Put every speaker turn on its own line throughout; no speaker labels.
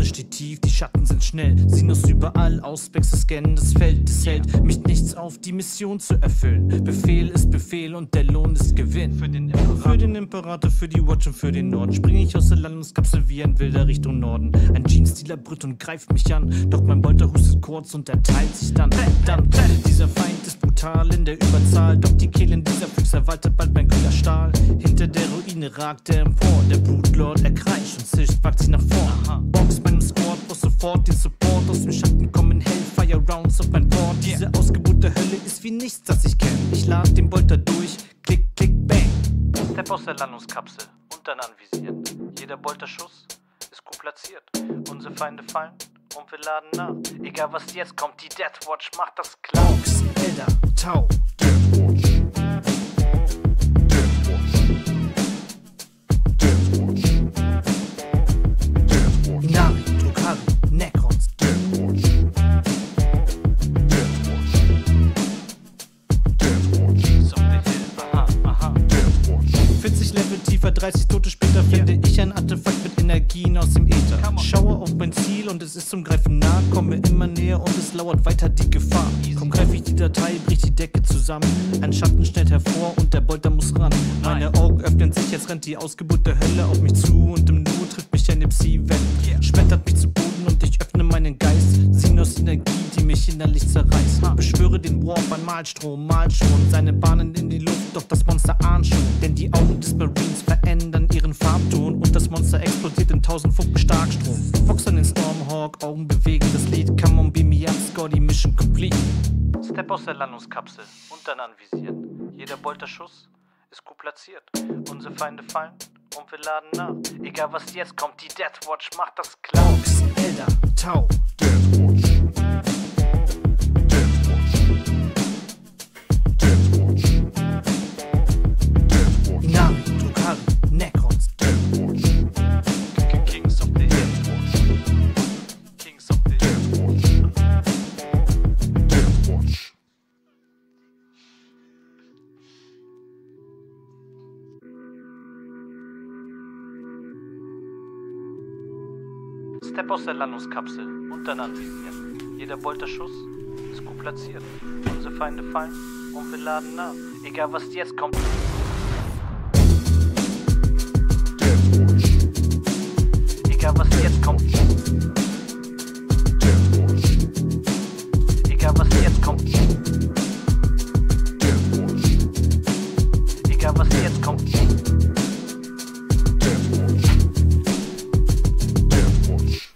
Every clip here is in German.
steht tief, die Schatten sind schnell. Sinus überall, Auswechsel scannen das Feld. Es hält mich nichts auf, die Mission zu erfüllen. Befehl ist Befehl und der Lohn ist Gewinn. Für den Imperator, für die Watch und für den Norden. Spring ich aus der Landungskapsel wie ein Wilder Richtung Norden. Ein Jeans-Dealer brüllt und greift mich an. Doch mein Bolter hustet kurz und er teilt sich dann. Verdammt, dieser Feind ist brutal in der Überzahl. Doch die Kehlen dieser Füchse erwartet bald mein kühler Stahl. Hinter der Ruine ragt er empor. Der Blutlord, er kreischt und zischt, packt sie nach vorn. Box meinem Squad, brauch sofort den Support. Aus dem Schatten kommen Hellfire Rounds auf mein Board. Diese Ausgeburt der Hölle ist wie nichts, das ich kenne. Ich lad den Bolter durch, klick, klick, bang. Step aus der Landungskapsel und dann anvisieren. Jeder Bolterschuss ist gut platziert. Unsere Feinde fallen und wir laden nach. Egal was jetzt kommt, die Deathwatch macht das klar. Box, Elder, Tau.
Deathwatch. Deathwatch. Deathwatch. Deathwatch.
Inari, Drukhari, Necrons.
Deathwatch. Deathwatch. Deathwatch.
Kings of the Hill, aha, aha.
Deathwatch.
40 Level tiefer, 30 Tote später finde ich ein Artefakt mit Energien aus dem Äther. Schaue auf mein Ziel und es ist zum Greifen nah. Komme immer näher und es lauert weiter die Gefahr. Komm, greif ich die Datei, brich die Decke zusammen. Ein Schatten schnellt hervor und der Bolter muss ran. Meine Augen öffnen sich, jetzt rennt die Ausgeburt der Hölle auf mich zu. Und im Nu trifft mich eine Psi-Welle. Schmettert mich zu Boden und ich öffne meinen Geist. Sinus Energie, die mich innerlich zerreißt. Beschwöre den Warp an Malstrom, mal schon seine Bahnen in die Luft, doch das Monster ahnt schon. Denn die Augen des Marines verändern ihren Farbton und das Monster explodiert in 1000 Funken Starkstrom. Fox an den Stormhawk, Augen bewegen das Lied. Come on, beam me up, score die Mission complete. Step aus der Landungskapsel und dann anvisieren. Jeder Bolterschuss ist gut platziert. Unsere Feinde fallen und wir laden nach. Egal was jetzt kommt, die Deathwatch macht das klar. Box, Elder, Tau.
Deathwatch. Deathwatch. Deathwatch. Deathwatch.
Inari, Drukhari, Necrons.
Deathwatch.
Kings of the Hill. Kings of the Hill.
Deathwatch. Deathwatch.
Step aus der Landungskapsel und dann anvisieren. Jeder Bolterschuss ist gut platziert. Unsere Feinde fallen und wir laden nach. Egal was jetzt kommt.
Deathwatch.
Egal was jetzt kommt.
Deathwatch.
Egal was jetzt kommt.
Deathwatch.
Egal was jetzt kommt.
Deathwatch. Deathwatch.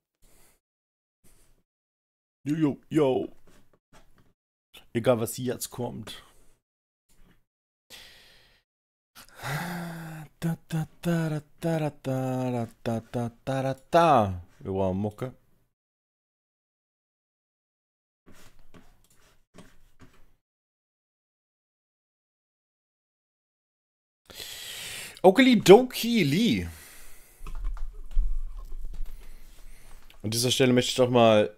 Yo, yo. Egal was jetzt kommt. Da, da, da, da, da, da, da, da, da, da, da. Wir brauchen Mucke. Okidoki Lee. An dieser Stelle möchte ich doch mal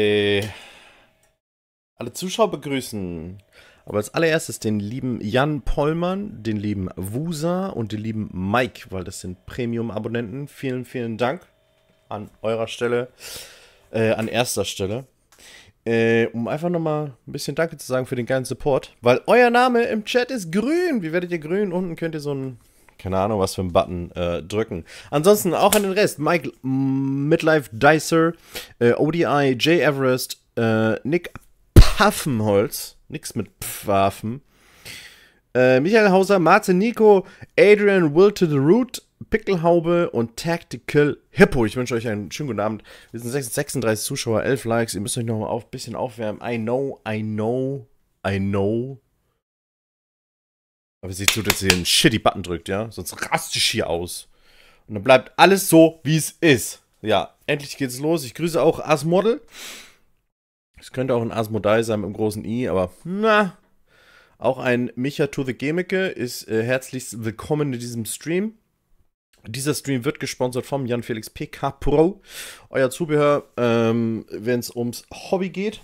alle Zuschauer begrüßen. Aber als allererstes den lieben Jan Pollmann, den lieben Wusa und den lieben Mike, weil das sind Premium-Abonnenten. Vielen, vielen Dank an eurer Stelle, an erster Stelle. Um einfach nochmal ein bisschen Danke zu sagen für den geilen Support, weil euer Name im Chat ist grün. Wie werdet ihr grün? Unten könnt ihr so einen, keine Ahnung, was für einen Button drücken. Ansonsten auch an den Rest. Mike, Midlife Dicer, ODI, Jay Everest, Nick Pfaffenholz. Nix mit Pfaffen. Michael Hauser, Martin Nico, Adrian Will to the Root, Pickelhaube und Tactical Hippo. Ich wünsche euch einen schönen guten Abend. Wir sind 36 Zuschauer, 11 Likes. Ihr müsst euch noch mal ein bisschen aufwärmen. I know. Aber seht zu, dass ihr einen shitty Button drückt, ja? Sonst raste ich hier aus. Und dann bleibt alles so, wie es ist. Ja, endlich geht's los. Ich grüße auch Asmodel. Es könnte auch ein Asmodei sein mit einem großen I, aber na. Auch ein Micha to the Gemeke ist herzlichst willkommen in diesem Stream. Dieser Stream wird gesponsert vom Jan Felix PK Pro. Euer Zubehör, wenn es ums Hobby geht.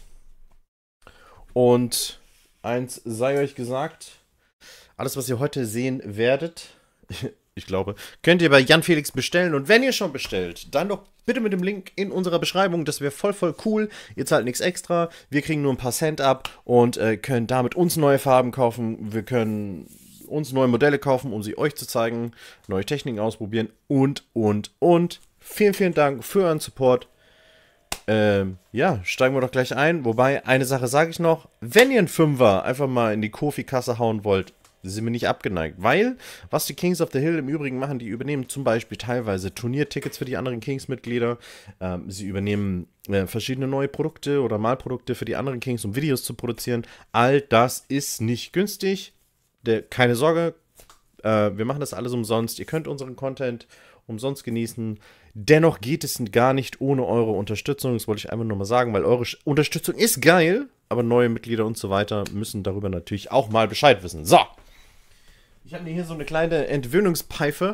Und eins sei euch gesagt, alles, was ihr heute sehen werdet, ich glaube, könnt ihr bei Jan Felix bestellen. Und wenn ihr schon bestellt, dann doch bitte mit dem Link in unserer Beschreibung. Das wäre voll, voll cool. Ihr zahlt nichts extra. Wir kriegen nur ein paar Cent ab und können damit uns neue Farben kaufen. Wir können uns neue Modelle kaufen, um sie euch zu zeigen, neue Techniken ausprobieren und. Vielen, vielen Dank für euren Support. Ja, steigen wir doch gleich ein. Wobei, eine Sache sage ich noch. Wenn ihr einen Fünfer einfach mal in die Kofi-Kasse hauen wollt, sind wir nicht abgeneigt. Weil, was die Kings of the Hill im Übrigen machen, die übernehmen zum Beispiel teilweise Turniertickets für die anderen Kings-Mitglieder. Sie übernehmen verschiedene neue Produkte oder Malprodukte für die anderen Kings, um Videos zu produzieren. All das ist nicht günstig. Keine Sorge, wir machen das alles umsonst. Ihr könnt unseren Content umsonst genießen. Dennoch geht es gar nicht ohne eure Unterstützung. Das wollte ich einfach nur mal sagen, weil eure Unterstützung ist geil, aber neue Mitglieder und so weiter müssen darüber natürlich auch mal Bescheid wissen. So. Ich habe mir hier so eine kleine Entwöhnungspfeife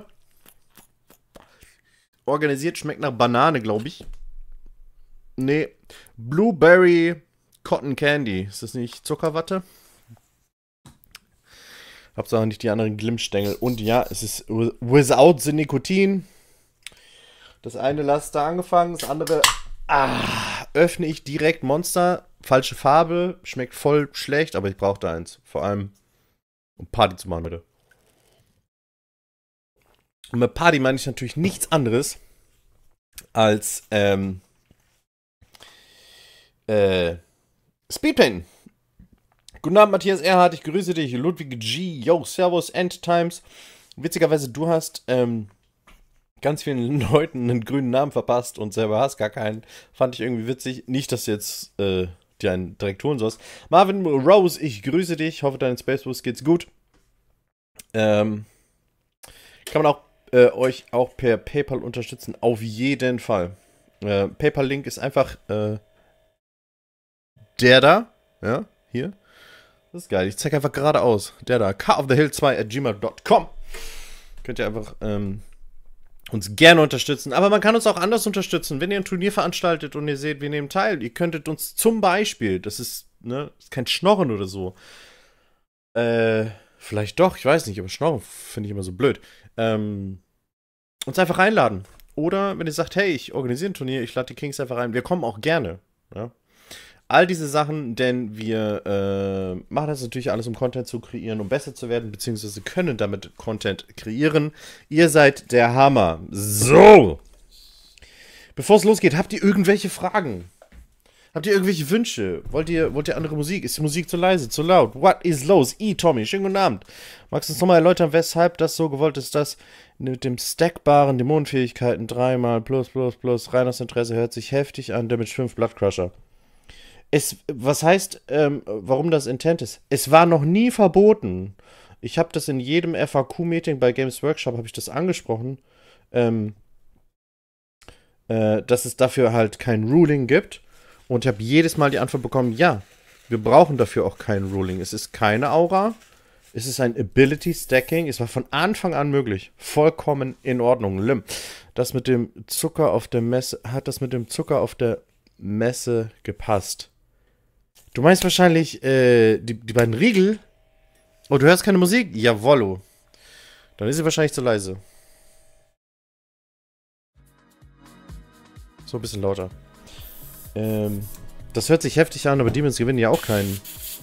organisiert. Schmeckt nach Banane, glaube ich. Nee. Blueberry Cotton Candy. Ist das nicht Zuckerwatte? Hauptsache nicht die anderen Glimmstängel. Und ja, es ist without the Nikotin. Das eine Laster angefangen, das andere öffne ich direkt. Monster, falsche Farbe, schmeckt voll schlecht, aber ich brauchte eins. Vor allem, um Party zu machen, bitte. Und mit Party meine ich natürlich nichts anderes als Speedpainten. Guten Abend, Matthias Erhardt, ich grüße dich. Ludwig G, yo, servus, Endtimes. Witzigerweise, du hast ganz vielen Leuten einen grünen Namen verpasst und selber hast gar keinen. Fand ich irgendwie witzig. Nicht, dass du jetzt dir einen direkt holen sollst. Marvin Rose, ich grüße dich. Hoffe, deinen Spacebus geht's gut. Kann man auch euch auch per PayPal unterstützen. Auf jeden Fall. PayPal-Link ist einfach der da. Ja, hier. Das ist geil. Ich zeige einfach geradeaus. Der da. carofthehill2@gmail.com. Könnt ihr einfach uns gerne unterstützen. Aber man kann uns auch anders unterstützen. Wenn ihr ein Turnier veranstaltet und ihr seht, wir nehmen teil, ihr könntet uns zum Beispiel, das ist kein Schnorren oder so. Vielleicht doch, ich weiß nicht, aber Schnorren finde ich immer so blöd. Uns einfach einladen. Oder wenn ihr sagt, hey, ich organisiere ein Turnier, ich lade die Kings einfach ein. Wir kommen auch gerne. Ja? All diese Sachen, denn wir machen das natürlich alles, um Content zu kreieren, um besser zu werden, beziehungsweise können damit Content kreieren. Ihr seid der Hammer. So. Bevor es losgeht, habt ihr irgendwelche Fragen? Habt ihr irgendwelche Wünsche? Wollt ihr andere Musik? Ist die Musik zu leise, zu laut? What is los? Tommy, schönen guten Abend. Magst du uns nochmal erläutern, weshalb das so gewollt ist, dass mit dem stackbaren Dämonenfähigkeiten 3 plus, rein aus Interesse, hört sich heftig an, Damage 5 Bloodcrusher. Was heißt, warum das Intent ist? Es war noch nie verboten. Ich habe das in jedem FAQ-Meeting bei Games Workshop, habe ich das angesprochen, dass es dafür halt kein Ruling gibt. Und ich habe jedes Mal die Antwort bekommen, ja, wir brauchen dafür auch kein Ruling. Es ist keine Aura, es ist ein Ability Stacking. Es war von Anfang an möglich. Vollkommen in Ordnung. Lim. Das mit dem Zucker auf der Messe, hat das mit dem Zucker auf der Messe gepasst? Du meinst wahrscheinlich die beiden Riegel? Oh, du hörst keine Musik? Jawollo. Dann ist sie wahrscheinlich zu leise. So ein bisschen lauter. Das hört sich heftig an, aber Demons gewinnen ja auch keinen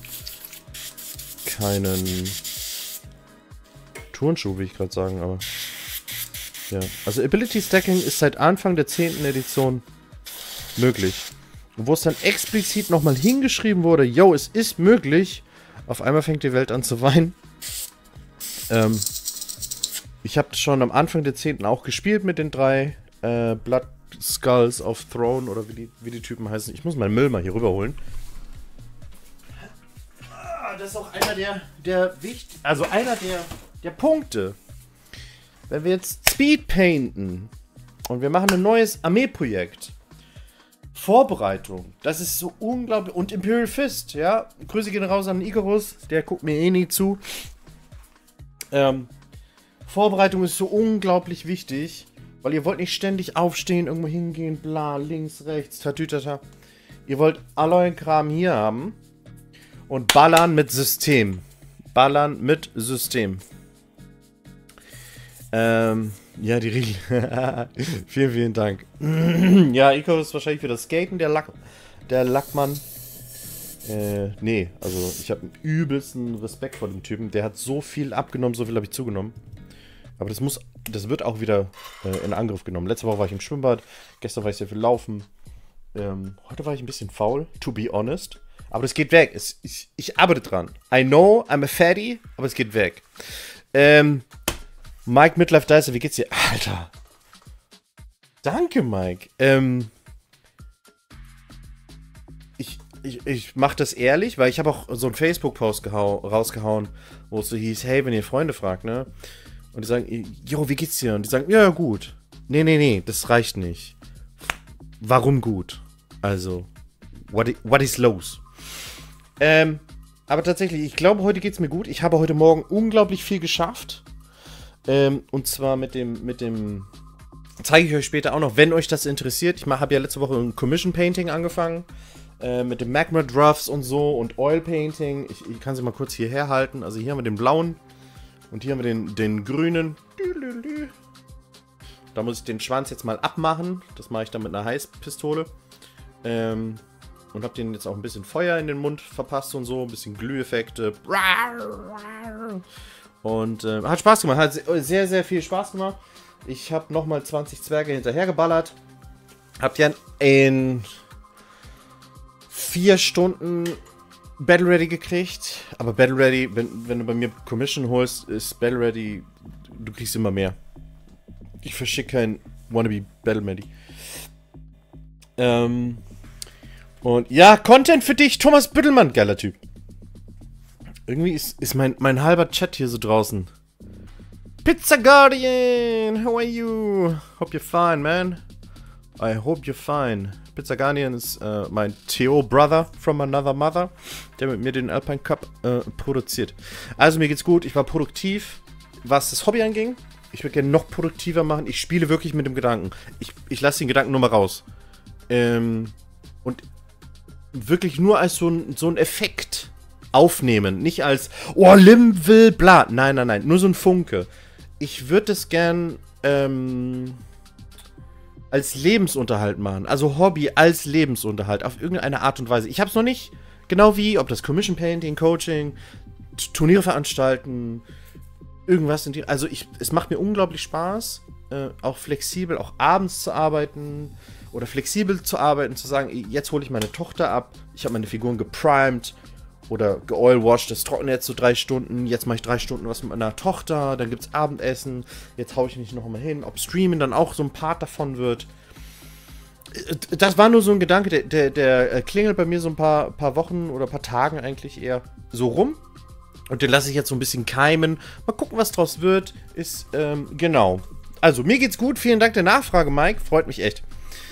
Turnschuh, will ich gerade sagen, aber ja. Also Ability Stacking ist seit Anfang der 10. Edition möglich. Und wo es dann explizit nochmal hingeschrieben wurde, yo, es ist möglich, auf einmal fängt die Welt an zu weinen. Ich habe schon am Anfang der 10. auch gespielt mit den 3 Blood Skulls of Throne oder wie die Typen heißen. Ich muss meinen Müll mal hier rüberholen. Das ist auch einer der Punkte. Wenn wir jetzt Speed painten und wir machen ein neues Armeeprojekt. Vorbereitung, das ist so unglaublich. Und Imperial Fist, ja. Grüße gehen raus an Icarus, der guckt mir eh nie zu. Vorbereitung ist so unglaublich wichtig. Weil ihr wollt nicht ständig aufstehen, irgendwo hingehen, bla, links, rechts, tatütata. Ihr wollt all euren Kram hier haben und ballern mit System. Ballern mit System. Ja, die Regel. Vielen, vielen Dank. Ja, Ico ist wahrscheinlich für das Skaten der Lackmann. Nee, also ich habe einen übelsten Respekt vor dem Typen. Der hat so viel abgenommen, so viel habe ich zugenommen. Aber das wird auch wieder in Angriff genommen. Letzte Woche war ich im Schwimmbad, gestern war ich sehr viel laufen. Heute war ich ein bisschen faul, to be honest. Aber das geht weg. Ich arbeite dran. I know, I'm a fatty, aber es geht weg. Mike Midlife Dicer, wie geht's dir? Alter. Danke, Mike. Ich mache das ehrlich, weil ich habe auch so einen Facebook-Post rausgehauen, wo es so hieß, hey, wenn ihr Freunde fragt, ne? Und die sagen, jo, wie geht's dir? Und die sagen, ja, gut. Nee, das reicht nicht. Warum gut? Also, what is los? Aber tatsächlich, ich glaube, heute geht's mir gut. Ich habe heute Morgen unglaublich viel geschafft. Und zwar mit dem zeige ich euch später auch noch, wenn euch das interessiert. Ich habe ja letzte Woche ein Commission Painting angefangen. Mit dem Magma Drafts und so und Oil Painting. Ich kann sie mal kurz hierher halten. Also hier haben wir den blauen und hier haben wir den grünen. Da muss ich den Schwanz jetzt mal abmachen. Das mache ich dann mit einer Heißpistole. Und habe den jetzt auch ein bisschen Feuer in den Mund verpasst und so. Ein bisschen Glüheffekte. Und hat Spaß gemacht. Hat sehr, sehr viel Spaß gemacht. Ich habe nochmal 20 Zwerge hinterhergeballert. Habt ihr in 4 Stunden Battle Ready gekriegt. Aber Battle Ready, wenn du bei mir Commission holst, ist Battle Ready, du kriegst immer mehr. Ich verschicke kein Wannabe Battle Ready. Und ja, Content für dich, Thomas Büttelmann, geiler Typ. Irgendwie ist mein halber Chat hier so draußen. Pizza Guardian, how are you? Hope you're fine, man. I hope you're fine. Pizza Guardian ist mein Theo-Brother from another mother, der mit mir den Alpine Cup produziert. Also mir geht's gut, ich war produktiv, was das Hobby anging. Ich würde gerne noch produktiver machen. Ich spiele wirklich mit dem Gedanken. Ich lasse den Gedanken nur mal raus. Und wirklich nur als so ein Effekt aufnehmen. Nicht als, oh, Lim will, bla. Nein. Nur so ein Funke. Ich würde es gern als Lebensunterhalt machen. Also Hobby als Lebensunterhalt. Auf irgendeine Art und Weise. Ich habe es noch nicht, genau wie, ob das Commission Painting, Coaching, Turniere veranstalten, irgendwas in die. Also es macht mir unglaublich Spaß, auch flexibel, auch abends zu arbeiten. Oder flexibel zu arbeiten, zu sagen, jetzt hole ich meine Tochter ab, ich habe meine Figuren geprimed oder geoilwashed, das trocknet jetzt so 3 Stunden, jetzt mache ich 3 Stunden was mit meiner Tochter, dann gibt es Abendessen, jetzt haue ich mich noch mal hin, ob Streamen dann auch so ein Part davon wird. Das war nur so ein Gedanke, der klingelt bei mir so ein paar Wochen oder paar Tagen eigentlich eher so rum. Und den lasse ich jetzt so ein bisschen keimen. Mal gucken, was draus wird. Genau. Also, mir geht's gut. Vielen Dank der Nachfrage, Mike. Freut mich echt.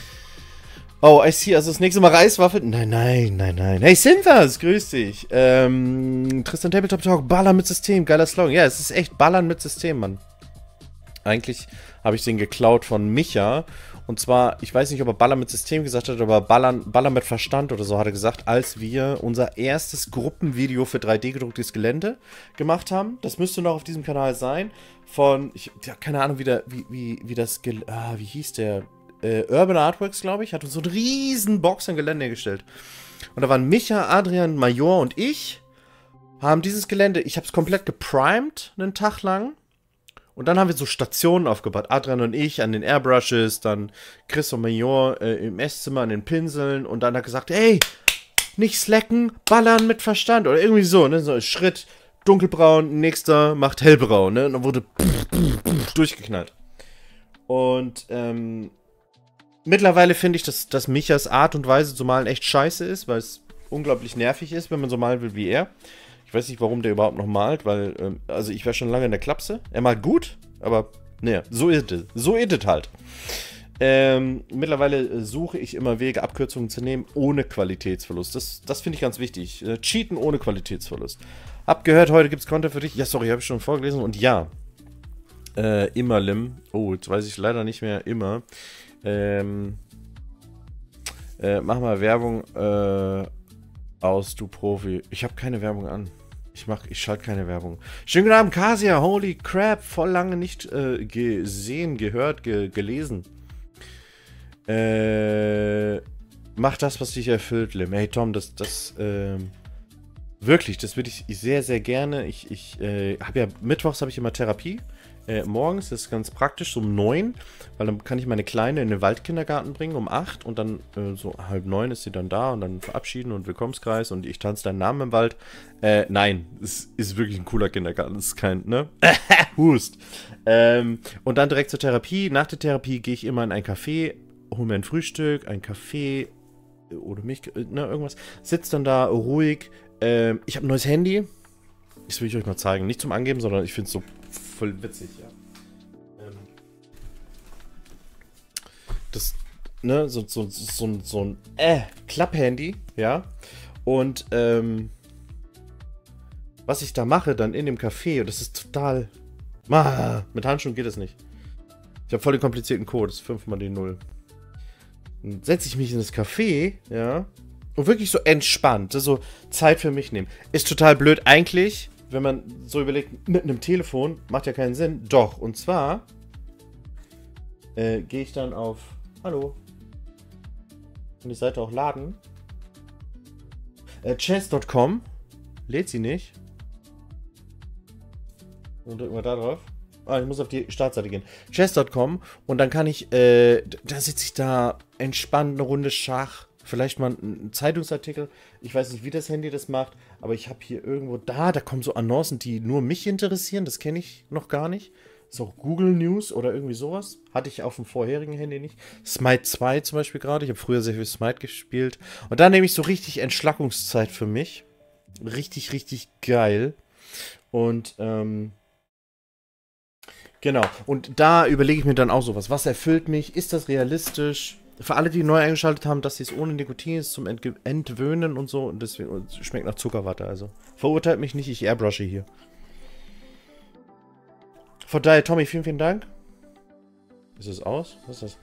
Oh, I see. Also das nächste Mal Reiswaffeln? Nein. Hey, Synthas, grüß dich. Tristan Tabletop Talk, Ballern mit System. Geiler Slogan. Ja, es ist echt Ballern mit System, Mann. Eigentlich habe ich den geklaut von Micha. Und zwar, ich weiß nicht, ob er Ballern mit System gesagt hat, aber Ballern mit Verstand oder so hat er gesagt, als wir unser erstes Gruppenvideo für 3D-gedrucktes Gelände gemacht haben. Das müsste noch auf diesem Kanal sein. Von, keine Ahnung, wie hieß der? Urban Artworks, glaube ich, hat uns so einen riesen Box an Gelände gestellt. Und da waren Micha, Adrian, Major und ich, haben dieses Gelände, ich habe es komplett geprimed, einen Tag lang. Und dann haben wir so Stationen aufgebaut. Adrian und ich an den Airbrushes, dann Chris und Major im Esszimmer an den Pinseln. Und dann hat er gesagt, hey, nicht slacken, ballern mit Verstand. Oder irgendwie so, ne? So ein Schritt, dunkelbraun, nächster macht hellbraun, ne? Und dann wurde durchgeknallt. Und, mittlerweile finde ich, dass Michas Art und Weise zu malen echt scheiße ist, weil es unglaublich nervig ist, wenn man so malen will wie er. Ich weiß nicht, warum der überhaupt noch malt, weil, also ich war schon lange in der Klapse. Er malt gut, aber, naja, so ist es. So ist es halt. Mittlerweile suche ich immer Wege, Abkürzungen zu nehmen, ohne Qualitätsverlust. Das finde ich ganz wichtig. Cheaten ohne Qualitätsverlust. Hab gehört, heute gibt es Content für dich. Ja, sorry, habe ich schon vorgelesen. Und ja, immer Lim. Oh, jetzt weiß ich leider nicht mehr. Immer. Mach mal Werbung aus, du Profi. Ich habe keine Werbung an. Ich schalte keine Werbung. Schönen guten Abend, Kasia. Holy crap. Voll lange nicht gesehen, gehört, gelesen. Mach das, was dich erfüllt, Lim. Hey, Tom, wirklich, das würde ich sehr, sehr gerne. Ich habe ja, mittwochs habe ich immer Therapie. Morgens, das ist ganz praktisch, so um 9, weil dann kann ich meine Kleine in den Waldkindergarten bringen, um 8 und dann so 8:30 ist sie dann da und dann verabschieden und Willkommenskreis und ich tanze deinen Namen im Wald. Nein, es ist wirklich ein cooler Kindergarten, es ist kein, ne? Hust. Und dann direkt zur Therapie. Nach der Therapie gehe ich immer in ein Café, hole mir ein Frühstück, ein Kaffee oder Milch, ne, irgendwas. Sitze dann da ruhig. Ich habe ein neues Handy. Das will ich euch mal zeigen. Nicht zum Angeben, sondern ich finde es so voll witzig, ja. Das, ne, so ein Klapp-Handy, ja. Und, was ich da mache dann in dem Café, und das ist total... mit Handschuhen geht das nicht. Ich habe voll den komplizierten Code, das ist 5 mal die 0. Dann setze ich mich in das Café, ja, und wirklich so entspannt, so Zeit für mich nehmen. Ist total blöd eigentlich, wenn man so überlegt, mit einem Telefon, macht ja keinen Sinn. Doch, und zwar gehe ich dann auf, hallo, kann die Seite auch laden? Chess.com, lädt sie nicht. Und drücken wir da drauf. Ich muss auf die Startseite gehen. Chess.com und dann kann ich, da sitze ich da entspannt eine Runde Schach. Vielleicht mal einen Zeitungsartikel. Ich weiß nicht, wie das Handy das macht, aber ich habe hier irgendwo da kommen so Annoncen, die nur mich interessieren. Das kenne ich noch gar nicht. Ist auch Google News oder irgendwie sowas. Hatte ich auf dem vorherigen Handy nicht. Smite 2 zum Beispiel gerade. Ich habe früher sehr viel Smite gespielt. Und da nehme ich so richtig Entschlackungszeit für mich. Richtig, richtig geil. Und, genau. Und da überlege ich mir dann auch sowas. Was erfüllt mich? Ist das realistisch? Für alle, die neu eingeschaltet haben, dass es ohne Nikotin ist, zum Entwöhnen und so. Und deswegen schmeckt nach Zuckerwatte. Also verurteilt mich nicht, ich airbrushe hier. Von daher, Tommy, vielen, vielen Dank. Ist es aus? Was ist das?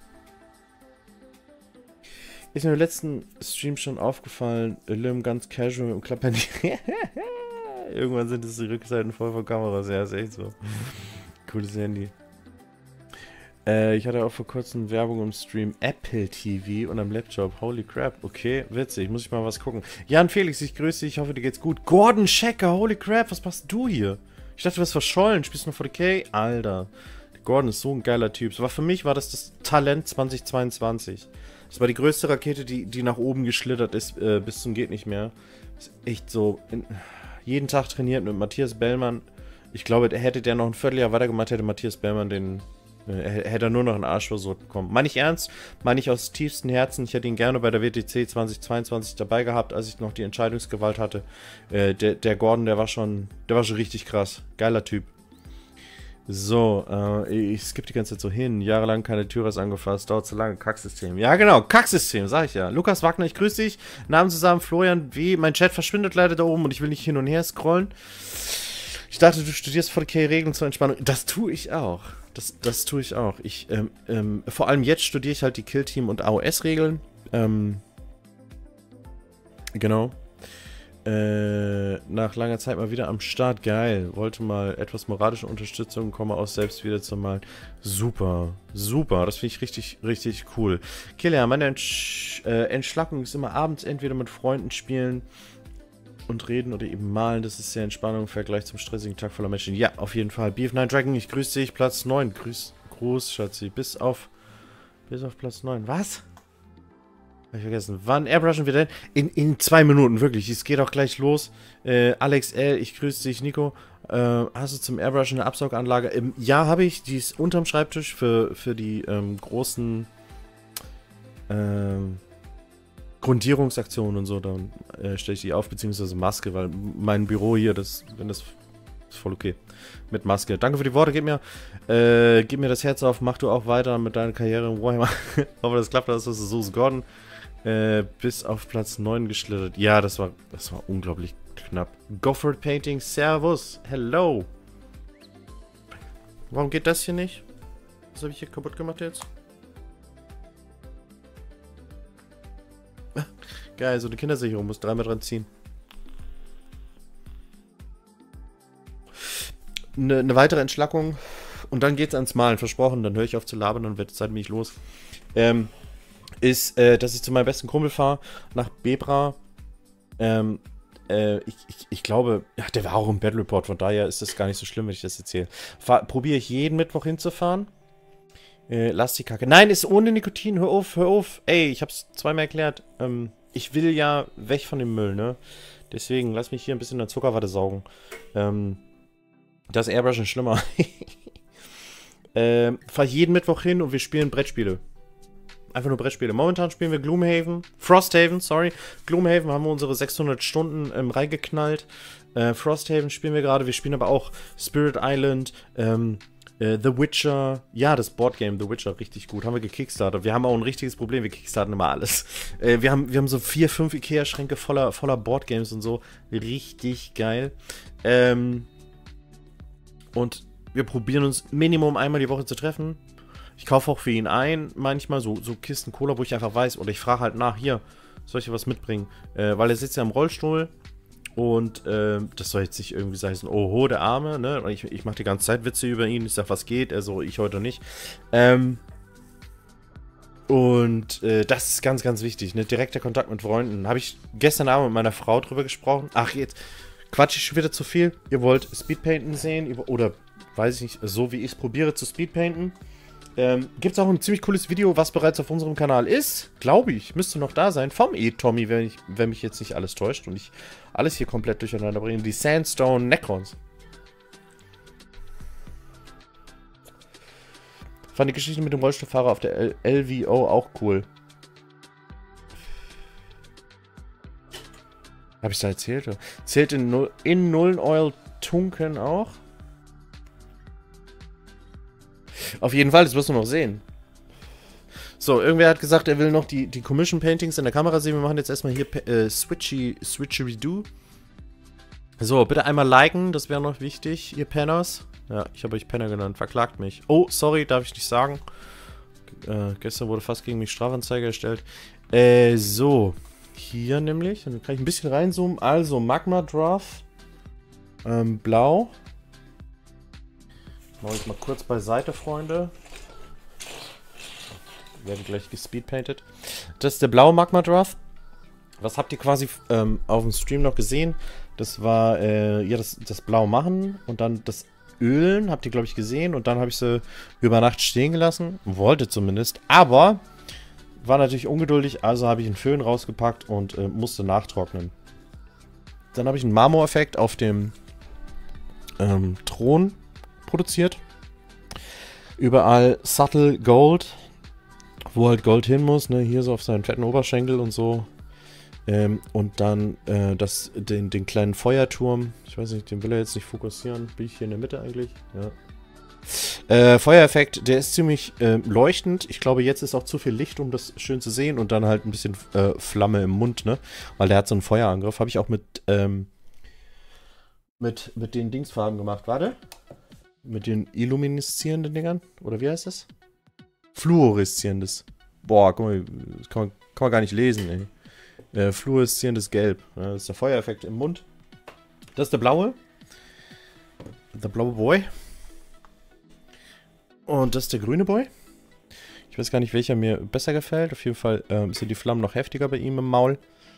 Ist mir im letzten Stream schon aufgefallen, Lim ganz casual im Klapphandy. Irgendwann sind es die Rückseiten voll von Kameras. Ja, ist echt so. Cooles Handy. Ich hatte auch vor kurzem Werbung im Stream Apple TV und am Laptop. Holy crap. Okay, witzig. Muss ich mal was gucken. Jan Felix, ich grüße dich. Ich hoffe, dir geht's gut. Gordon Checker. Holy crap. Was machst du hier? Ich dachte, du wirst verschollen. Spielst du noch 40k? Alter. Gordon ist so ein geiler Typ. Für mich war das Talent 2022. Das war die größte Rakete, die nach oben geschlittert ist, bis zum geht nicht mehr. Ist echt so. Jeden Tag trainiert mit Matthias Bellmann. Ich glaube, hätte der noch ein Vierteljahr weitergemacht, hätte Matthias Bellmann hätte er nur noch einen Arsch versucht bekommen. Meine ich ernst, meine ich aus tiefstem Herzen. Ich hätte ihn gerne bei der WTC 2022 dabei gehabt, als ich noch die Entscheidungsgewalt hatte. Der Gordon, der war schon richtig krass. Geiler Typ. So, ich skippe die ganze Zeit so hin. Jahrelang keine Tyras angefasst, dauert zu lange. Kacksystem. Ja, genau, Kacksystem, sag ich ja. Lukas Wagner, ich grüße dich. Namen zusammen, Florian W. Mein Chat verschwindet leider da oben und ich will nicht hin und her scrollen. Ich dachte, du studierst 40k-Regeln zur Entspannung. Das tue ich auch. Das tue ich auch. Vor allem jetzt studiere ich halt die Killteam- und AOS-Regeln. Genau. Nach langer Zeit mal wieder am Start. Geil. Wollte mal etwas moralische Unterstützung, komme aus selbst wieder zu malen. Super. Super. Das finde ich richtig, richtig cool. Killer, meine Entschlackung ist immer abends entweder mit Freunden spielen und reden oder eben malen. Das ist sehr Entspannung im Vergleich zum stressigen Tag voller Menschen. Ja, auf jeden Fall. BF9 Dragon, ich grüße dich. Platz 9. Gruß, Schatzi. Bis auf Platz 9. Was? Hab ich vergessen. Wann airbrushen wir denn? In 2 Minuten, wirklich. Es geht auch gleich los. Alex L., ich grüße dich. Nico, hast du zum Airbrushen eine Absauganlage? Ja, habe ich. Die ist unterm Schreibtisch für die großen Grundierungsaktionen und so. Dann stelle ich die auf, beziehungsweise Maske, weil mein Büro hier, das ist voll okay. Mit Maske. Danke für die Worte. Gib mir das Herz auf. Mach du auch weiter mit deiner Karriere im Warhammer. Hoffe, das klappt. Das ist so Gordon. Bis auf Platz 9 geschlittert. Ja, das war unglaublich knapp. Gofford Painting, Servus. Hello. Warum geht das hier nicht? Was habe ich hier kaputt gemacht jetzt? Geil, so eine Kindersicherung muss dreimal dran ziehen. eine weitere Entschlackung und dann geht's ans Malen, versprochen, dann höre ich auf zu labern und wird Zeit mich los. Ist, dass ich zu meinem besten Kumpel fahre, nach Bebra. Ich glaube, ja, der war auch im Battle Report, von daher ist das gar nicht so schlimm, wenn ich das erzähle. Probiere ich jeden Mittwoch hinzufahren. Lass die Kacke. Nein, ist ohne Nikotin, hör auf, hör auf. Ey, ich hab's zweimal erklärt. Ich will ja weg von dem Müll, ne? Deswegen, lass mich hier ein bisschen in der Zuckerwatte saugen. Das Airbrush ist schlimmer. Fahr jeden Mittwoch hin und wir spielen Brettspiele. Einfach nur Brettspiele. Momentan spielen wir Gloomhaven. Frosthaven, sorry. Gloomhaven haben wir unsere 600 Stunden reingeknallt. Frosthaven spielen wir gerade. Wir spielen aber auch Spirit Island, The Witcher. Ja, das Boardgame The Witcher, richtig gut. Haben wir gekickstartet. Wir haben auch ein richtiges Problem. Wir kickstarten immer alles. Wir haben so 4, 5 Ikea-Schränke voller Boardgames und so. Richtig geil. Und wir probieren uns Minimum einmal die Woche zu treffen. Ich kaufe auch für ihn ein, manchmal so Kisten Cola, wo ich einfach weiß, oder ich frage halt nach, hier, soll ich dir was mitbringen? Weil er sitzt ja im Rollstuhl und das soll jetzt nicht irgendwie sein, oho, der Arme, ne? Und ich mache die ganze Zeit Witze über ihn, ich sag, was geht, also ich heute nicht. Das ist ganz, ganz wichtig, ne? Direkter Kontakt mit Freunden. Habe ich gestern Abend mit meiner Frau drüber gesprochen. Ach, jetzt quatsch ich schon wieder zu viel. Ihr wollt Speedpainten sehen, oder weiß ich nicht, so wie ich es probiere zu Speedpainten. Gibt es auch ein ziemlich cooles Video, was bereits auf unserem Kanal ist. Glaube ich, müsste noch da sein. Vom E-Tommy, wenn mich jetzt nicht alles täuscht und ich alles hier komplett durcheinander bringe. Die Sandstone Necrons. Fand die Geschichte mit dem Rollstuhlfahrer auf der LVO auch cool. Habe ich da erzählt? Zählt in Nullen Oil Tunken auch? Auf jeden Fall, das wirst du noch sehen. So, irgendwer hat gesagt, er will noch die Commission Paintings in der Kamera sehen. Wir machen jetzt erstmal hier Switchery-Do. So, bitte einmal liken, das wäre noch wichtig, ihr Penners. Ja, ich habe euch Penner genannt, verklagt mich. Oh, sorry, darf ich nicht sagen. Gestern wurde fast gegen mich Strafanzeige erstellt. So, hier nämlich, dann kann ich ein bisschen reinzoomen. Also, Magma Draft, blau. Mache ich mal kurz beiseite, Freunde. Werden gleich gespeedpainted. Das ist der blaue Magma Draft. Was habt ihr quasi auf dem Stream noch gesehen? Das war ja das Blau machen und dann das Ölen, habt ihr glaube ich gesehen. Und dann habe ich sie über Nacht stehen gelassen. Wollte zumindest. Aber war natürlich ungeduldig, also habe ich einen Föhn rausgepackt und musste nachtrocknen. Dann habe ich einen Marmoreffekt auf dem Thron produziert. Überall Subtle Gold, wo halt Gold hin muss, ne? Hier so auf seinen fetten Oberschenkel und so. Und dann den kleinen Feuerturm. Ich weiß nicht, den will er jetzt nicht fokussieren. Bin ich hier in der Mitte eigentlich? Ja. Feuereffekt, der ist ziemlich leuchtend. Ich glaube, jetzt ist auch zu viel Licht, um das schön zu sehen. Und dann halt ein bisschen Flamme im Mund, ne? Weil der hat so einen Feuerangriff. Habe ich auch mit den Dingsfarben gemacht. Warte. Mit den illumineszierenden Dingern? Oder wie heißt das? Fluoreszierendes. Boah, guck mal, das kann man gar nicht lesen, ey. Fluoreszierendes Gelb. Ja, das ist der Feuereffekt im Mund. Das ist der blaue. Der blaue Boy. Und das ist der grüne Boy. Ich weiß gar nicht, welcher mir besser gefällt. Auf jeden Fall sind die Flammen noch heftiger bei ihm im Maul.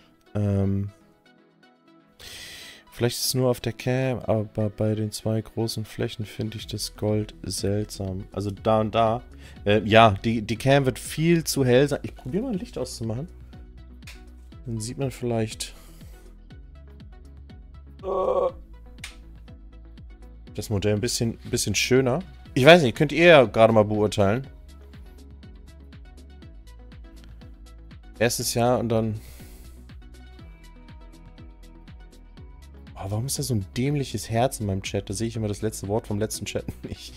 Vielleicht ist es nur auf der Cam, aber bei den zwei großen Flächen finde ich das Gold seltsam. Also da und da. Ja, die Cam wird viel zu hell sein. Ich probiere mal ein Licht auszumachen. Dann sieht man vielleicht das Modell ein bisschen schöner. Ich weiß nicht, könnt ihr ja gerade mal beurteilen. Erstes Jahr und dann... Oh, warum ist da so ein dämliches Herz in meinem Chat? Da sehe ich immer das letzte Wort vom letzten Chat nicht.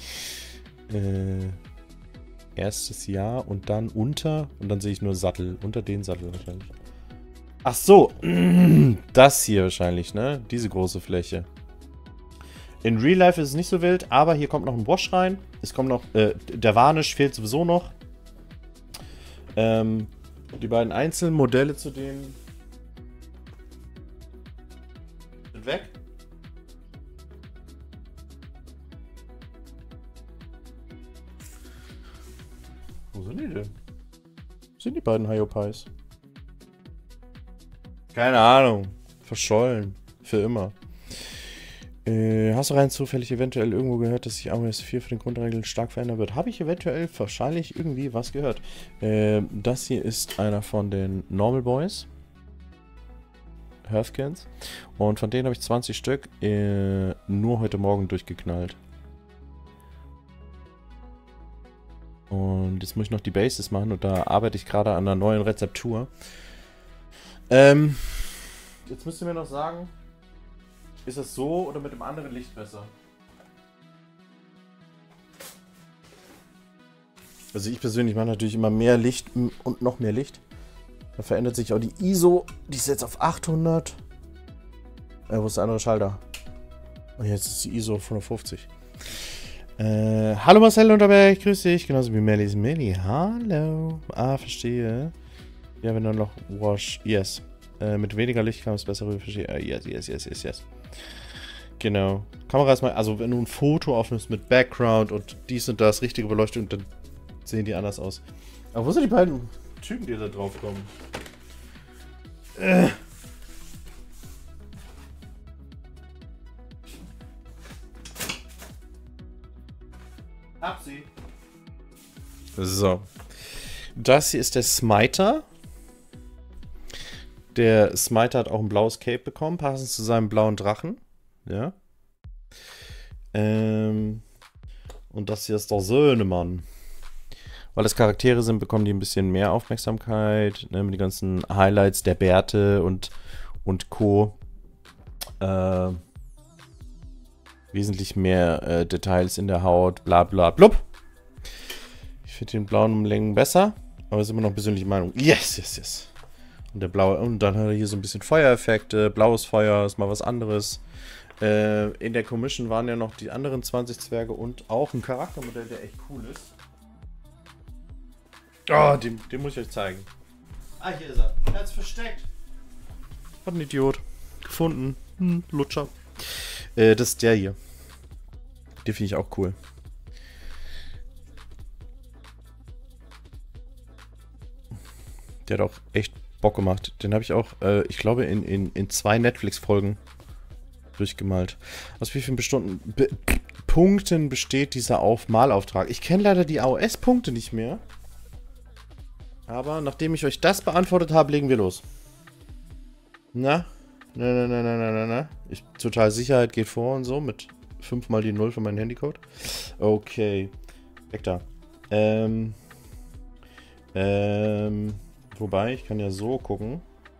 Erstes Jahr und dann unter. Und dann sehe ich nur Sattel. Unter den Sattel wahrscheinlich. Ach so. Das hier wahrscheinlich, ne? Diese große Fläche. In Real Life ist es nicht so wild, aber hier kommt noch ein Wash rein. Es kommt noch, der Varnish fehlt sowieso noch. Die beiden einzelnen Modelle zu denen sind weg. Wo sind die denn? Wo sind die beiden Hyopies? Keine Ahnung. Verschollen. Für immer. Hast du rein zufällig eventuell irgendwo gehört, dass sich iOS 4 für den Grundregeln stark verändern wird? Habe ich eventuell wahrscheinlich irgendwie was gehört. Das hier ist einer von den Normal Boys. Healthcans. Und von denen habe ich 20 Stück nur heute Morgen durchgeknallt. Und jetzt muss ich noch die Bases machen und da arbeite ich gerade an einer neuen Rezeptur. Jetzt müsst ihr mir noch sagen, ist das so oder mit dem anderen Licht besser? Also ich persönlich mache natürlich immer mehr Licht und noch mehr Licht. Da verändert sich auch die ISO. Die ist jetzt auf 800. Wo ist der andere Schalter? Und jetzt ist die ISO auf 150. Hallo Marcel Unterberg, grüß dich. Genauso wie Melly's Millie. Hallo. Ah, verstehe. Ja, wenn dann noch Wash. Yes. Mit weniger Licht kam es besser rüber. Verstehe. Yes. Genau. Kamera ist mal. Also, wenn du ein Foto aufnimmst mit Background und dies und das, richtige Beleuchtung, dann sehen die anders aus. Aber wo sind die beiden Typen, die da drauf kommen? Hab sie. So. Das hier ist der Smiter. Der Smiter hat auch ein blaues Cape bekommen, passend zu seinem blauen Drachen. Ja. Und das hier ist der Söhnemann. Weil es Charaktere sind, bekommen die ein bisschen mehr Aufmerksamkeit. Ne, mit den ganzen Highlights der Bärte und Co. Wesentlich mehr Details in der Haut, bla bla blub. Ich finde den blauen um Längen besser, aber ist immer noch persönliche Meinung. Yes. Und der blaue, und dann hat er hier so ein bisschen Feuereffekte, blaues Feuer, ist mal was anderes. In der Commission waren ja noch die anderen 20 Zwerge und auch ein Charaktermodell, der echt cool ist. Oh, den muss ich euch zeigen. Ah, hier ist er. Er hat's versteckt. Hat ein Idiot. Gefunden. Lutscher. Das ist der hier. Den finde ich auch cool. Der hat auch echt Bock gemacht. Den habe ich auch, ich glaube, in 2 Netflix-Folgen durchgemalt. Aus wie vielen Punkten besteht dieser Malauftrag? Ich kenne leider die AOS-Punkte nicht mehr. Aber nachdem ich euch das beantwortet habe, legen wir los. Na? Na. Total Sicherheit geht vor und so mit 5 mal die 0 für meinen Handycode. Okay. Weg da. Wobei, ich kann ja so gucken.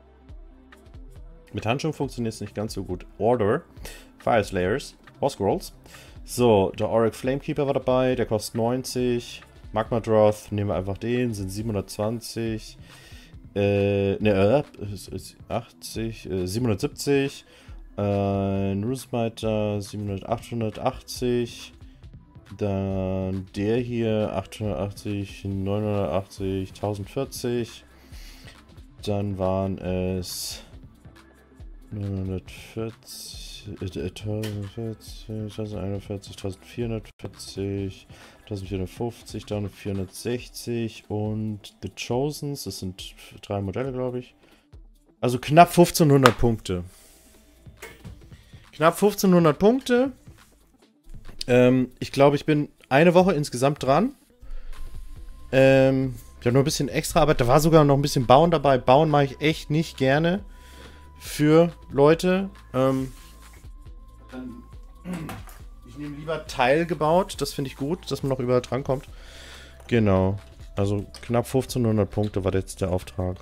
Mit Handschuhen funktioniert es nicht ganz so gut. Order. Fire Slayers. War Scrolls. So, der Auric Flamekeeper war dabei. Der kostet 90. Magma Droth. Nehmen wir einfach den. Sind 720. 80. 770. Newsmiter 880. Dann der hier 880, 980, 1040. Dann waren es 940, 1040, 1041, 1440, 1450, dann 460 und The Chosens. Das sind 3 Modelle, glaube ich. Also knapp 1500 Punkte. Knapp 1500 Punkte. Ich glaube, ich bin eine Woche insgesamt dran. Ich habe nur ein bisschen extra Arbeit. Da war sogar noch ein bisschen Bauen dabei. Bauen mache ich echt nicht gerne für Leute. Ich nehme lieber Teil gebaut. Das finde ich gut, dass man noch überall drankommt. Genau. Also knapp 1500 Punkte war jetzt der Auftrag.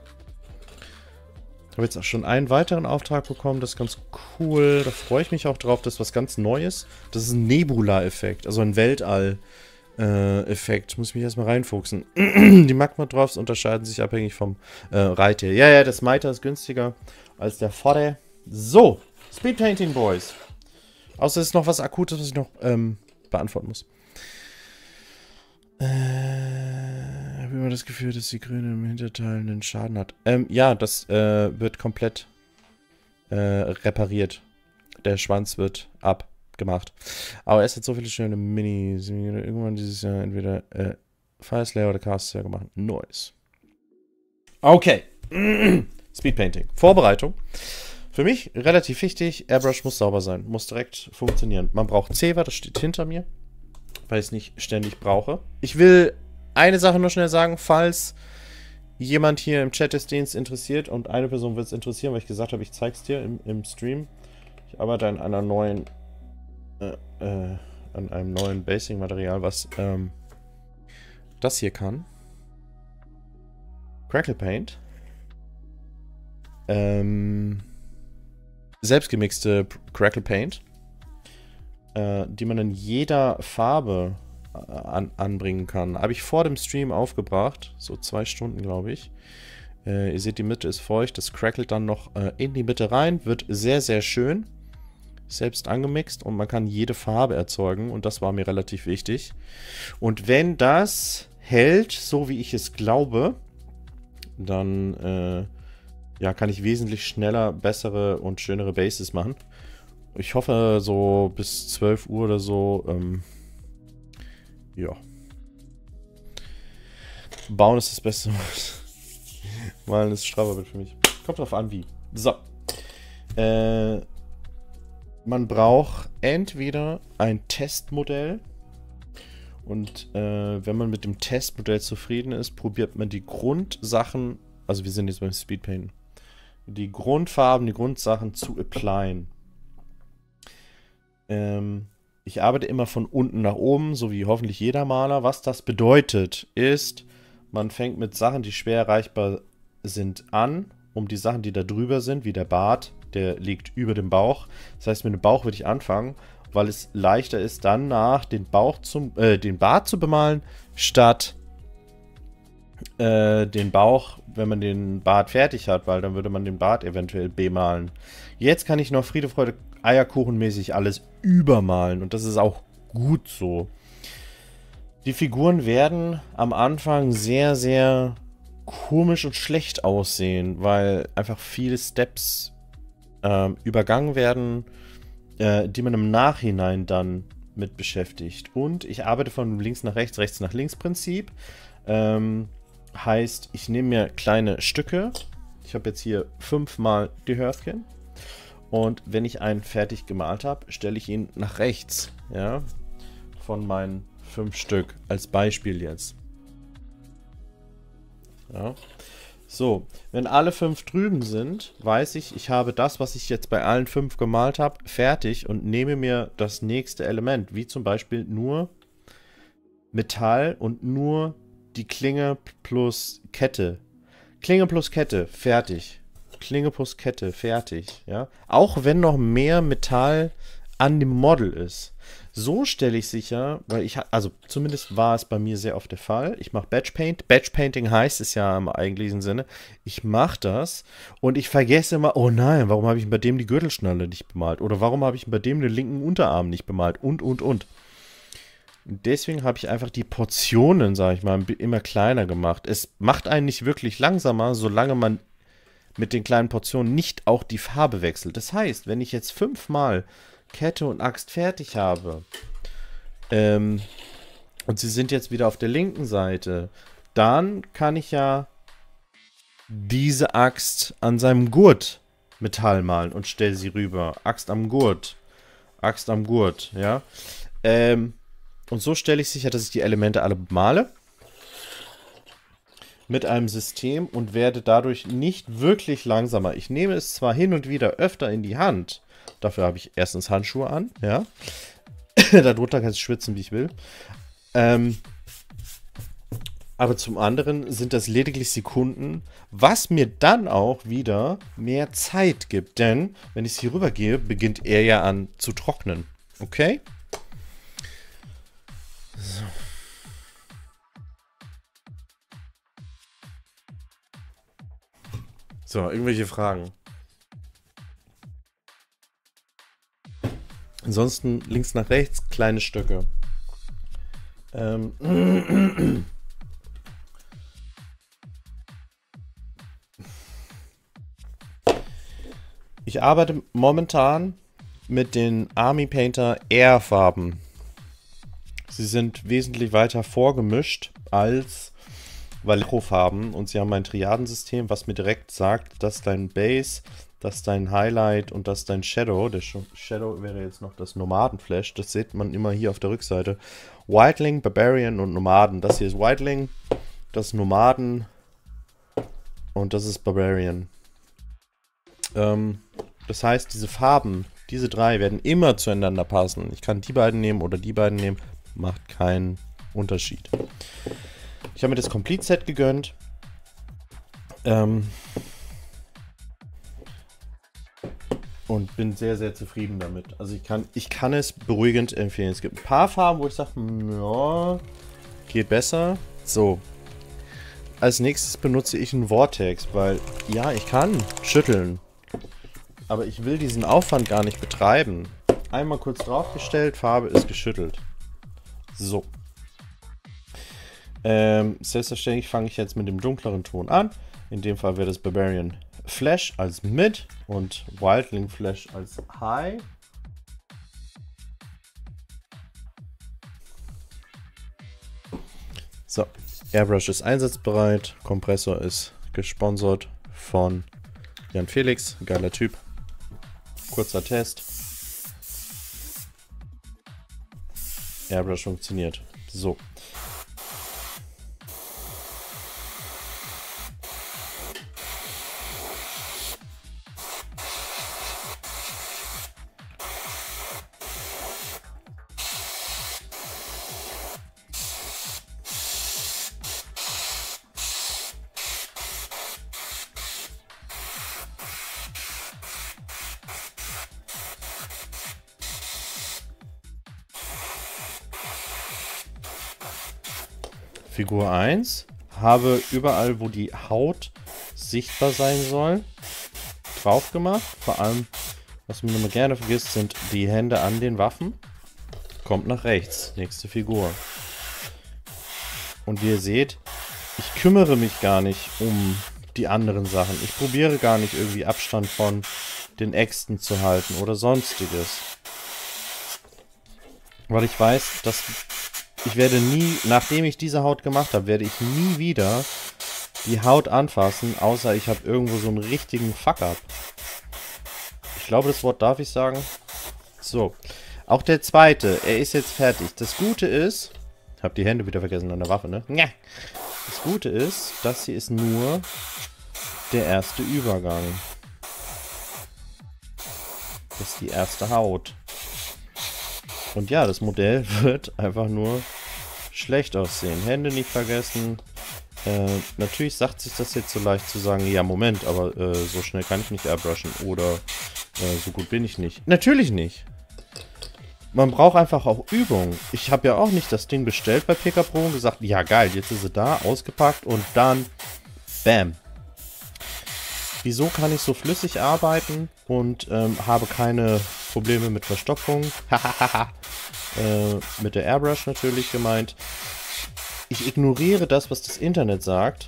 Ich habe jetzt auch schon einen weiteren Auftrag bekommen, das ist ganz cool. Da freue ich mich auch drauf, das ist was ganz Neues. Das ist ein Nebula-Effekt, also ein Weltall-Effekt. Muss ich mich erstmal reinfuchsen. Die Magma-Drops unterscheiden sich abhängig vom Reittier. Ja, der Smiter ist günstiger als der Vorder. So, Speedpainting Boys. Außer es ist noch was Akutes, was ich noch beantworten muss. Habe immer das Gefühl, dass die Grüne im Hinterteil einen Schaden hat. Ja, das wird komplett repariert. Der Schwanz wird abgemacht. Aber es hat so viele schöne Minis. Irgendwann dieses Jahr entweder Files Layout Cast ja gemacht. Nice. Okay. Speedpainting. Vorbereitung. Für mich relativ wichtig. Airbrush muss sauber sein. Muss direkt funktionieren. Man braucht Zewa, das steht hinter mir. Weil ich es nicht ständig brauche. Ich will eine Sache nur schnell sagen, falls jemand hier im Chat des Dienst interessiert und eine Person wird es interessieren, weil ich gesagt habe, ich zeige es dir im Stream. Ich arbeite an einer neuen an einem neuen Basing-Material, was das hier kann. Crackle Paint. Selbstgemixte Crackle Paint, die man in jeder Farbe anbringen kann. Habe ich vor dem Stream aufgebracht. So 2 Stunden, glaube ich. Ihr seht, die Mitte ist feucht. Das crackelt dann noch in die Mitte rein. Wird sehr, sehr schön. Selbst angemixt. Und man kann jede Farbe erzeugen. Und das war mir relativ wichtig. Und wenn das hält, so wie ich es glaube, dann ja, kann ich wesentlich schneller bessere und schönere Bases machen. Ich hoffe, so bis 12 Uhr oder so, ja. Bauen ist das Beste. Malen ist straffer wird für mich. Kommt drauf an, wie. So. Man braucht entweder ein Testmodell. Und wenn man mit dem Testmodell zufrieden ist, probiert man die Grundsachen, also wir sind jetzt beim Speedpainten, die Grundfarben, die Grundsachen zu applyen. Ich arbeite immer von unten nach oben, so wie hoffentlich jeder Maler. Was das bedeutet, ist, man fängt mit Sachen, die schwer erreichbar sind, an, um die Sachen, die da drüber sind, wie der Bart, der liegt über dem Bauch. Das heißt, mit dem Bauch würde ich anfangen, weil es leichter ist, danach den Bart zu bemalen, statt den Bauch, wenn man den Bart fertig hat, weil dann würde man den Bart eventuell bemalen. Jetzt kann ich noch Friede, Freude, Eierkuchenmäßig alles übermalen und das ist auch gut so. Die Figuren werden am Anfang sehr, sehr komisch und schlecht aussehen, weil einfach viele Steps übergangen werden, die man im Nachhinein dann mit beschäftigt. Und ich arbeite von links nach rechts, rechts nach links Prinzip. Heißt, ich nehme mir kleine Stücke. Ich habe jetzt hier 5-mal die Hearthkin. Und wenn ich einen fertig gemalt habe, stelle ich ihn nach rechts. Ja, von meinen 5 Stück. Als Beispiel jetzt. Ja. So, wenn alle 5 drüben sind, weiß ich, ich habe das, was ich jetzt bei allen 5 gemalt habe, fertig und nehme mir das nächste Element. Wie zum Beispiel nur Metall und nur die Klinge plus Kette. Klinge plus Kette, fertig. Klinge plus Kette, fertig. Ja? Auch wenn noch mehr Metall an dem Model ist. So stelle ich sicher, weil also zumindest war es bei mir sehr oft der Fall. Ich mache Batchpaint. Batchpainting heißt es ja im eigentlichen Sinne. Ich mache das und ich vergesse immer, oh nein, warum habe ich bei dem die Gürtelschnalle nicht bemalt? Oder warum habe ich bei dem den linken Unterarm nicht bemalt? Und. Und deswegen habe ich einfach die Portionen, sage ich mal, immer kleiner gemacht. Es macht einen nicht wirklich langsamer, solange man mit den kleinen Portionen nicht auch die Farbe wechselt. Das heißt, wenn ich jetzt 5-mal Kette und Axt fertig habe und sie sind jetzt wieder auf der linken Seite, dann kann ich ja diese Axt an seinem Gurt Metall malen und stelle sie rüber. Axt am Gurt. Axt am Gurt, ja. Und so stelle ich sicher, dass ich die Elemente alle bemale mit einem System und werde dadurch nicht wirklich langsamer. Ich nehme es zwar hin und wieder öfter in die Hand, dafür habe ich erstens Handschuhe an, ja. Darunter kann ich schwitzen, wie ich will. Aber zum anderen sind das lediglich Sekunden, was mir dann auch wieder mehr Zeit gibt. Denn, wenn ich es hier rüber gehe, beginnt er ja an zu trocknen. Okay? So. So, irgendwelche Fragen? Ansonsten links nach rechts, kleine Stücke. Ich arbeite momentan mit den Army Painter Air Farben. Sie sind wesentlich weiter vorgemischt als Vallejo-Farben und sie haben ein Triadensystem, was mir direkt sagt, dass dein Base, dass dein Highlight und dass dein Shadow, der Shadow wäre jetzt noch das Nomadenflash, das sieht man immer hier auf der Rückseite. Wildling, Barbarian und Nomaden. Das hier ist Wildling, das ist Nomaden und das ist Barbarian. Das heißt, diese Farben, diese drei werden immer zueinander passen. Ich kann die beiden nehmen oder die beiden nehmen, macht keinen Unterschied. Ich habe mir das Complete Set gegönnt. Und bin sehr, sehr zufrieden damit. Also ich kann es beruhigend empfehlen. Es gibt ein paar Farben, wo ich sage, ja, geht besser. So. Als nächstes benutze ich einen Vortex, weil, ja, ich kann schütteln. Aber ich will diesen Aufwand gar nicht betreiben. Einmal kurz draufgestellt, Farbe ist geschüttelt. So. Selbstverständlich fange ich jetzt mit dem dunkleren Ton an. In dem Fall wäre das Barbarian Flash als Mid und Wildling Flash als High. So, Airbrush ist einsatzbereit. Kompressor ist gesponsert von Jan Felix. Geiler Typ. Kurzer Test. Airbrush funktioniert. So. Figur 1. Habe überall, wo die Haut sichtbar sein soll, drauf gemacht. Vor allem, was man immer gerne vergisst, sind die Hände an den Waffen. Kommt nach rechts. Nächste Figur. Und wie ihr seht, ich kümmere mich gar nicht um die anderen Sachen. Ich probiere gar nicht irgendwie Abstand von den Äxten zu halten oder sonstiges. Weil ich weiß, dass ich werde nie, nachdem ich diese Haut gemacht habe, werde ich nie wieder die Haut anfassen, außer ich habe irgendwo so einen richtigen Fuck-up. Ich glaube, das Wort darf ich sagen. So. Auch der zweite, er ist jetzt fertig. Das Gute ist, ich habe die Hände wieder vergessen an der Waffe, ne? Das Gute ist, das hier ist nur der erste Übergang. Das ist die erste Haut. Und ja, das Modell wird einfach nur schlecht aussehen. Hände nicht vergessen. Natürlich sagt sich das jetzt so leicht zu sagen, ja Moment, aber so schnell kann ich nicht airbrushen oder so gut bin ich nicht. Natürlich nicht. Man braucht einfach auch Übung. Ich habe ja auch nicht das Ding bestellt bei PK Pro und gesagt, ja geil, jetzt ist sie da, ausgepackt und dann bam. Wieso kann ich so flüssig arbeiten und habe keine Probleme mit Verstopfung? Mit der Airbrush natürlich gemeint. Ich ignoriere das, was das Internet sagt.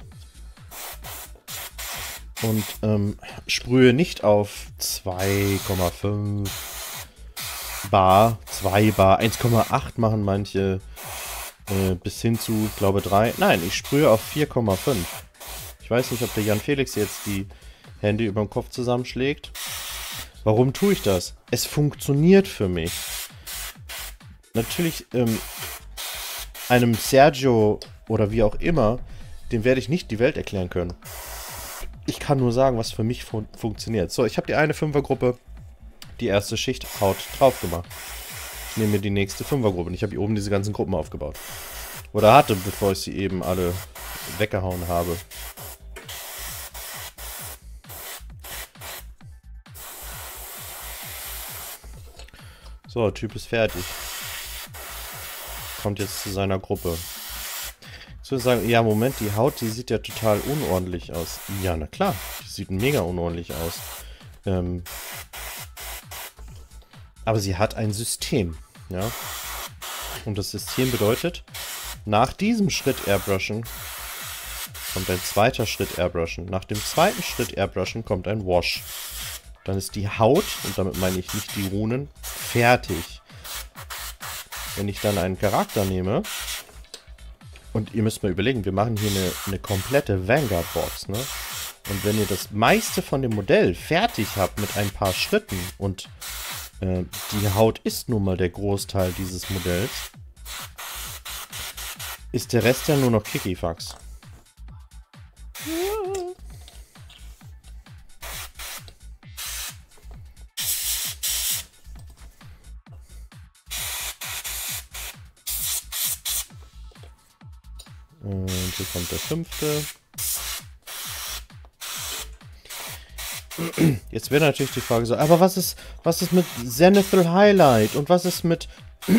Und sprühe nicht auf 2,5 Bar, 2 Bar, 1,8 machen manche, bis hin zu, ich glaube, 3. Nein, ich sprühe auf 4,5. Ich weiß nicht, ob der Jan Felix jetzt die Hände über dem Kopf zusammenschlägt. Warum tue ich das? Es funktioniert für mich. Natürlich, einem Sergio oder wie auch immer, dem werde ich nicht die Welt erklären können. Ich kann nur sagen, was für mich funktioniert. So, ich habe die eine Fünfergruppe, die erste Schicht Haut drauf gemacht. Ich nehme mir die nächste Fünfergruppe und ich habe hier oben diese ganzen Gruppen aufgebaut. Oder hatte, bevor ich sie eben alle weggehauen habe. So, Typ ist fertig. Kommt jetzt zu seiner Gruppe. Ich würde sagen, ja Moment, die Haut, die sieht ja total unordentlich aus. Ja, na klar, die sieht mega unordentlich aus. Aber sie hat ein System, ja. Und das System bedeutet, nach diesem Schritt Airbrushen kommt ein zweiter Schritt Airbrushen. Nach dem zweiten Schritt Airbrushen kommt ein Wash. Dann ist die Haut, und damit meine ich nicht die Runen, fertig. Wenn ich dann einen Charakter nehme Und ihr müsst mal überlegen, wir machen hier eine komplette Vanguard-Box, ne? Und wenn ihr das meiste von dem Modell fertig habt mit ein paar Schritten und die Haut ist nun mal der Großteil dieses Modells, ist der Rest ja nur noch Kikifax. Und hier kommt der 5. Jetzt wäre natürlich die Frage so, aber was ist mit Zenithal Highlight und was ist mit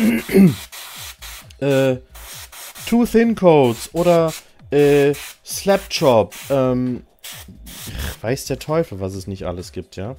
Two Thin Coats oder Slapchop? Weiß der Teufel, was es nicht alles gibt, ja?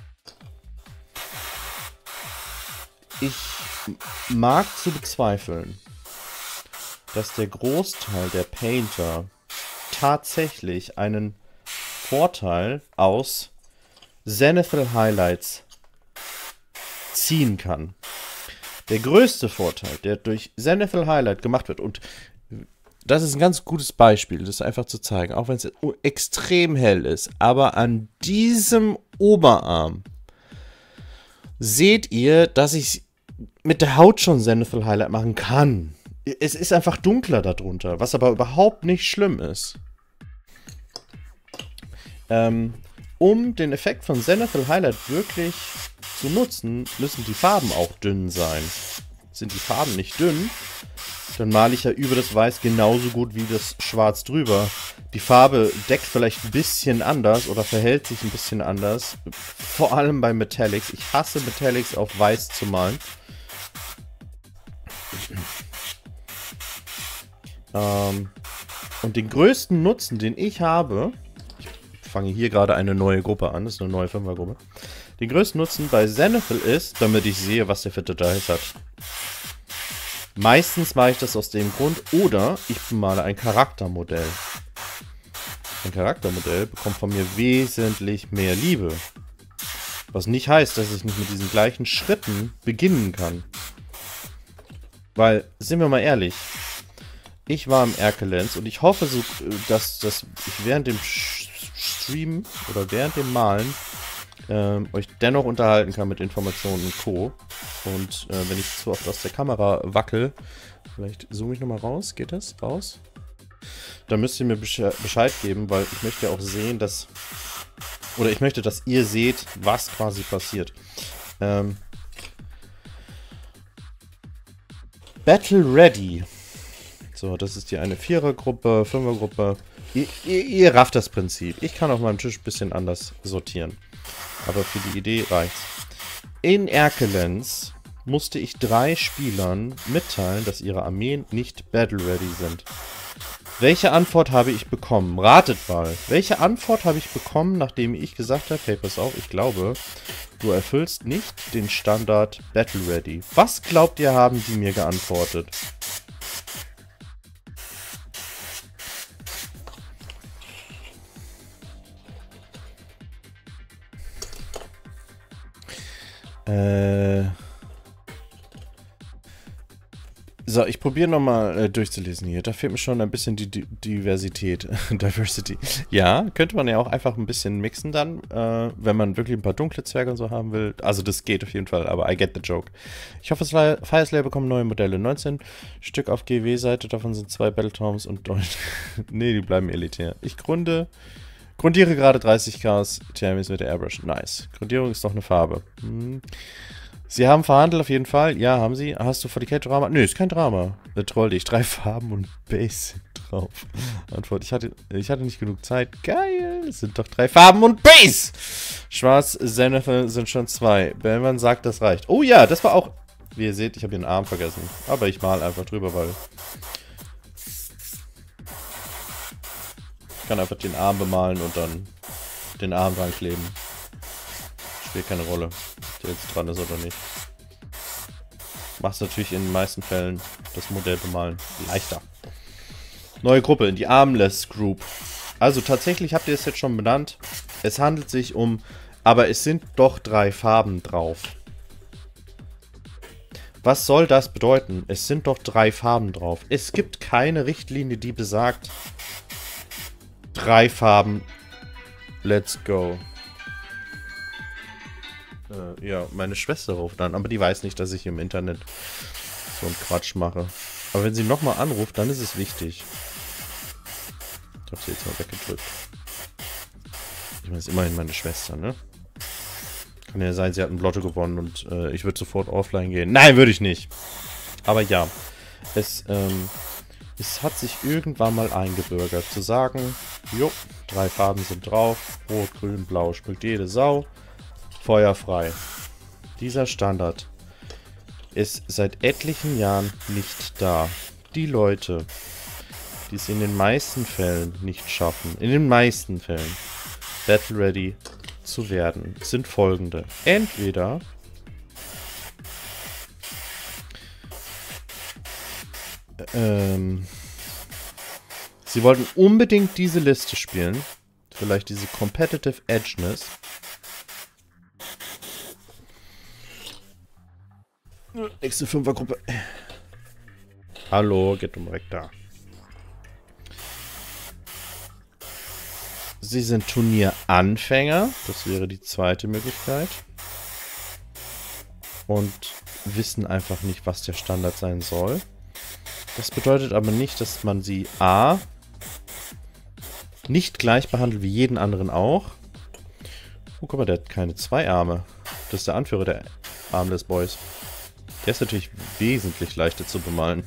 Ich mag zu bezweifeln, dass der Großteil der Painter tatsächlich einen Vorteil aus Zenithal Highlights ziehen kann. Der größte Vorteil, der durch Zenithal Highlight gemacht wird, und das ist ein ganz gutes Beispiel, das einfach zu zeigen, auch wenn es extrem hell ist, aber an diesem Oberarm seht ihr, dass ich mit der Haut schon Zenithal Highlight machen kann. Es ist einfach dunkler darunter, was aber überhaupt nicht schlimm ist. Um den Effekt von Zenithal Highlight wirklich zu nutzen, müssen die Farben auch dünn sein. Sind die Farben nicht dünn, dann male ich ja über das Weiß genauso gut wie das Schwarz drüber. Die Farbe deckt vielleicht ein bisschen anders oder verhält sich ein bisschen anders. Vor allem bei Metallics. Ich hasse Metallics auf Weiß zu malen. Und den größten Nutzen, den ich habe, ich fange hier gerade eine neue Gruppe an, das ist eine neue 5er-Gruppe. Den größten Nutzen bei Zenithal ist, damit ich sehe, was der für Details hat. Meistens mache ich das aus dem Grund, oder ich bemale ein Charaktermodell. Ein Charaktermodell bekommt von mir wesentlich mehr Liebe. Was nicht heißt, dass ich nicht mit diesen gleichen Schritten beginnen kann. Weil, sind wir mal ehrlich, ich war im Erkelenz und ich hoffe, so, dass ich während dem Stream oder während dem Malen euch dennoch unterhalten kann mit Informationen und Co. Und wenn ich zu oft aus der Kamera wackel, vielleicht zoome ich nochmal raus, geht das? Raus? Dann müsst ihr mir Bescheid geben, weil ich möchte ja auch sehen, dass, oder ich möchte, dass ihr seht, was quasi passiert. Battle Ready. So, das ist hier eine 4er-Gruppe, 5er-Gruppe. Ihr rafft das Prinzip. Ich kann auf meinem Tisch ein bisschen anders sortieren. Aber für die Idee reicht's. In Erkelenz musste ich 3 Spielern mitteilen, dass ihre Armeen nicht Battle Ready sind. Welche Antwort habe ich bekommen? Ratet mal. Welche Antwort habe ich bekommen, nachdem ich gesagt habe, hey, pass auf, ich glaube, du erfüllst nicht den Standard Battle Ready. Was glaubt ihr, haben die mir geantwortet? So, ich probiere nochmal durchzulesen hier. Da fehlt mir schon ein bisschen die Diversität. Diversity. Ja, könnte man ja auch einfach ein bisschen mixen dann, wenn man wirklich ein paar dunkle Zwerge und so haben will. Also das geht auf jeden Fall, aber I get the joke. Ich hoffe, Fire Slayer bekommen neue Modelle. 19 Stück auf GW-Seite, davon sind 2 Battletoms und... nee, die bleiben elitär. Ich grundiere gerade 30k Thermis mit der Airbrush. Nice. Grundierung ist doch eine Farbe. Sie haben verhandelt auf jeden Fall. Ja, haben sie. Hast du 40k-Drama? Nö, ist kein Drama. Da troll dich. 3 Farben und Base drauf. Antwort. Ich hatte nicht genug Zeit. Geil. Es sind doch 3 Farben und Base. Schwarz, Zenithal sind schon 2. Bellman sagt, das reicht. Oh ja, das war auch... Wie ihr seht, ich habe den Arm vergessen. Aber ich mal einfach drüber, weil... Ich kann einfach den Arm bemalen und dann den Arm dran kleben. Spielt keine Rolle, ob der jetzt dran ist oder nicht. Macht es natürlich in den meisten Fällen das Modell bemalen leichter. Neue Gruppe, in die Armless Group. Also tatsächlich habt ihr es jetzt schon benannt. Es handelt sich um, aber es sind doch 3 Farben drauf. Was soll das bedeuten? Es sind doch 3 Farben drauf. Es gibt keine Richtlinie, die besagt, 3 Farben, let's go. Ja, meine Schwester ruft an, aber die weiß nicht, dass ich im Internet so einen Quatsch mache. Aber wenn sie nochmal anruft, dann ist es wichtig. Ich habe sie jetzt mal weggedrückt. Ich meine, es ist immerhin meine Schwester, ne? Kann ja sein, sie hat ein Lotto gewonnen und ich würde sofort offline gehen. Nein, würde ich nicht. Aber ja, es hat sich irgendwann mal eingebürgert, zu sagen, jo, 3 Farben sind drauf, Rot, Grün, Blau, spielt jede Sau, feuerfrei. Dieser Standard ist seit etlichen Jahren nicht da. Die Leute, die es in den meisten Fällen nicht schaffen, Battle Ready zu werden, sind folgende. Entweder sie wollten unbedingt diese Liste spielen, vielleicht diese Competitive Edgeness. Nächste 5er-Gruppe. Hallo, geht um direkt da. Sie sind Turnieranfänger, das wäre die zweite Möglichkeit. Und wissen einfach nicht, was der Standard sein soll. Das bedeutet aber nicht, dass man sie A nicht gleich behandelt wie jeden anderen auch. Oh, guck mal, der hat keine 2 Arme. Das ist der Anführer der Armless Boys. Der ist natürlich wesentlich leichter zu bemalen.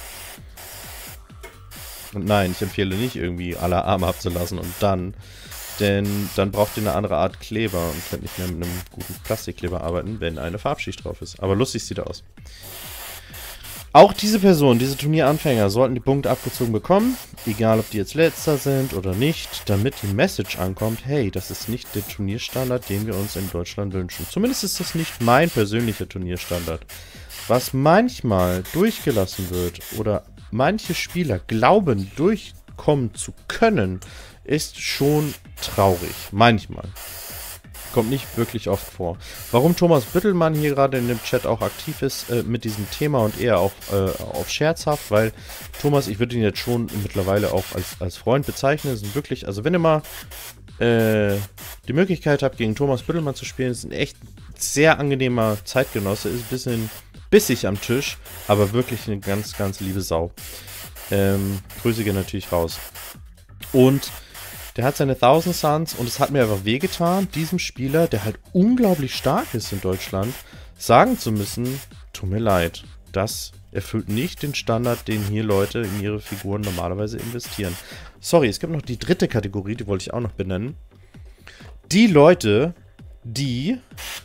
Und nein, ich empfehle nicht irgendwie alle Arme abzulassen und dann. Denn dann braucht ihr eine andere Art Kleber und könnt nicht mehr mit einem guten Plastikkleber arbeiten, wenn eine Farbschicht drauf ist. Aber lustig sieht er aus. Auch diese Personen, diese Turnieranfänger, sollten die Punkte abgezogen bekommen. Egal, ob die jetzt Letzter sind oder nicht, damit die Message ankommt, hey, das ist nicht der Turnierstandard, den wir uns in Deutschland wünschen. Zumindest ist das nicht mein persönlicher Turnierstandard. Was manchmal durchgelassen wird oder manche Spieler glauben, durchkommen zu können, ist schon traurig. Manchmal. Kommt nicht wirklich oft vor. Warum Thomas Büttelmann hier gerade in dem Chat auch aktiv ist mit diesem Thema und eher auch auf scherzhaft, weil Thomas, ich würde ihn jetzt schon mittlerweile auch als Freund bezeichnen, sind wirklich, also wenn ihr mal die Möglichkeit habt, gegen Thomas Büttelmann zu spielen, ist ein echt sehr angenehmer Zeitgenosse, ist ein bisschen bissig am Tisch, aber wirklich eine ganz, ganz liebe Sau. Grüße gehen natürlich raus. Und der hat seine 1000 Suns und es hat mir einfach wehgetan, diesem Spieler, der halt unglaublich stark ist in Deutschland, sagen zu müssen, tut mir leid, das erfüllt nicht den Standard, den hier Leute in ihre Figuren normalerweise investieren. Sorry, es gibt noch die dritte Kategorie, die wollte ich auch noch benennen. Die Leute, denen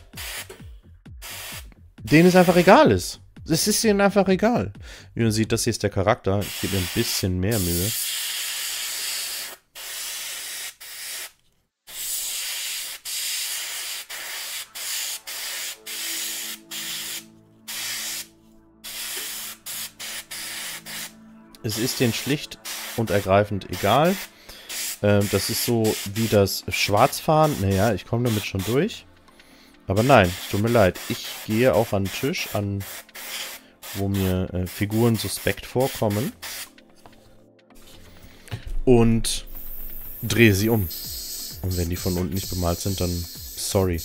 es einfach egal ist. Es ist ihnen einfach egal. Wie man sieht, das hier ist der Charakter. Ich gebe mir ein bisschen mehr Mühe. Es ist denen schlicht und ergreifend egal. Das ist so wie das Schwarzfahren. Naja, ich komme damit schon durch. Aber nein, es tut mir leid. Ich gehe auch an den Tisch, wo mir Figuren suspekt vorkommen. Und drehe sie um. Und wenn die von unten nicht bemalt sind, dann sorry.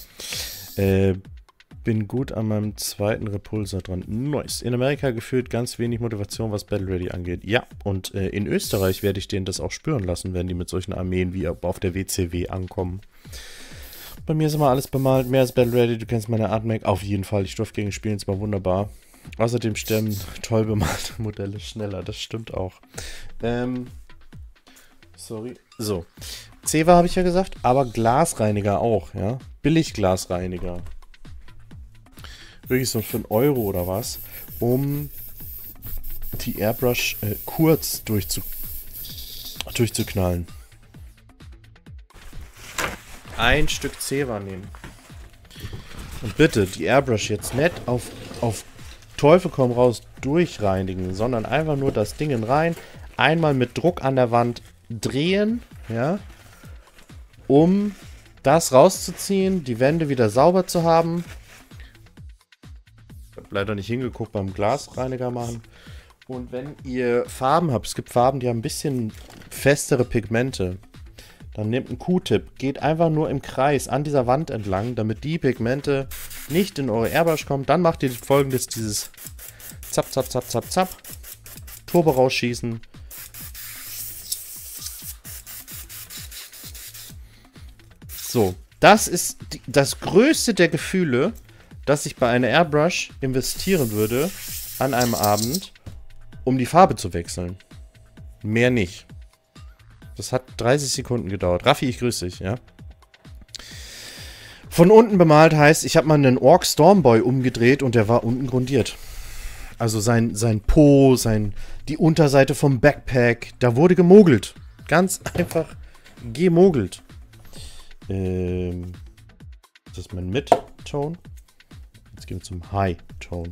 Bin gut an meinem zweiten Repulsor dran. Nice. In Amerika gefühlt ganz wenig Motivation, was Battle Ready angeht. Ja, und in Österreich werde ich denen das auch spüren lassen, wenn die mit solchen Armeen wie auf der WCW ankommen. Bei mir ist immer alles bemalt, mehr als Battle Ready. Du kennst meine Artmake. Auf jeden Fall, ich durfte gegen spielen, es war wunderbar. Außerdem sterben toll bemalte Modelle schneller, das stimmt auch. Sorry. So. Zewa habe ich ja gesagt, aber Glasreiniger auch, ja. Billig-Glasreiniger. Wirklich so für einen Euro oder was, um die Airbrush kurz durchzuknallen. Ein Stück Zewa nehmen. Und bitte die Airbrush jetzt nicht auf Teufel komm raus durchreinigen, sondern einfach nur das Ding rein, einmal mit Druck an der Wand drehen, ja, um das rauszuziehen, die Wände wieder sauber zu haben. habe leider nicht hingeguckt beim Glasreiniger machen. Und wenn ihr Farben habt, es gibt Farben, die haben ein bisschen festere Pigmente, dann nehmt einen Q-Tip, geht einfach nur im Kreis an dieser Wand entlang, damit die Pigmente nicht in eure Airbrush kommen. Dann macht ihr folgendes, dieses Zap, Zap, Zap, Zap, Zap, Turbo rausschießen. So, das ist das größte der Gefühle, dass ich bei einer Airbrush investieren würde an einem Abend, um die Farbe zu wechseln. Mehr nicht. Das hat 30 Sekunden gedauert. Raffi, ich grüße dich, ja. Von unten bemalt heißt, ich habe mal einen Orc Stormboy umgedreht und der war unten grundiert. Also sein Po, die Unterseite vom Backpack, da wurde gemogelt. Ganz einfach gemogelt. Das ist mein Mid-Tone. Jetzt gehen wir zum High-Tone.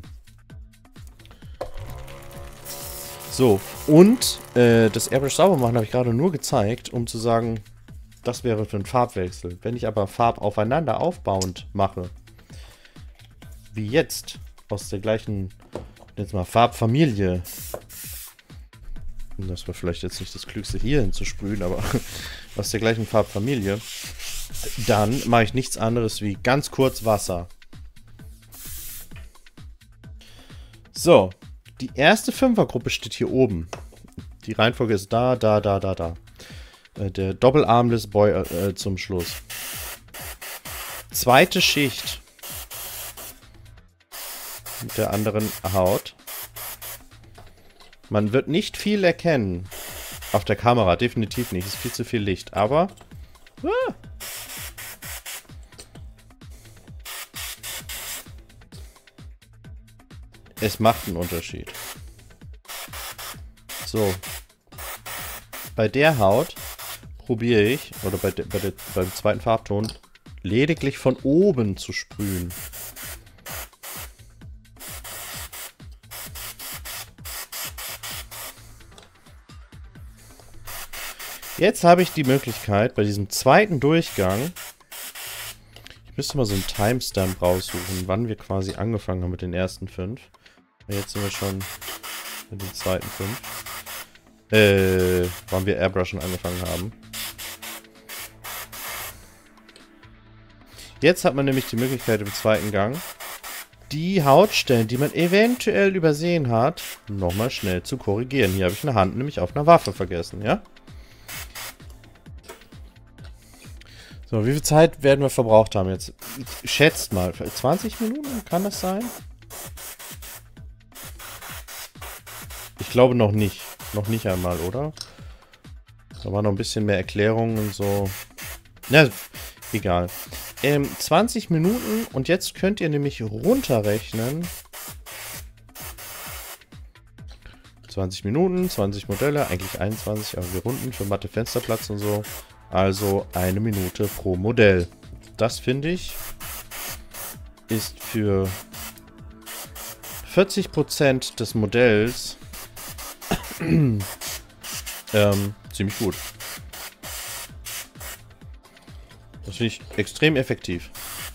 So, und das Airbrush sauber machen habe ich gerade nur gezeigt, um zu sagen, das wäre für einen Farbwechsel. Wenn ich aber Farb aufeinander aufbauend mache, wie jetzt, aus der gleichen, jetzt mal Farbfamilie, und das war vielleicht jetzt nicht das Klügste hier hinzusprühen, aber aus der gleichen Farbfamilie, dann mache ich nichts anderes wie ganz kurz Wasser. So, die erste Fünfergruppe steht hier oben. Die Reihenfolge ist da. Der Doppelarmless Boy zum Schluss. Zweite Schicht mit der anderen Haut. Man wird nicht viel erkennen. Auf der Kamera, definitiv nicht. Es ist viel zu viel Licht. Aber... es macht einen Unterschied. So. Bei der Haut probiere ich, oder beim zweiten Farbton, lediglich von oben zu sprühen. Jetzt habe ich die Möglichkeit, bei diesem zweiten Durchgang, ich müsste mal so einen Timestamp raussuchen, wann wir quasi angefangen haben mit den ersten 5. Jetzt sind wir schon mit den zweiten 5. Wann wir Airbrushen angefangen haben. Jetzt hat man nämlich die Möglichkeit im zweiten Gang, die Hautstellen, die man eventuell übersehen hat, nochmal schnell zu korrigieren. Hier habe ich eine Hand nämlich auf einer Waffe vergessen, ja? So, wie viel Zeit werden wir verbraucht haben jetzt? Schätzt mal, 20 Minuten? Kann das sein? Ich glaube noch nicht. Noch nicht einmal, oder? Da war noch ein bisschen mehr Erklärungen und so. Na, egal. 20 Minuten und jetzt könnt ihr nämlich runterrechnen. 20 Minuten, 20 Modelle, eigentlich 21, aber wir runden für Mathe Fensterplatz und so. Also 1 Minute pro Modell. Das finde ich ist für 40% des Modells ziemlich gut. Das finde ich extrem effektiv.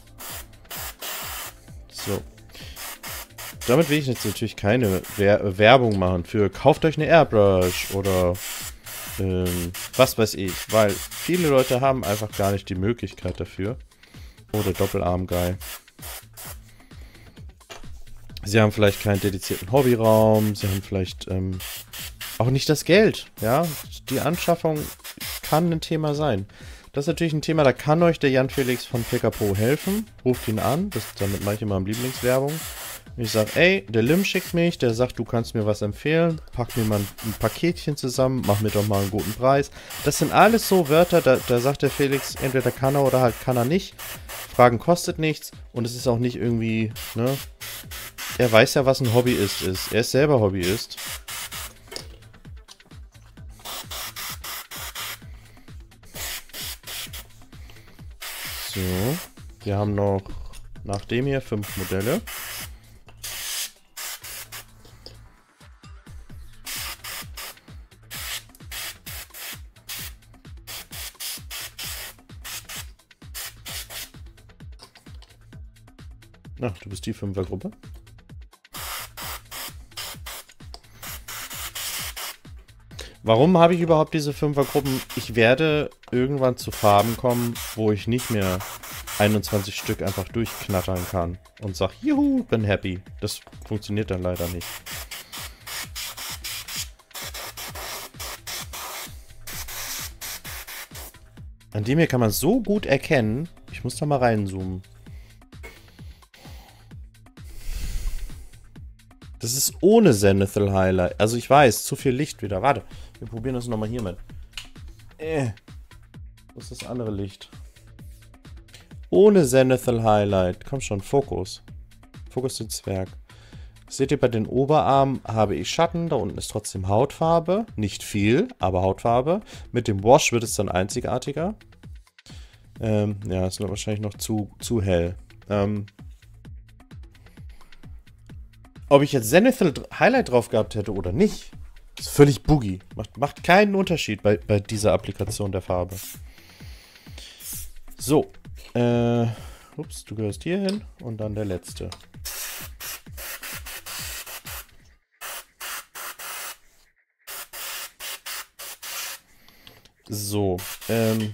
So. Damit will ich jetzt natürlich keine Werbung machen für kauft euch eine Airbrush oder was weiß ich, weil viele Leute haben einfach gar nicht die Möglichkeit dafür. Oder Doppelarm-Guy. Sie haben vielleicht keinen dedizierten Hobbyraum, sie haben vielleicht auch nicht das Geld, ja. Die Anschaffung kann ein Thema sein. Das ist natürlich ein Thema, da kann euch der Jan Felix von Pickapo helfen. Ruft ihn an, das ist damit manche mal Lieblingswerbung. Ich sage, ey, der Lim schickt mich, der sagt, du kannst mir was empfehlen, pack mir mal ein Paketchen zusammen, mach mir doch mal einen guten Preis. Das sind alles so Wörter, da sagt der Felix, entweder kann er oder halt kann er nicht. Fragen kostet nichts und es ist auch nicht irgendwie, ne? Er weiß ja, was ein Hobbyist ist. Er ist selber Hobbyist. So, wir haben noch nach dem hier 5 Modelle. Ach, du bist die 5er-Gruppe. Warum habe ich überhaupt diese Fünfergruppen? Ich werde irgendwann zu Farben kommen, wo ich nicht mehr 21 Stück einfach durchknattern kann und sage, juhu, bin happy. Das funktioniert dann leider nicht. An dem hier kann man so gut erkennen. Ich muss da mal reinzoomen. Das ist ohne Zenithal Highlight. Also ich weiß, zu viel Licht wieder. Warte, wir probieren das nochmal hier mit. Wo ist das andere Licht? Ohne Zenithal Highlight. Komm schon, Fokus. Fokus den Zwerg. Seht ihr, bei den Oberarmen habe ich Schatten. Da unten ist trotzdem Hautfarbe. Nicht viel, aber Hautfarbe. Mit dem Wash wird es dann einzigartiger. Ja, ist nur wahrscheinlich noch zu hell. Ob ich jetzt Zenithal Highlight drauf gehabt hätte oder nicht, ist völlig boogie. Macht keinen Unterschied bei dieser Applikation der Farbe. So. Ups, du gehörst hier hin und dann der letzte. So. Jetzt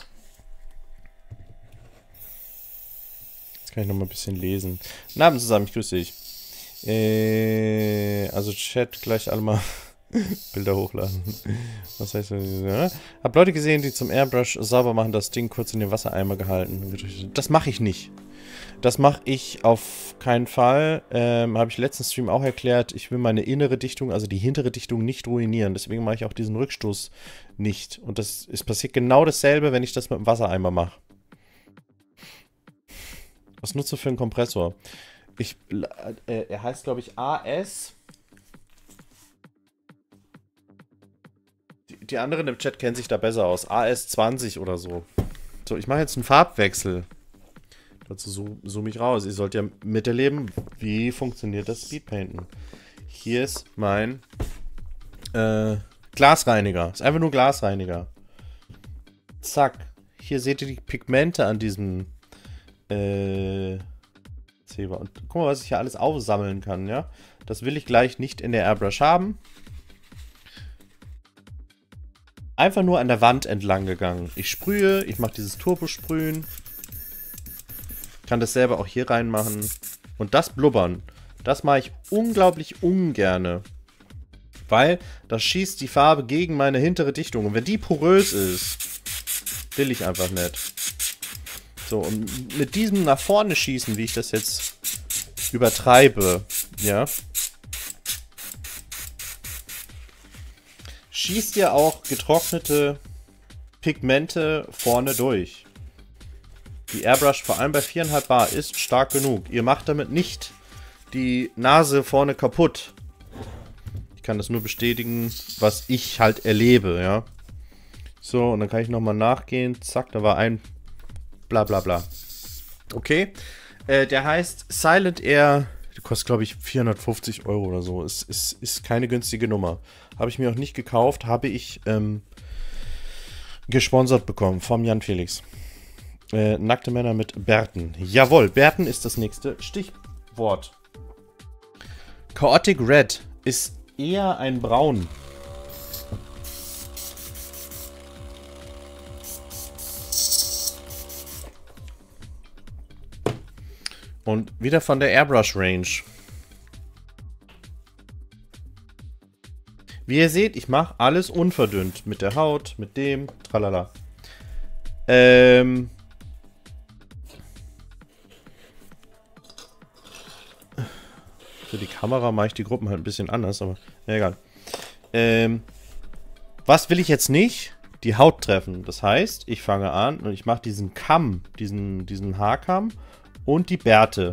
kann ich noch mal ein bisschen lesen. Guten Abend zusammen, ich grüße dich. Also Chat, gleich alle mal Bilder hochladen. Was heißt das? Hab Leute gesehen, die zum Airbrush sauber machen, das Ding kurz in den Wassereimer gehalten. Das mache ich nicht. Das mache ich auf keinen Fall. Habe ich letzten Stream auch erklärt. Ich will meine innere Dichtung, also die hintere Dichtung, nicht ruinieren. Deswegen mache ich auch diesen Rückstoß nicht. Und passiert genau dasselbe, wenn ich das mit dem Wassereimer mache. Was nutzt du für einen Kompressor? Er heißt, glaube ich, AS. Die anderen im Chat kennen sich da besser aus. AS20 oder so. So, ich mache jetzt einen Farbwechsel. Dazu zoome ich raus. Ihr sollt ja miterleben, wie funktioniert das Speedpainten. Hier ist mein Glasreiniger. Ist einfach nur Glasreiniger. Zack. Hier seht ihr die Pigmente an diesem Zebra. Und guck mal, was ich hier alles aufsammeln kann, ja. Das will ich gleich nicht in der Airbrush haben. Einfach nur an der Wand entlang gegangen. Ich sprühe, ich mache dieses Turbosprühen. Kann das selber auch hier reinmachen. Und das Blubbern, das mache ich unglaublich ungerne. Weil das schießt die Farbe gegen meine hintere Dichtung. Und wenn die porös ist, will ich einfach nicht. So, und mit diesem nach vorne schießen, wie ich das jetzt übertreibe, ja, schießt ihr auch getrocknete Pigmente vorne durch. Die Airbrush, vor allem bei 4,5 Bar, ist stark genug. Ihr macht damit nicht die Nase vorne kaputt. Ich kann das nur bestätigen, was ich halt erlebe, ja. So, und dann kann ich nochmal nachgehen. Zack, da war ein bla bla bla. Okay. Der heißt Silent Air. Der kostet, glaube ich, 450 € oder so. Ist keine günstige Nummer. Habe ich mir auch nicht gekauft. Habe ich gesponsert bekommen vom Jan Felix. Nackte Männer mit Bärten. Jawohl, Bärten ist das nächste Stichwort. Chaotic Red ist eher ein Braun. Und wieder von der Airbrush Range. Wie ihr seht, ich mache alles unverdünnt. Mit der Haut, mit dem, tralala. Für die Kamera mache ich die Gruppen halt ein bisschen anders, aber ja, egal. Was will ich jetzt nicht? Die Haut treffen. Das heißt, ich fange an und ich mache diesen Kamm, diesen Haarkamm und die Bärte.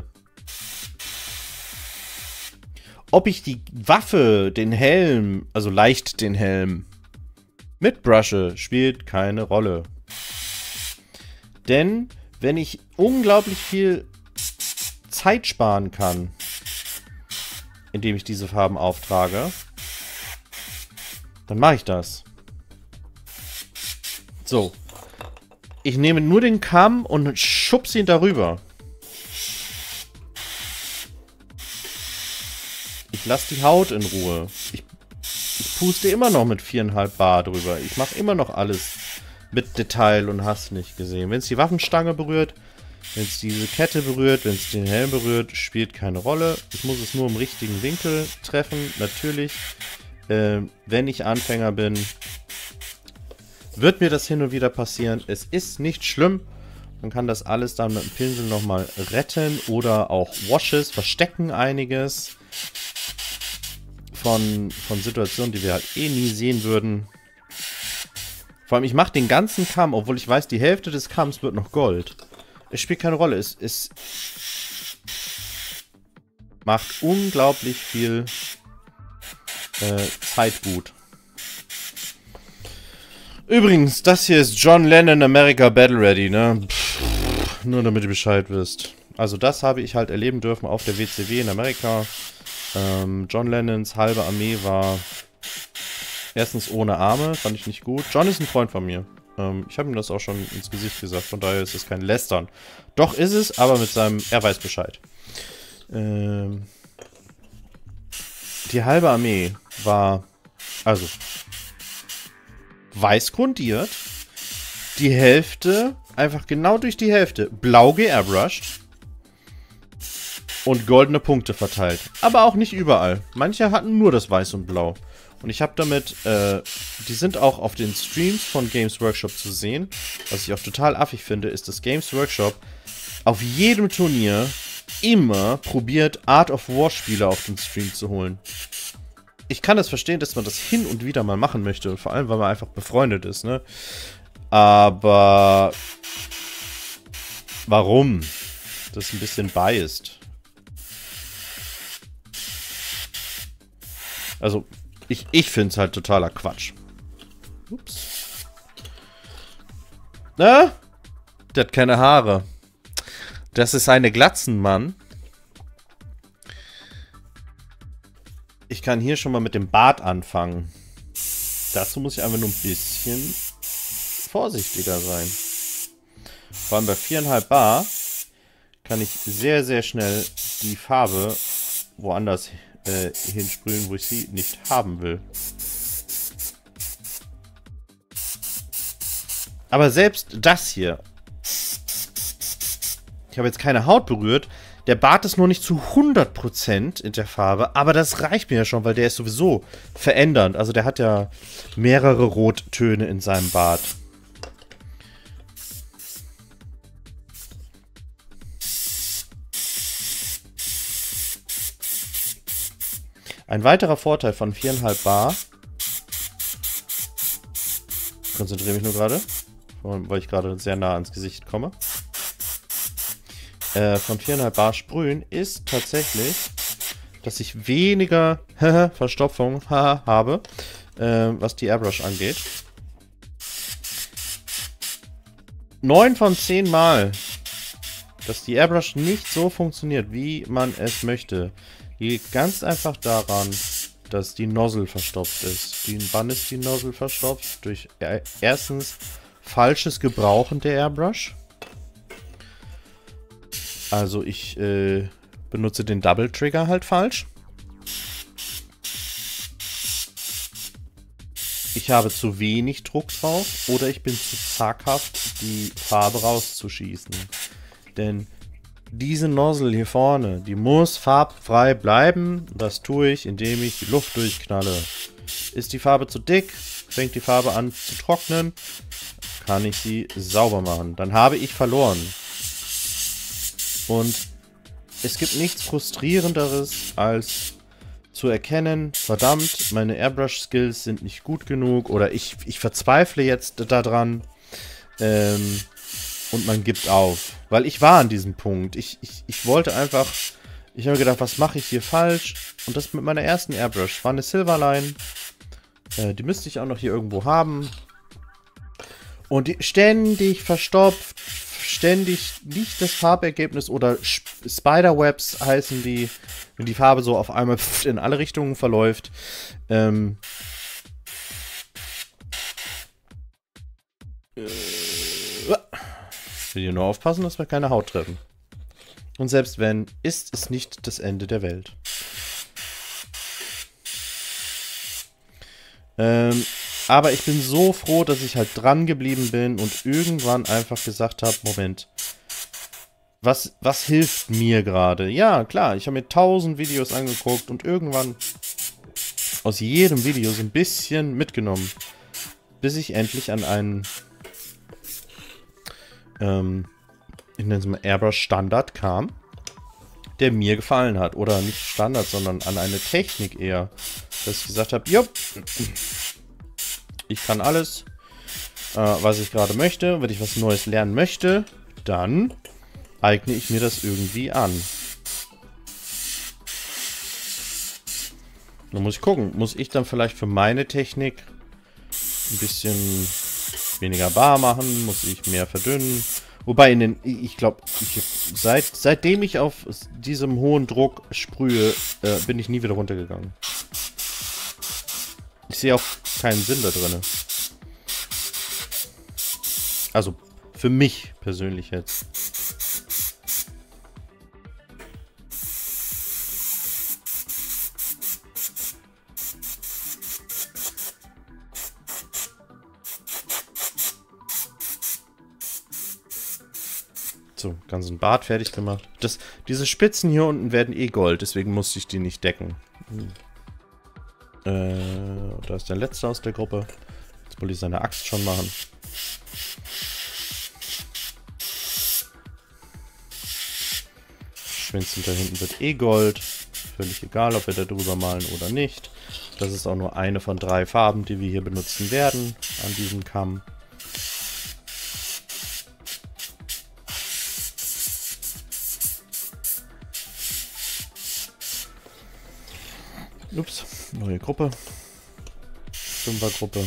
Ob ich die Waffe, den Helm, also leicht den Helm, mitbrushe, spielt keine Rolle. Denn wenn ich unglaublich viel Zeit sparen kann, indem ich diese Farben auftrage, dann mache ich das. So. Ich nehme nur den Kamm und schubse ihn darüber. Ich lasse die Haut in Ruhe. Ich puste immer noch mit 4,5 Bar drüber. Ich mache immer noch alles mit Detail und hast nicht gesehen. Wenn es die Waffenstange berührt, wenn es diese Kette berührt, wenn es den Helm berührt, spielt keine Rolle. Ich muss es nur im richtigen Winkel treffen. Natürlich, wenn ich Anfänger bin, wird mir das hin und wieder passieren. Es ist nicht schlimm. Man kann das alles dann mit dem Pinsel nochmal retten oder auch Washes verstecken einiges von Situationen, die wir halt eh nie sehen würden. Vor allem, ich mache den ganzen Kamm, obwohl ich weiß, die Hälfte des Kamms wird noch Gold. Es spielt keine Rolle. Es macht unglaublich viel Zeit gut. Übrigens, das hier ist John Lennon America Battle Ready, ne? Pff, nur damit ihr Bescheid wisst. Also das habe ich halt erleben dürfen auf der WCW in Amerika. John Lennons halbe Armee war erstens ohne Arme, fand ich nicht gut. John ist ein Freund von mir. Ich habe ihm das auch schon ins Gesicht gesagt, von daher ist es kein Lästern. Doch ist es, aber mit seinem, er weiß Bescheid. Die halbe Armee war, also, weiß grundiert. Die Hälfte, einfach genau durch die Hälfte, blau geairbrushed. Und goldene Punkte verteilt. Aber auch nicht überall. Manche hatten nur das Weiß und Blau. Und ich habe damit, die sind auch auf den Streams von Games Workshop zu sehen. Was ich auch total affig finde, ist, dass Games Workshop auf jedem Turnier immer probiert, Art of War Spieler auf den Stream zu holen. Ich kann das verstehen, dass man das hin und wieder mal machen möchte. Und vor allem, weil man einfach befreundet ist, ne? Aber warum? Das ist ein bisschen biased. Also, ich finde es halt totaler Quatsch. Ups. Na? Der hat keine Haare. Das ist eine Glatzenmann. Ich kann hier schon mal mit dem Bart anfangen. Dazu muss ich einfach nur ein bisschen vorsichtiger sein. Vor allem bei 4,5 Bar kann ich sehr, sehr schnell die Farbe woanders hinsprühen, wo ich sie nicht haben will. Aber selbst das hier. Ich habe jetzt keine Haut berührt. Der Bart ist noch nicht zu 100% in der Farbe, aber das reicht mir ja schon, weil der ist sowieso verändernd. Also der hat ja mehrere Rottöne in seinem Bart. Ein weiterer Vorteil von 4,5 Bar. Ich konzentriere mich nur gerade, weil ich gerade sehr nah ans Gesicht komme. Von 4,5 Bar sprühen ist tatsächlich, dass ich weniger Verstopfung habe, was die Airbrush angeht. 9 von 10 Mal, dass die Airbrush nicht so funktioniert, wie man es möchte, liegt ganz einfach daran, dass die Nozzle verstopft ist. Wann ist die Nozzle verstopft? Durch erstens falsches Gebrauchen der Airbrush. Also ich benutze den Double Trigger halt falsch. Ich habe zu wenig Druck drauf oder ich bin zu zaghaft, die Farbe rauszuschießen. Denn diese Nozzle hier vorne, die muss farbfrei bleiben. Das tue ich, indem ich die Luft durchknalle. Ist die Farbe zu dick, fängt die Farbe an zu trocknen, kann ich sie sauber machen. Dann habe ich verloren. Und es gibt nichts Frustrierenderes, als zu erkennen, verdammt, meine Airbrush-Skills sind nicht gut genug oder ich verzweifle jetzt daran und man gibt auf. Weil ich war an diesem Punkt. Ich wollte einfach, ich habe gedacht, was mache ich hier falsch? Und das mit meiner ersten Airbrush. War eine Silverline. Die müsste ich auch noch hier irgendwo haben. Und die ständig verstopft. Ständig nicht das Farbergebnis oder Spiderwebs heißen die, wenn die Farbe so auf einmal in alle Richtungen verläuft. Ich will hier nur aufpassen, dass wir keine Haut treffen. Und selbst wenn, ist es nicht das Ende der Welt. Aber ich bin so froh, dass ich halt dran geblieben bin und irgendwann einfach gesagt habe, Moment, was hilft mir gerade? Ja, klar, ich habe mir 1000 Videos angeguckt und irgendwann aus jedem Video so ein bisschen mitgenommen, bis ich endlich an einen ich nenne es mal Airbrush Standard kam, der mir gefallen hat. Oder nicht Standard, sondern an eine Technik eher. Dass ich gesagt habe, jupp, ich kann alles, was ich gerade möchte. Wenn ich was Neues lernen möchte, dann eigne ich mir das irgendwie an. Dann muss ich gucken, muss ich dann vielleicht für meine Technik ein bisschen weniger bar machen, muss ich mehr verdünnen. Wobei ich glaube, seitdem ich auf diesem hohen Druck sprühe, bin ich nie wieder runtergegangen. Ich sehe auch keinen Sinn da drin. Also, für mich persönlich jetzt. So, ganzen Bart fertig gemacht. Diese Spitzen hier unten werden eh Gold, deswegen musste ich die nicht decken. Da ist der letzte aus der Gruppe. Jetzt wollte ich seine Axt schon machen. Schwänzchen da hinten wird eh Gold. Völlig egal, ob wir da drüber malen oder nicht. Das ist auch nur eine von 3 Farben, die wir hier benutzen werden an diesem Kamm. Ups, neue Gruppe. 5er-Gruppe.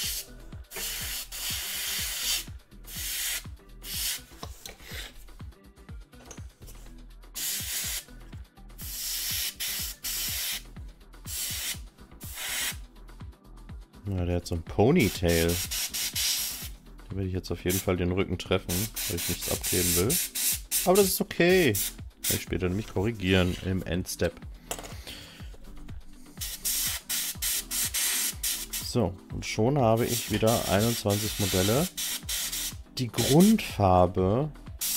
Ja, der hat so ein Ponytail. Da werde ich jetzt auf jeden Fall den Rücken treffen, weil ich nichts abkleben will. Aber das ist okay. Kann ich später nämlich korrigieren im Endstep. So, und schon habe ich wieder 21 Modelle. Die Grundfarbe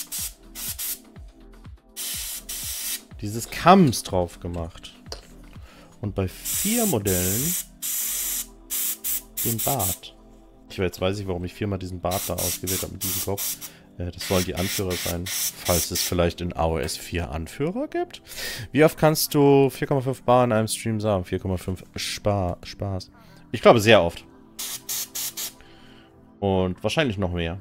dieses Kamms drauf gemacht. Und bei 4 Modellen den Bart. Jetzt weiß ich, warum ich 4-mal diesen Bart da ausgewählt habe mit diesem Kopf. Das sollen die Anführer sein, falls es vielleicht in AOS 4 Anführer gibt. Wie oft kannst du 4,5 Bar in einem Stream sagen? 4,5 Spaß. Ich glaube, sehr oft. Und wahrscheinlich noch mehr.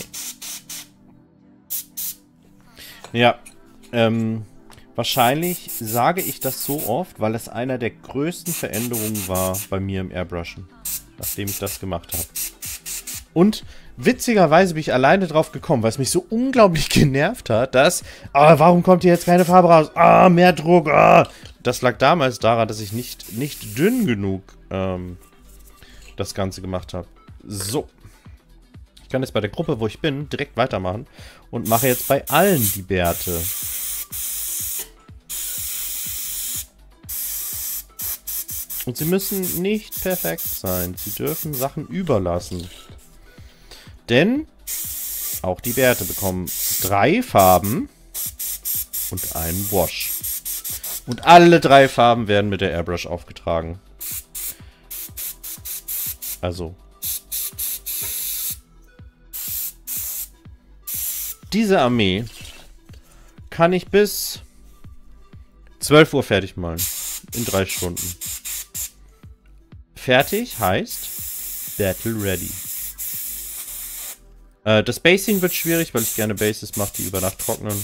Ja, wahrscheinlich sage ich das so oft, weil es einer der größten Veränderungen war bei mir im Airbrushen, nachdem ich das gemacht habe. Und witzigerweise bin ich alleine drauf gekommen, weil es mich so unglaublich genervt hat, dass, warum kommt hier jetzt keine Farbe raus? Mehr Druck, Das lag damals daran, dass ich nicht dünn genug das Ganze gemacht habe. So. Ich kann jetzt bei der Gruppe, wo ich bin, direkt weitermachen und mache jetzt bei allen die Bärte. Und sie müssen nicht perfekt sein. Sie dürfen Sachen überlassen. Denn auch die Bärte bekommen 3 Farben und einen Wash. Und alle 3 Farben werden mit der Airbrush aufgetragen. Also. Diese Armee kann ich bis 12 Uhr fertig malen. In 3 Stunden. Fertig heißt Battle Ready. Das Basing wird schwierig, weil ich gerne Bases mache, die über Nacht trocknen.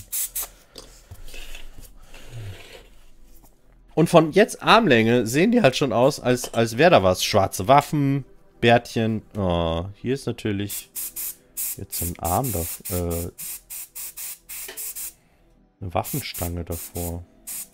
Und von jetzt Armlänge sehen die halt schon aus, als wäre da was. Schwarze Waffen, Bärtchen. Oh, hier ist natürlich jetzt ein Arm da. Eine Waffenstange davor.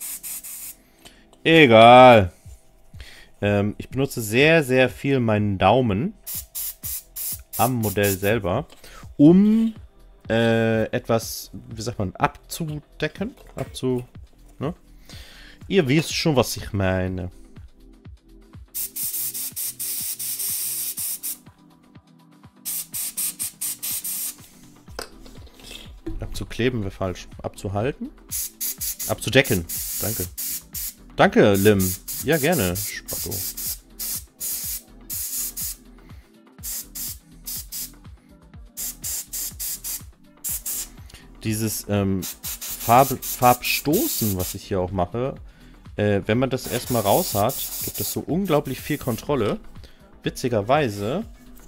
Egal. Ich benutze sehr, sehr viel meinen Daumen am Modell selber, um etwas, wie sagt man, abzudecken. Ne? Ihr wisst schon, was ich meine. abzukleben wäre falsch. Abzuhalten? Abzudecken. Danke. Danke, Lim. Ja, gerne, Spacko. Dieses Farbstoßen, was ich hier auch mache, wenn man das erstmal raus hat, gibt es so unglaublich viel Kontrolle. Witzigerweise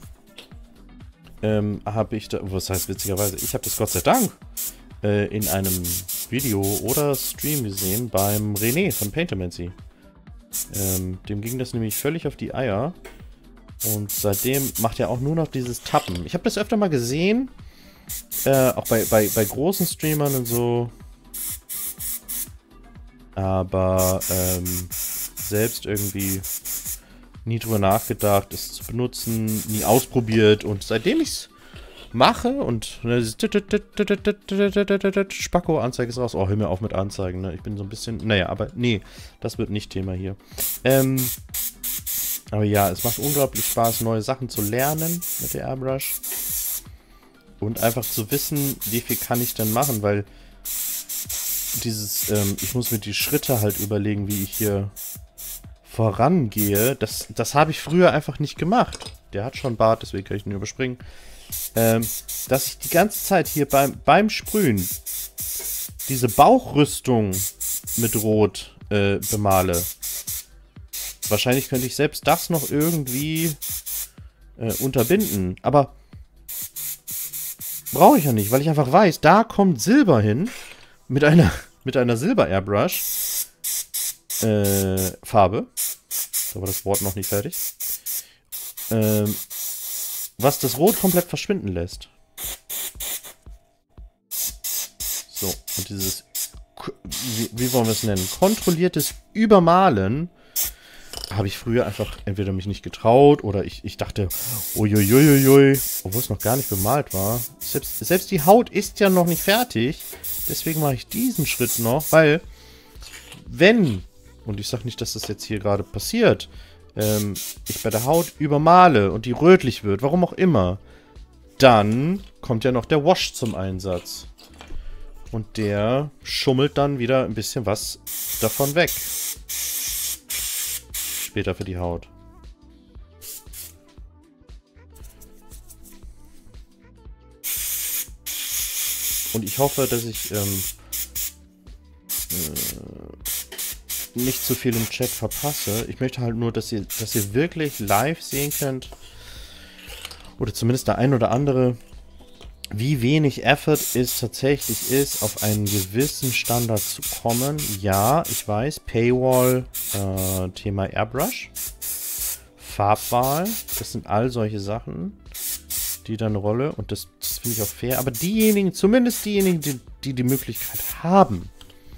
habe ich da, was heißt witzigerweise? Ich habe das Gott sei Dank in einem Video oder Stream gesehen beim René von Paintermancy. Dem ging das nämlich völlig auf die Eier. Und seitdem macht er auch nur noch dieses Tappen. Ich habe das öfter mal gesehen. Auch bei großen Streamern und so. Aber selbst irgendwie nie drüber nachgedacht, es zu benutzen, nie ausprobiert. Und seitdem ich es mache und Spacko-Anzeige ist raus. Oh, hör mir auf mit Anzeigen, ne? Ich bin so ein bisschen... Naja, aber nee, das wird nicht Thema hier. Aber ja, es macht unglaublich Spaß, neue Sachen zu lernen mit der Airbrush. Und einfach zu wissen, wie viel kann ich denn machen, weil dieses, ich muss mir die Schritte halt überlegen, wie ich hier vorangehe. Das habe ich früher einfach nicht gemacht. Der hat schon Bart, deswegen kann ich ihn überspringen. Dass ich die ganze Zeit hier beim Sprühen diese Bauchrüstung mit Rot bemale. Wahrscheinlich könnte ich selbst das noch irgendwie unterbinden. Aber brauche ich ja nicht, weil ich einfach weiß, da kommt Silber hin mit einer Silber-Airbrush Farbe. Da war das Wort noch nicht fertig. Was das Rot komplett verschwinden lässt. So, und dieses, wie wollen wir es nennen? Kontrolliertes Übermalen habe ich früher einfach entweder mich nicht getraut oder ich dachte, uiuiuiui, obwohl es noch gar nicht bemalt war. Selbst die Haut ist ja noch nicht fertig. Deswegen mache ich diesen Schritt noch, weil wenn, und ich sage nicht, dass das jetzt hier gerade passiert, ich bei der Haut übermale und die rötlich wird, warum auch immer, dann kommt ja noch der Wash zum Einsatz. Und der schummelt dann wieder ein bisschen was davon weg. Später für die Haut. Und ich hoffe, dass ich nicht zu viel im Chat verpasse. Ich möchte halt nur, dass ihr wirklich live sehen könnt, oder zumindest der ein oder andere, wie wenig Effort es tatsächlich ist, auf einen gewissen Standard zu kommen. Ja, ich weiß, Paywall, Thema Airbrush, Farbwahl, das sind all solche Sachen, die dann eine Rolle, und das finde ich auch fair, aber diejenigen, zumindest diejenigen, die die Möglichkeit haben,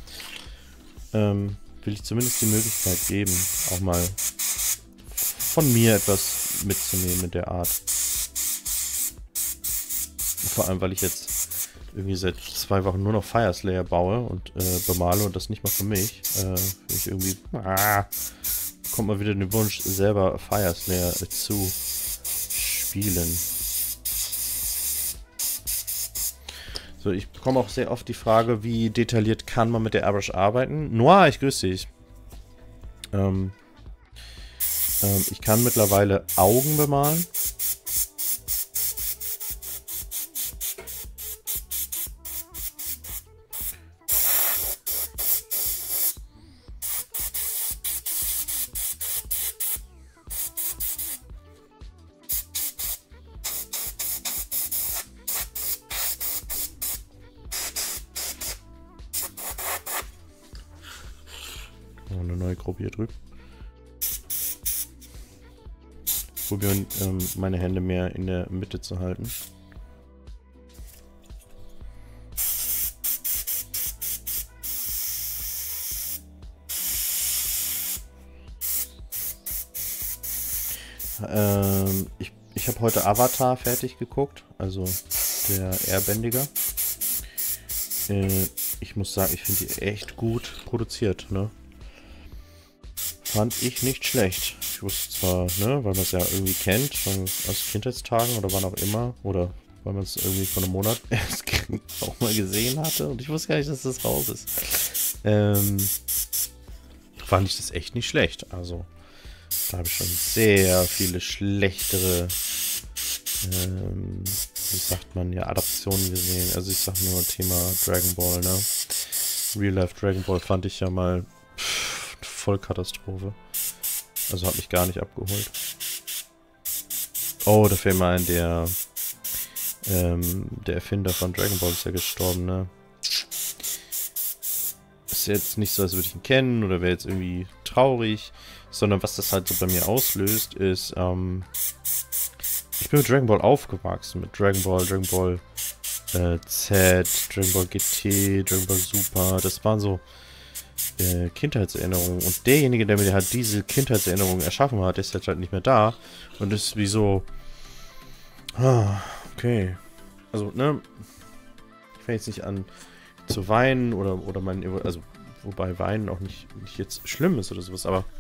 will ich zumindest die Möglichkeit geben, auch mal von mir etwas mitzunehmen in der Art. Vor allem, weil ich jetzt irgendwie seit 2 Wochen nur noch Fire Slayer baue und bemale und das nicht mal für mich. Ich irgendwie kommt mal wieder den Wunsch, selber Fire Slayer zu spielen. So, ich bekomme auch sehr oft die Frage, wie detailliert kann man mit der Airbrush arbeiten? Noah, ich grüße dich. Ich kann mittlerweile Augen bemalen. Eine neue Gruppe hier drüben. Ich probiere meine Hände mehr in der Mitte zu halten. Ich habe heute Avatar fertig geguckt, also der Airbändiger. Ich muss sagen, ich finde die echt gut produziert, ne? Fand ich nicht schlecht. Ich wusste zwar, ne, weil man es ja irgendwie kennt, aus Kindheitstagen oder wann auch immer, oder weil man es irgendwie vor einem Monat erst auch mal gesehen hatte und ich wusste gar nicht, dass das raus ist. Fand ich das echt nicht schlecht. Also, da habe ich schon sehr viele schlechtere, wie sagt man, ja, Adaptionen gesehen. Also ich sag nur Thema Dragon Ball, ne? Real Life Dragon Ball fand ich ja mal Vollkatastrophe. Also hat mich gar nicht abgeholt. Oh, da fällt mir ein, der Erfinder von Dragon Ball ist ja gestorben, ne? Ist jetzt nicht so, als würde ich ihn kennen oder wäre jetzt irgendwie traurig, sondern was das halt so bei mir auslöst, ist, ich bin mit Dragon Ball aufgewachsen, mit Dragon Ball Z, Dragon Ball GT, Dragon Ball Super, das waren so Kindheitserinnerungen und derjenige, der mir halt diese Kindheitserinnerungen erschaffen hat, ist jetzt halt nicht mehr da und ist wie so, okay, also, ne, ich fange jetzt nicht an zu weinen oder mein, also, wobei Weinen auch nicht jetzt schlimm ist oder sowas, aber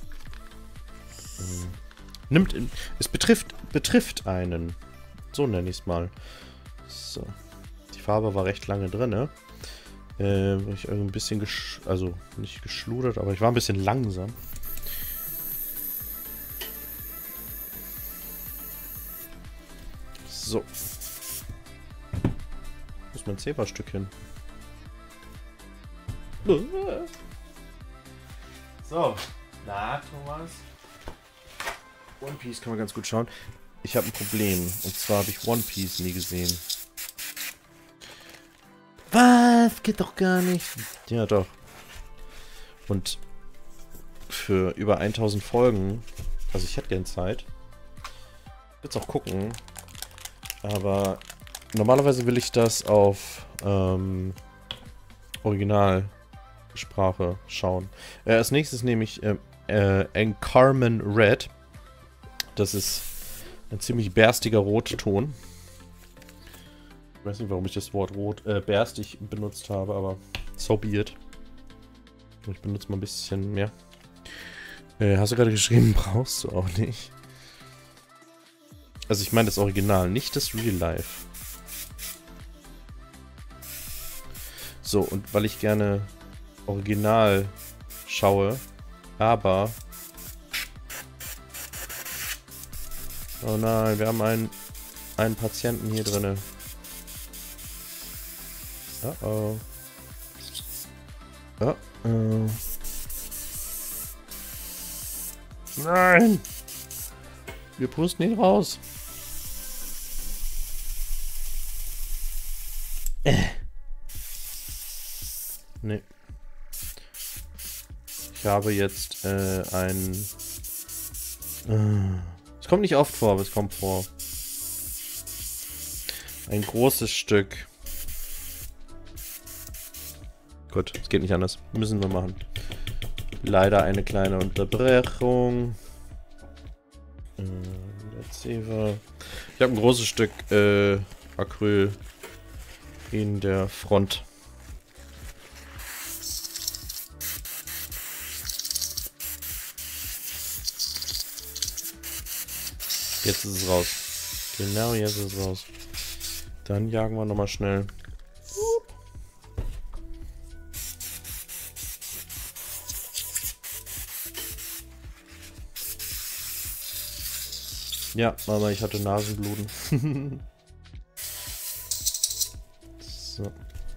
es betrifft einen. So nenne ich es mal. So. Die Farbe war recht lange drin, ne? Ich ein bisschen also nicht geschludert, aber ich war ein bisschen langsam. So. Wo ist mein Zebrastück hin? So. Na, Thomas? One Piece kann man ganz gut schauen. Ich habe ein Problem. Und zwar habe ich One Piece nie gesehen. Was? Geht doch gar nicht. Ja, doch. Und für über 1000 Folgen, also ich hätte gern Zeit. Ich würde es auch gucken. Aber normalerweise will ich das auf Originalsprache schauen. Als nächstes nehme ich Carmen Red. Das ist ein ziemlich berstiger Rotton. Ich weiß nicht, warum ich das Wort berstig benutzt habe, aber so be it. Ich benutze mal ein bisschen mehr. Hast du gerade geschrieben, brauchst du auch nicht. Also ich meine das Original, nicht das Real Life. So, und weil ich gerne Original schaue, aber... Oh nein, wir haben einen Patienten hier drinne. Oh. Nein! Wir pusten ihn raus. Nee. Ich habe jetzt es kommt nicht oft vor, aber es kommt vor. Ein großes Stück. Gut, es geht nicht anders. Müssen wir machen. Leider eine kleine Unterbrechung. Ich habe ein großes Stück Acryl in der Front. Jetzt ist es raus. Genau, jetzt ist es raus. Dann jagen wir nochmal schnell. Ja, Mama, ich hatte Nasenbluten. So.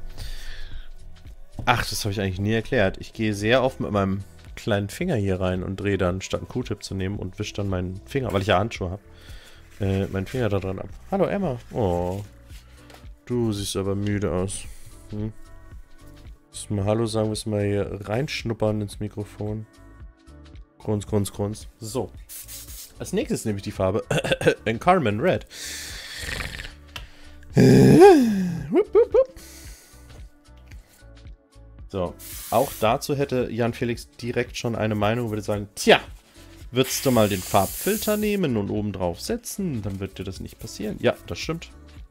Ach, das habe ich eigentlich nie erklärt. Ich gehe sehr oft mit meinem kleinen Finger hier rein und drehe dann, statt einen Q-Tip zu nehmen und wische dann meinen Finger, weil ich ja Handschuhe habe, meinen Finger da dran ab. Hallo Emma. Oh. Du siehst aber müde aus. Hm? Müssen wir mal Hallo sagen, müssen wir hier reinschnuppern ins Mikrofon. Grunz, grunz, grunz. So. Als nächstes nehme ich die Farbe Carmen Red. So, auch dazu hätte Jan Felix direkt schon eine Meinung, würde sagen, tja, würdest du mal den Farbfilter nehmen und oben drauf setzen, dann wird dir das nicht passieren. Ja, das stimmt.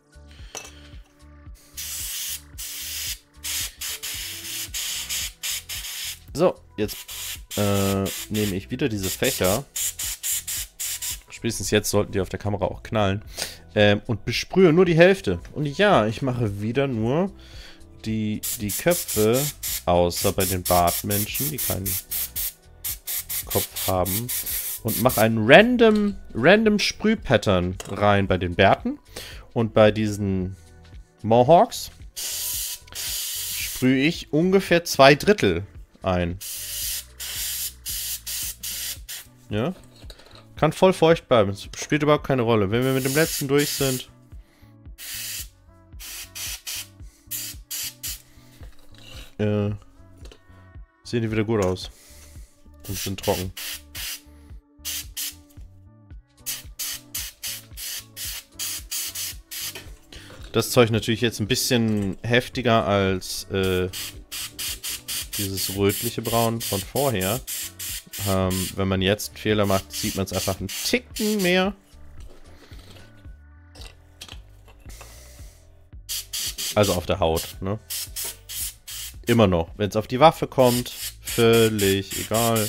So, jetzt nehme ich wieder diese Fächer. Spätestens jetzt sollten die auf der Kamera auch knallen. Und besprühe nur die Hälfte. Und ja, ich mache wieder nur die Köpfe, außer bei den Bartmenschen, die keinen Kopf haben. Und mache einen random Sprühpattern rein bei den Bärten. Und bei diesen Mohawks sprühe ich ungefähr 2/3 ein. Ja. Kann voll feucht bleiben. Es spielt überhaupt keine Rolle. Wenn wir mit dem letzten durch sind. Sehen die wieder gut aus. Und sind trocken. Das Zeug natürlich jetzt ein bisschen heftiger als dieses rötliche Braun von vorher. Wenn man jetzt einen Fehler macht, sieht man es einfach einen Ticken mehr. Also auf der Haut, ne? Immer noch. Wenn es auf die Waffe kommt, völlig egal.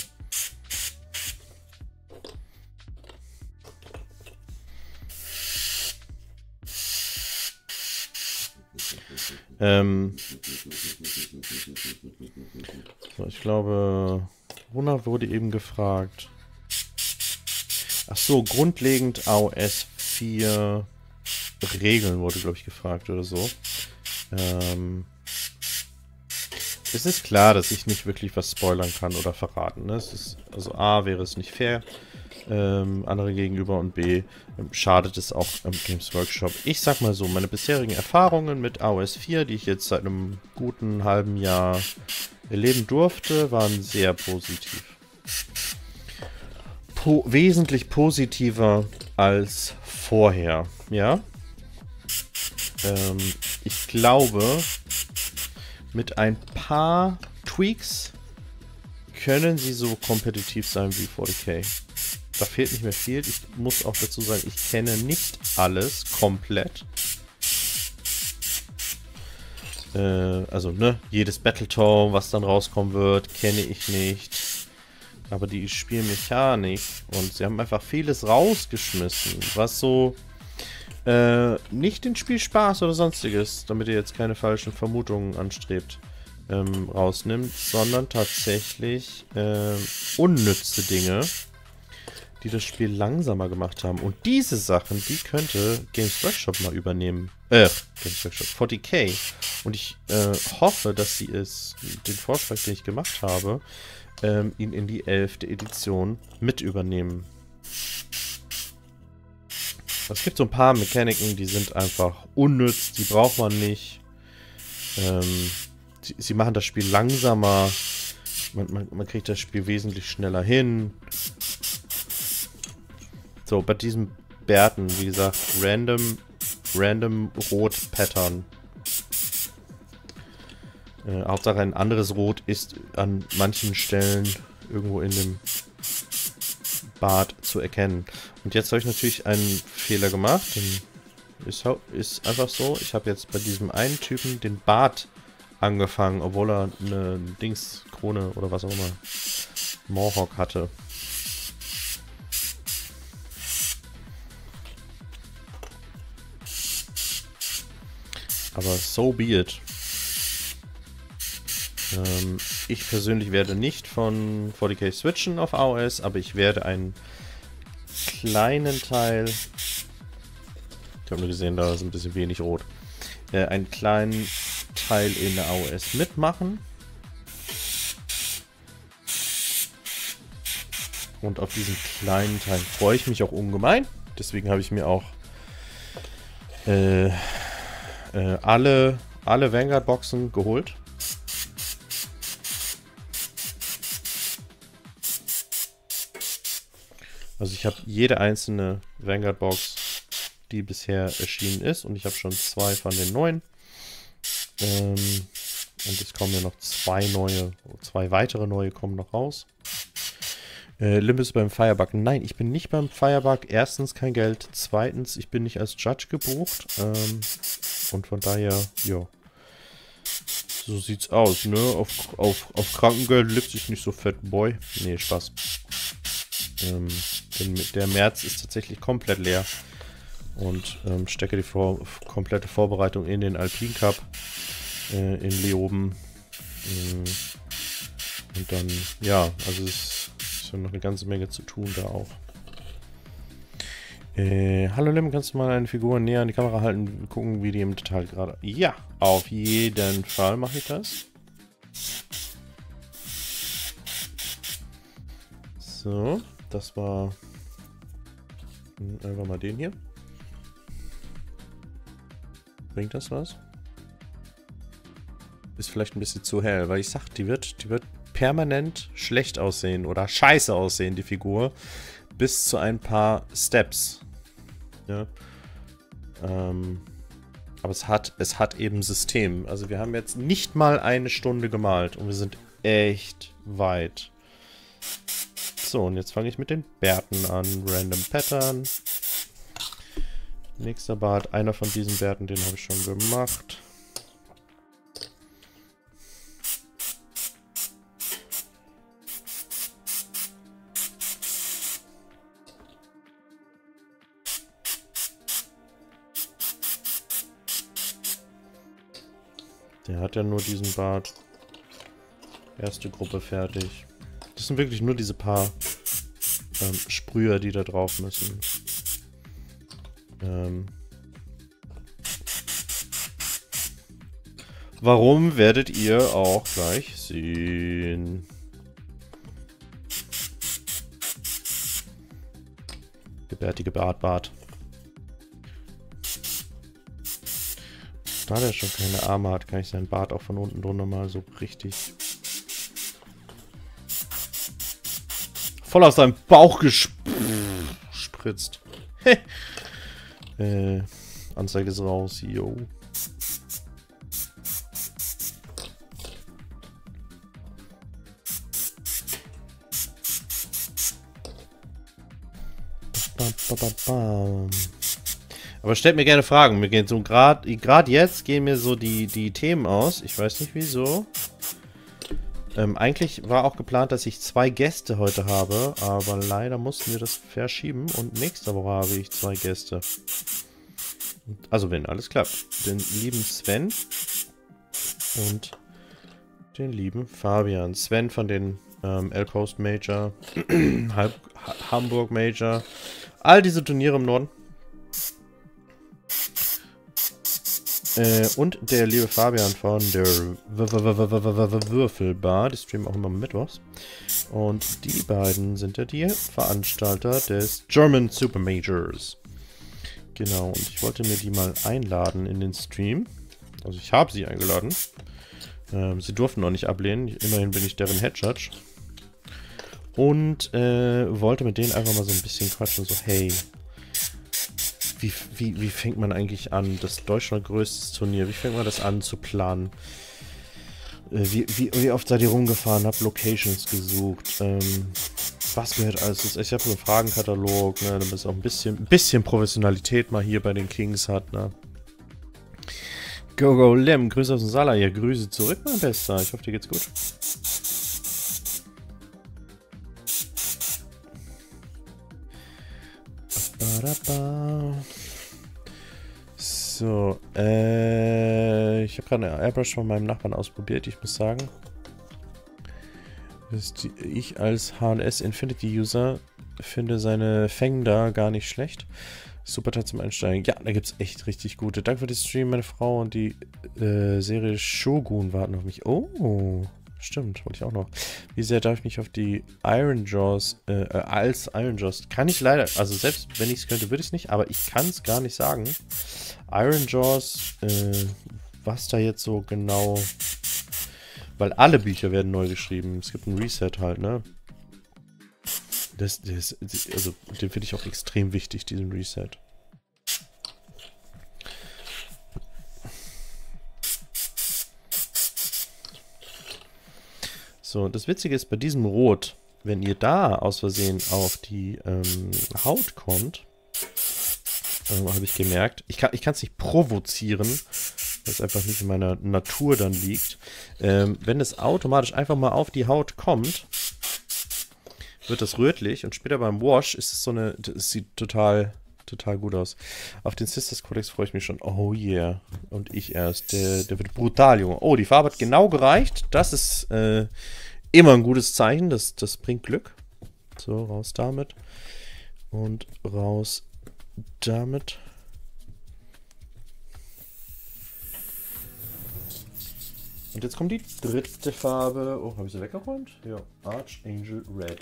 So, ich glaube, wonach wurde eben gefragt? Ach so, grundlegend AOS 4 Regeln wurde, glaube ich, gefragt oder so. Es ist klar, dass ich nicht wirklich was spoilern kann oder verraten. Ne? Es ist, also A, wäre es nicht fair, andere gegenüber, und B, schadet es auch im Games Workshop. Ich sag mal so, meine bisherigen Erfahrungen mit AOS 4, die ich jetzt seit einem guten halben Jahr erleben durfte, waren sehr positiv. Wesentlich positiver als vorher, ja. Ich glaube, mit ein paar Tweaks können sie so kompetitiv sein wie 40k. Da fehlt nicht mehr viel. Ich muss auch dazu sagen, ich kenne nicht alles komplett. Also, ne, jedes Battletome, was dann rauskommen wird, kenne ich nicht. Aber die Spielmechanik, und sie haben einfach vieles rausgeschmissen, was so nicht den Spielspaß oder sonstiges, damit ihr jetzt keine falschen Vermutungen anstrebt, rausnimmt, sondern tatsächlich unnütze Dinge, die das Spiel langsamer gemacht haben. Und diese Sachen, die könnte Games Workshop mal übernehmen. Games Workshop, 40k. Und ich hoffe, dass sie den Vorschlag, den ich gemacht habe, ihn in die 11. Edition mit übernehmen. Es gibt so ein paar Mechaniken, die sind einfach unnütz, die braucht man nicht. Sie machen das Spiel langsamer. Man kriegt das Spiel wesentlich schneller hin. So, bei diesem Bärten, wie gesagt, random Rot Pattern. Hauptsache ein anderes Rot ist an manchen Stellen irgendwo in dem Bart zu erkennen. Und jetzt habe ich natürlich einen Fehler gemacht. Ist einfach so. Ich habe jetzt bei diesem einen Typen den Bart angefangen, obwohl er eine Dingskrone oder was auch immer Mohawk hatte. Aber so be it. Ich persönlich werde nicht von 40k switchen auf AOS, aber ich werde einen kleinen Teil, ich habe nur gesehen, da ist ein bisschen wenig rot, einen kleinen Teil in der AOS mitmachen. Und auf diesen kleinen Teil freue ich mich auch ungemein. Deswegen habe ich mir auch alle Vanguard-Boxen geholt. Also ich habe jede einzelne Vanguard-Box, die bisher erschienen ist. Und ich habe schon 2 von den neuen. Und es kommen ja noch 2 weitere neue kommen noch raus. Limbus beim Firebug. Nein, ich bin nicht beim Firebug. Erstens kein Geld. Zweitens, ich bin nicht als Judge gebucht. Und von daher, ja. So sieht's aus, ne? Auf Krankengeld lebt sich nicht so fett, Boy. Nee, Spaß. Denn der März ist tatsächlich komplett leer. und stecke die komplette Vorbereitung in den Alpine Cup in Leoben. Und dann, ja, also es ist ja noch eine ganze Menge zu tun da auch. Hallo Lim, kannst du mal eine Figur näher an die Kamera halten, gucken, wie die im Detail gerade... Ja, auf jeden Fall mache ich das. So, das war... Einfach mal den hier. Bringt das was? Ist vielleicht ein bisschen zu hell, weil ich sag, die wird permanent schlecht aussehen oder scheiße aussehen, die Figur. Bis zu ein paar Steps. Ja. Aber es hat eben System. Also wir haben jetzt nicht mal eine Stunde gemalt und wir sind echt weit. So, und jetzt fange ich mit den Bärten an. Random Pattern. Nächster Bart. Einer von diesen Bärten, den habe ich schon gemacht. Der hat ja nur diesen Bart. Erste Gruppe fertig. Das sind wirklich nur diese paar Sprüher, die da drauf müssen. Warum, werdet ihr auch gleich sehen. Gebärtige Bart. Da der schon keine Arme hat, kann ich seinen Bart auch von unten drunter mal so richtig voll aus seinem Bauch gespritzt. Anzeige ist raus, yo. Aber stellt mir gerne Fragen. Mir gehen so gerade jetzt gehen mir so die Themen aus. Ich weiß nicht wieso. Eigentlich war auch geplant, dass ich 2 Gäste heute habe, aber leider mussten wir das verschieben und nächste Woche habe ich 2 Gäste. Also wenn alles klappt. Den lieben Sven und den lieben Fabian. Sven von den L-Post Major, Hamburg Major, all diese Turniere im Norden. Und der liebe Fabian von der Würfelbar, die streamen auch immer mittwochs. Und die beiden sind ja die Veranstalter des German Super Majors. Genau, und ich wollte mir die mal einladen in den Stream. Also ich habe sie eingeladen. Sie durften noch nicht ablehnen, immerhin bin ich deren Head Judge. Und wollte mit denen einfach mal so ein bisschen quatschen, so hey... Wie fängt man eigentlich an? Das Deutschland größtes Turnier. Wie fängt man das an zu planen? Wie oft seid ihr rumgefahren? Habt Locations gesucht? Was gehört alles? Ich habe so einen Fragenkatalog, ne, damit es auch ein bisschen Professionalität mal hier bei den Kings hat, ne? Go Lem, Grüße aus dem Saarland. Ja, Grüße zurück, mein Bester. Ich hoffe, dir geht's gut. So, ich habe gerade eine Airbrush von meinem Nachbarn ausprobiert. Ich muss sagen, ich als H&S Infinity User finde seine Fängen da gar nicht schlecht. Super Tat zum Einsteigen. Ja, da gibt es echt richtig gute. Danke für den Stream, meine Frau und die Serie Shogun warten auf mich. Oh, stimmt, wollte ich auch noch. Wie sehr darf ich mich auf die Iron Jaws, als Iron Jaws, kann ich leider, also selbst wenn ich es könnte, würde ich es nicht, aber ich kann es gar nicht sagen. Iron Jaws, was da jetzt so genau, weil alle Bücher werden neu geschrieben, es gibt ein Reset halt, ne? Also, den finde ich auch extrem wichtig, diesen Reset. So, das Witzige ist, bei diesem Rot, wenn ihr da aus Versehen auf die Haut kommt, habe ich gemerkt, ich kann es nicht provozieren, weil es einfach nicht in meiner Natur dann liegt. Wenn es automatisch einfach mal auf die Haut kommt, wird das rötlich und später beim Wash ist es so eine, das sieht total total gut aus. Auf den Sisters Codex freue ich mich schon. Oh yeah. Und ich erst. Der wird brutal, Junge. Oh, die Farbe hat genau gereicht. Das ist immer ein gutes Zeichen. Das bringt Glück. So, raus damit. Und raus damit. Und jetzt kommt die dritte Farbe. Oh, habe ich sie weggeräumt? Ja, Archangel Red.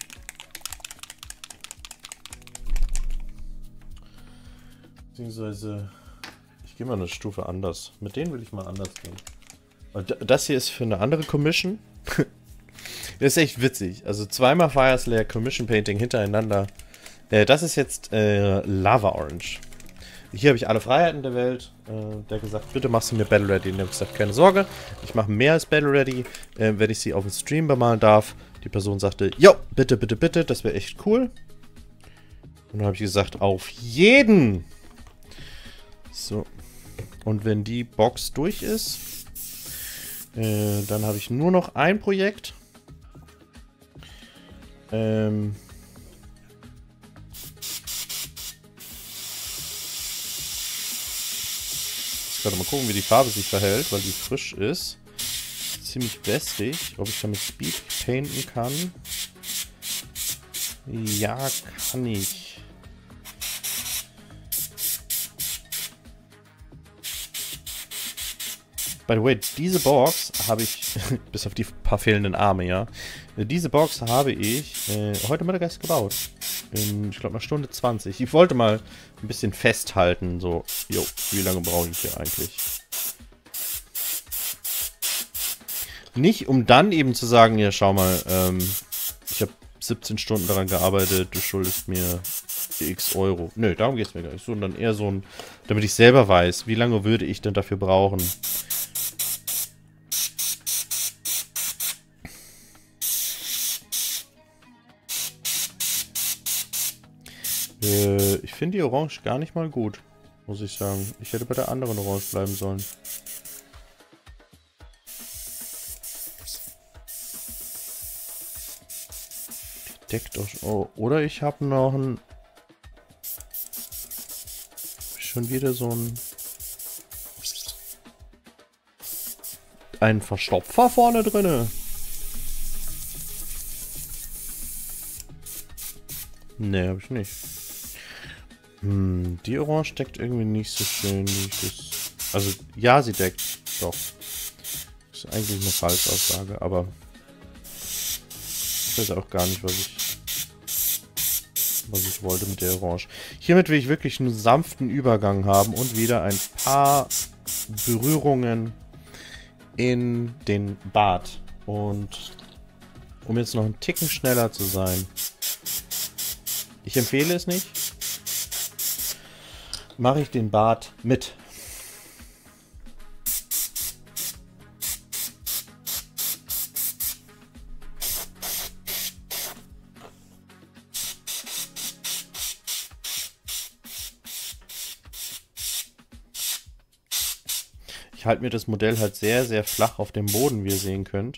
Beziehungsweise, ich gehe mal eine Stufe anders. Mit denen will ich mal anders gehen. Und das hier ist für eine andere Commission. Das ist echt witzig. Also zweimal Fire Slayer Commission Painting hintereinander. Das ist jetzt Lava Orange. Hier habe ich alle Freiheiten der Welt. Der hat gesagt, bitte machst du mir Battle Ready. Und der hat gesagt, keine Sorge, ich mache mehr als Battle Ready, wenn ich sie auf dem Stream bemalen darf. Die Person sagte, jo, bitte, bitte, bitte, das wäre echt cool. Und dann habe ich gesagt, auf jeden. So. Und wenn die Box durch ist, dann habe ich nur noch ein Projekt. Ich werde mal gucken, wie die Farbe sich verhält, weil die frisch ist. Ziemlich wässrig. Ob ich damit Speed painten kann? Ja, kann ich. By the way, diese Box habe ich, bis auf die paar fehlenden Arme, ja. Diese Box habe ich heute Mittag erst gebaut. In, ich glaube, einer Stunde 20. Ich wollte mal ein bisschen festhalten, so, jo, wie lange brauche ich hier eigentlich? Nicht, um dann eben zu sagen, ja, schau mal, ich habe 17 Stunden daran gearbeitet, du schuldest mir x Euro. Nö, darum geht es mir gar nicht, sondern eher so ein, damit ich selber weiß, wie lange würde ich denn dafür brauchen. Ich finde die Orange gar nicht mal gut, muss ich sagen. Ich hätte bei der anderen Orange bleiben sollen. Deckt euch. Oh, oder ich habe noch ein... Schon wieder so ein Verstopfer vorne drinne. Ne, habe ich nicht. Die Orange deckt irgendwie nicht so schön, wie ich das... Also, ja, sie deckt. Doch. Das ist eigentlich eine Falschaussage, aber... Ich weiß auch gar nicht, was ich wollte mit der Orange. Hiermit will ich wirklich einen sanften Übergang haben und wieder ein paar Berührungen in den Bart. Und um jetzt noch einen Ticken schneller zu sein... Ich empfehle es nicht. Mache ich den Bart mit. Ich halte mir das Modell halt sehr, sehr flach auf dem Boden, wie ihr sehen könnt.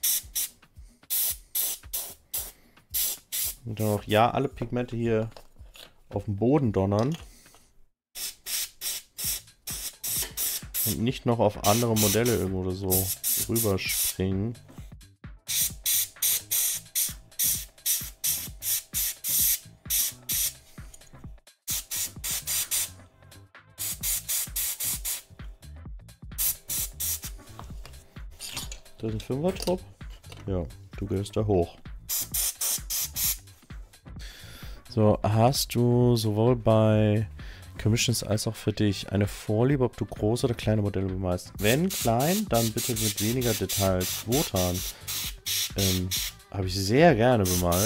Und dann auch, ja, alle Pigmente hier auf den Boden donnern. Und nicht noch auf andere Modelle irgendwo oder so rüberspringen. Das ist ein 5er-Trupp. Ja, du gehst da hoch. So, hast du sowohl bei Commissions als auch für dich eine Vorliebe, ob du große oder kleine Modelle bemalst? Wenn klein, dann bitte mit weniger Details. Wotan habe ich sehr gerne bemalt.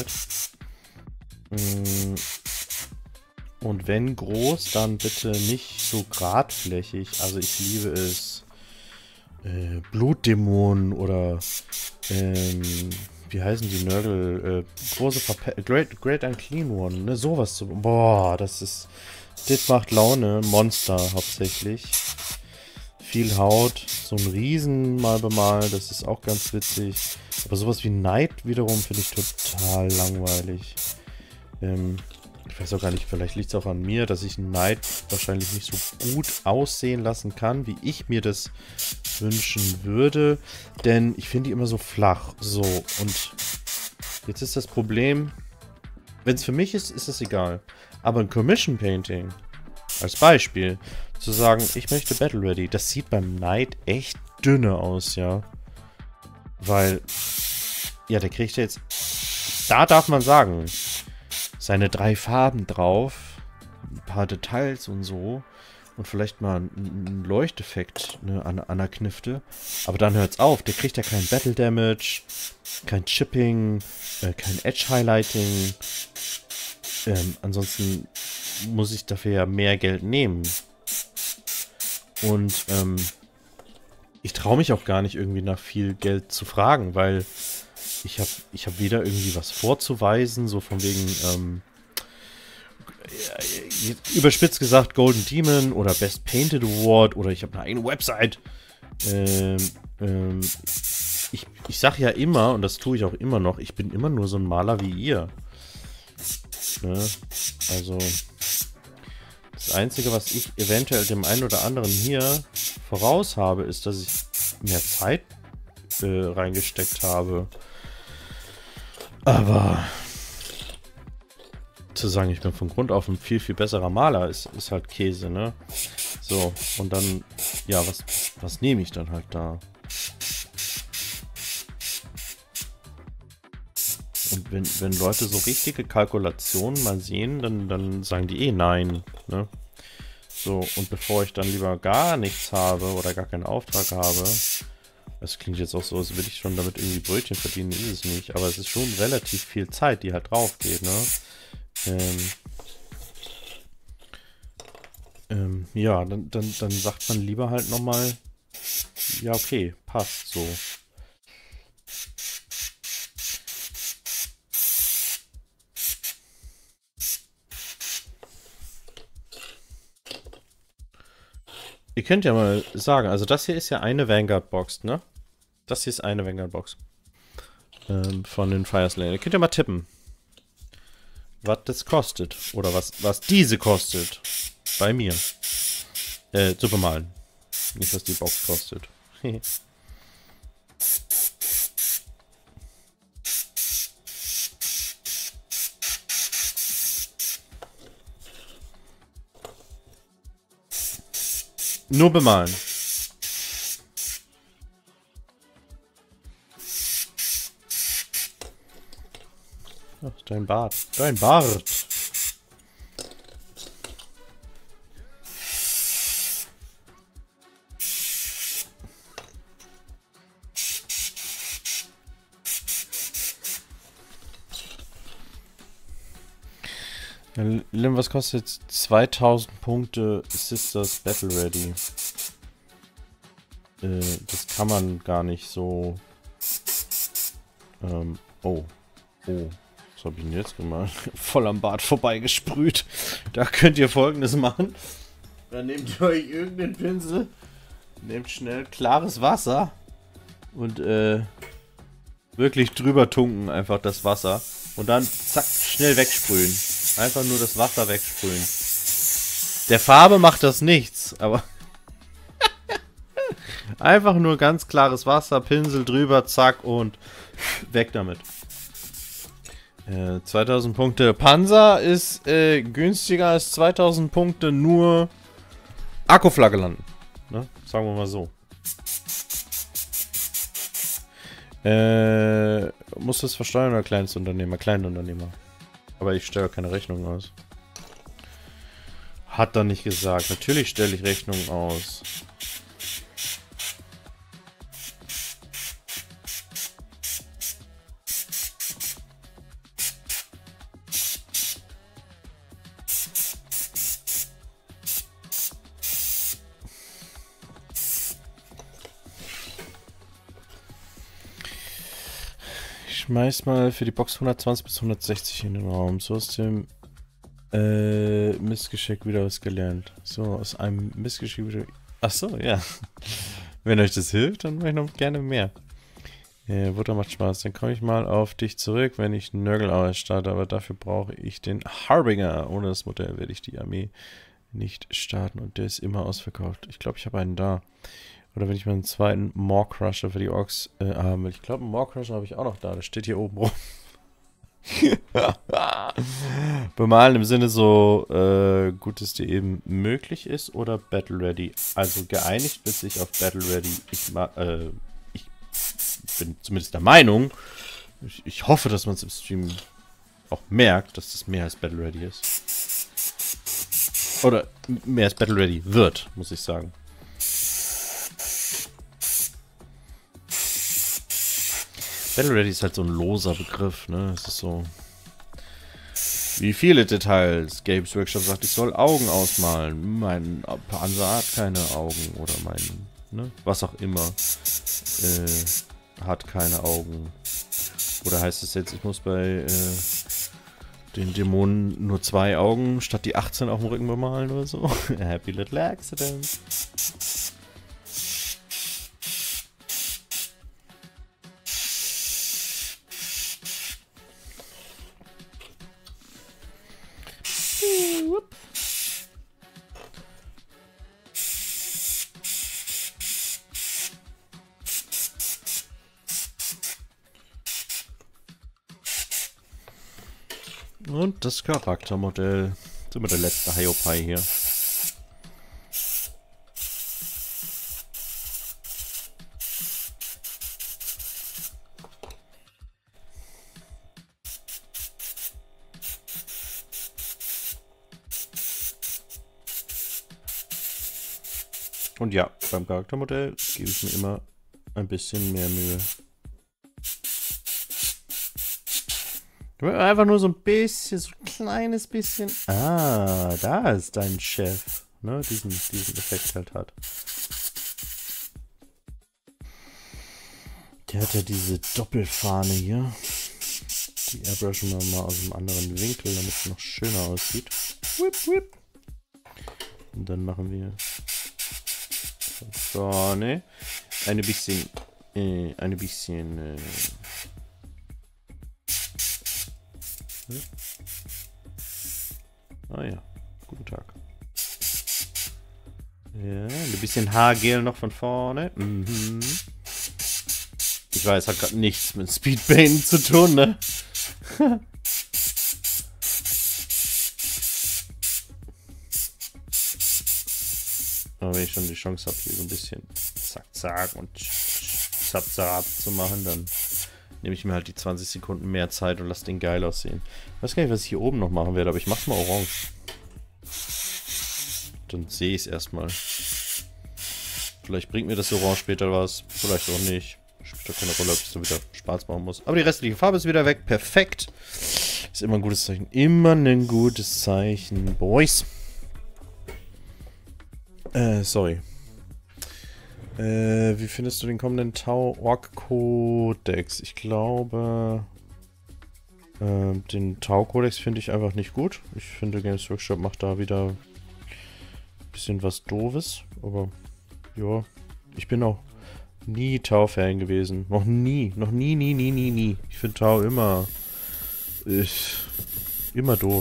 Und wenn groß, dann bitte nicht so gradflächig. Also ich liebe es, Blutdämonen oder wie heißen die Nörgel? Große Great Unclean One, ne? Sowas zu. Boah, das macht Laune. Monster hauptsächlich. Viel Haut. So ein Riesen mal bemalen, das ist auch ganz witzig. Aber sowas wie Night wiederum finde ich total langweilig. Ich weiß auch gar nicht, vielleicht liegt es auch an mir, dass ich Knight wahrscheinlich nicht so gut aussehen lassen kann, wie ich mir das wünschen würde. Denn ich finde die immer so flach. So, und jetzt ist das Problem, wenn es für mich ist, ist es egal. Aber ein Commission Painting, als Beispiel, zu sagen, ich möchte Battle Ready, das sieht beim Knight echt dünne aus, ja. Weil, ja, der kriegt jetzt, da darf man sagen, seine 3 Farben drauf, ein paar Details und so und vielleicht mal einen Leuchteffekt, ne, an der Knifte. Aber dann hört's auf, der kriegt ja kein Battle Damage, kein Chipping, kein Edge Highlighting. Ansonsten muss ich dafür ja mehr Geld nehmen. Und ich traue mich auch gar nicht irgendwie nach viel Geld zu fragen, weil ich hab weder irgendwie was vorzuweisen, so von wegen, überspitzt gesagt Golden Demon oder Best Painted Award oder ich habe eine eigene Website. Ich sag ja immer, und das tue ich auch immer noch, ich bin immer nur so ein Maler wie ihr. Ne? Also, das Einzige, was ich eventuell dem einen oder anderen hier voraus habe, ist, dass ich mehr Zeit reingesteckt habe. Aber zu sagen, ich bin von Grund auf ein viel, viel besserer Maler, ist halt Käse, ne? So, und dann, ja, was nehme ich dann halt da? Und wenn Leute so richtige Kalkulationen mal sehen, dann sagen die nein, ne? So, und bevor ich dann lieber gar nichts habe oder gar keinen Auftrag habe, das klingt jetzt auch so, als würde ich schon damit irgendwie Brötchen verdienen, ist es nicht, aber es ist schon relativ viel Zeit, die halt drauf geht, ne? Ja, dann sagt man lieber halt nochmal, ja okay, passt so. Ihr könnt ja mal sagen, also das hier ist ja eine Vanguard-Box, ne? Das hier ist eine Vanguard-Box. Von den Fireslayer. Ihr könnt ja mal tippen, was das kostet. Oder was diese kostet. Bei mir. Zu bemalen. Nicht, was die Box kostet. Nur bemalen. Ach, dein Bart. Dein Bart. Ja, Lim, was kostet 2000 Punkte Sisters Battle Ready? Das kann man gar nicht so... Oh. Was habe ich denn jetzt gemacht? Voll am Bart vorbeigesprüht. Da könnt ihr Folgendes machen. Dann nehmt ihr euch irgendeinen Pinsel, nehmt schnell klares Wasser und wirklich drüber tunken einfach das Wasser. Und dann zack, schnell wegsprühen. Einfach nur das Wasser wegsprühen. Der Farbe macht das nichts, aber... Einfach nur ganz klares Wasser, Pinsel drüber, zack und weg damit. 2000 Punkte Panzer ist günstiger als 2000 Punkte nur Akkuflagge landen. Ne? Sagen wir mal so. Muss das versteuern oder Kleinstunternehmer? Kleinunternehmer. Aber ich stelle keine Rechnung aus. Hat er nicht gesagt. Natürlich stelle ich Rechnungen aus. Ich schmeiß mal für die Box 120 bis 160 in den Raum. So aus dem Missgeschick wieder was gelernt. So, aus einem Missgeschick wieder... Achso, ja. Wenn euch das hilft, dann mache ich noch gerne mehr. Wutter macht Spaß. Dann komme ich mal auf dich zurück, wenn ich Nörgelauer starte. Aber dafür brauche ich den Harbinger. Ohne das Modell werde ich die Armee nicht starten. Und der ist immer ausverkauft. Ich glaube, ich habe einen da. Oder wenn ich mal einen zweiten Maw-Crusher für die Orks haben will. Ich glaube, einen Maw-Crusher habe ich auch noch da. Der steht hier oben rum. Bemalen im Sinne so gut es dir eben möglich ist oder Battle Ready. Also geeinigt wird sich auf Battle Ready. Ich bin zumindest der Meinung, ich hoffe, dass man es im Stream auch merkt, dass das mehr als Battle Ready ist. Oder mehr als Battle Ready wird, muss ich sagen. Battle Ready ist halt so ein loser Begriff, ne? Es ist so... Wie viele Details? Games Workshop sagt, ich soll Augen ausmalen. Mein Panzer hat keine Augen. Oder mein... Ne? Was auch immer. Hat keine Augen. Oder heißt es jetzt, ich muss bei den Dämonen nur 2 Augen statt die 18 auf dem Rücken bemalen oder so? Happy little accident. Und das Charaktermodell. Sind wir der letzte Hiopai hier. Und ja, beim Charaktermodell gebe ich mir immer ein bisschen mehr Mühe. Einfach nur so ein bisschen, so ein kleines bisschen. Ah, da ist dein Chef. Ne, diesen Effekt halt hat. Der hat ja diese Doppelfahne hier. Die airbrushen wir mal aus einem anderen Winkel, damit es noch schöner aussieht. Whip, whip. Und dann machen wir von vorne ein bisschen ah ja, guten Tag. Ja, ein bisschen Haargel noch von vorne. Mhm. Ich weiß, hat gerade nichts mit Speedpaint zu tun, ne? Aber wenn ich schon die Chance habe, hier so ein bisschen zack, zack und zap, zap zu machen, dann nehme ich mir halt die 20 Sekunden mehr Zeit und lasse den geil aussehen. Ich weiß gar nicht, was ich hier oben noch machen werde, aber ich mach's mal orange. Dann sehe ich es erstmal. Vielleicht bringt mir das Orange später was, vielleicht auch nicht. Spielt doch keine Rolle, ob ich so wieder schwarz machen muss. Aber die restliche Farbe ist wieder weg. Perfekt. Ist immer ein gutes Zeichen. Immer ein gutes Zeichen, Boys. Sorry. Wie findest du den kommenden Tau-Org-Kodex? Ich glaube, den Tau-Kodex finde ich einfach nicht gut. Ich finde, Games Workshop macht da wieder ein bisschen was Doofes. Aber, ja, ich bin auch nie Tau-Fan gewesen. Noch nie. Noch nie, nie, nie, nie, nie. Ich finde Tau immer doof.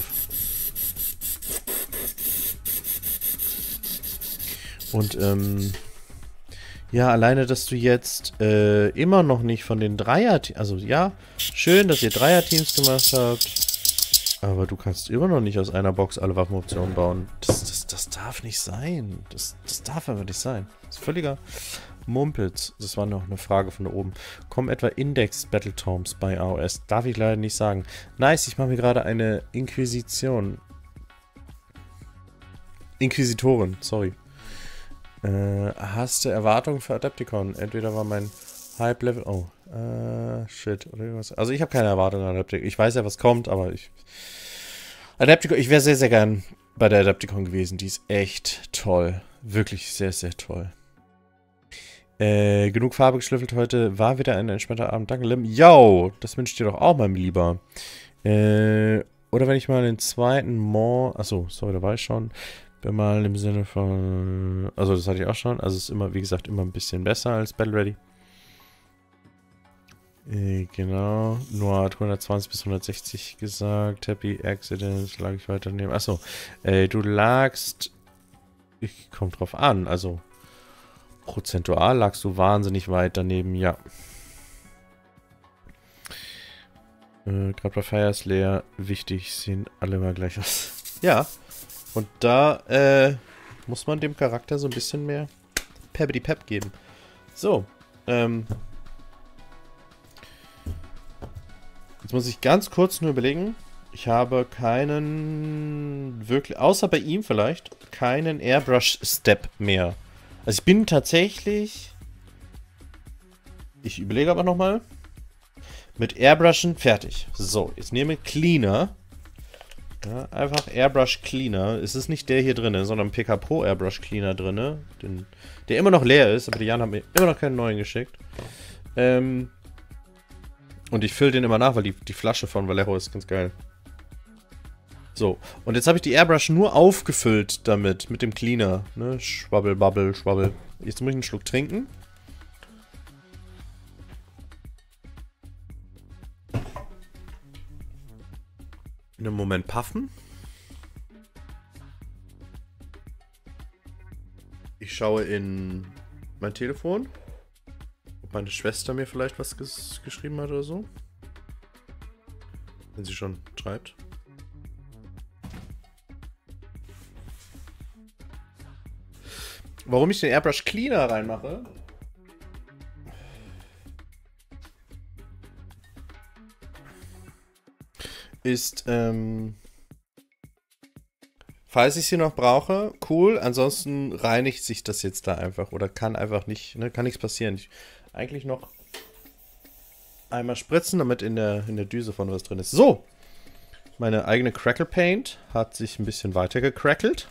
Und, ja, alleine, dass du jetzt immer noch nicht von den Dreier-Teams... Also, ja, schön, dass ihr Dreier-Teams gemacht habt. Aber du kannst immer noch nicht aus einer Box alle Waffenoptionen bauen. Das darf nicht sein. Das darf einfach nicht sein. Das ist völliger Mumpitz. Das war noch eine Frage von da oben. Kommen etwa Index-Battletomes bei AOS? Darf ich leider nicht sagen. Nice, ich mache mir gerade eine Inquisition. Inquisitorin, sorry. Hast du Erwartungen für Adepticon? Entweder war mein Hype-Level... Oh, shit. Oder irgendwas. Also ich habe keine Erwartungen an Adepticon. Ich weiß ja, was kommt, aber Adepticon, ich wäre sehr, sehr gern bei der Adepticon gewesen. Die ist echt toll. Wirklich sehr, sehr toll. Genug Farbe geschlüffelt heute. War wieder ein entspannter Abend. Danke, Lim. Yo, das wünsche ich dir doch auch, mein Lieber. Oder wenn ich mal den zweiten Achso, sorry, da war ich schon. Mal im Sinne von... Also das hatte ich auch schon. Also es ist immer, wie gesagt, immer ein bisschen besser als Battle Ready. Genau. Nur hat 120 bis 160 gesagt. Happy Accidents. Lag ich weiter daneben. Achso. Du lagst. Kommt drauf an. Also. Prozentual lagst du wahnsinnig weit daneben. Ja. Gerade bei Fire ist leer. Wichtig. Sehen alle mal gleich aus. Ja. Und da muss man dem Charakter so ein bisschen mehr Peppity Pep geben. So. Jetzt muss ich ganz kurz nur überlegen. Ich habe keinen wirklich, außer bei ihm vielleicht, keinen Airbrush-Step mehr. Also ich bin tatsächlich, ich überlege aber nochmal, mit Airbrushen fertig. So, jetzt nehme ich Cleaner. Ja, einfach Airbrush Cleaner. Es ist nicht der hier drin, sondern PK Pro Airbrush Cleaner drin. Der immer noch leer ist, aber die Jan hat mir immer noch keinen neuen geschickt. Und ich fülle den immer nach, weil die Flasche von Vallejo ist ganz geil. So, und jetzt habe ich die Airbrush nur aufgefüllt damit, mit dem Cleaner. Ne? Schwabbel, babbel, schwabbel. Jetzt muss ich einen Schluck trinken. Einen Moment puffen. Ich schaue in mein Telefon. Ob meine Schwester mir vielleicht was geschrieben hat oder so. Wenn sie schon schreibt. Warum ich den Airbrush Cleaner reinmache? Ist, falls ich sie noch brauche, cool. Ansonsten reinigt sich das jetzt da einfach. Oder kann einfach nicht, ne, kann nichts passieren. Eigentlich noch einmal spritzen, damit in der Düse von was drin ist. So! Meine eigene Crackle Paint hat sich ein bisschen weiter gecrackelt.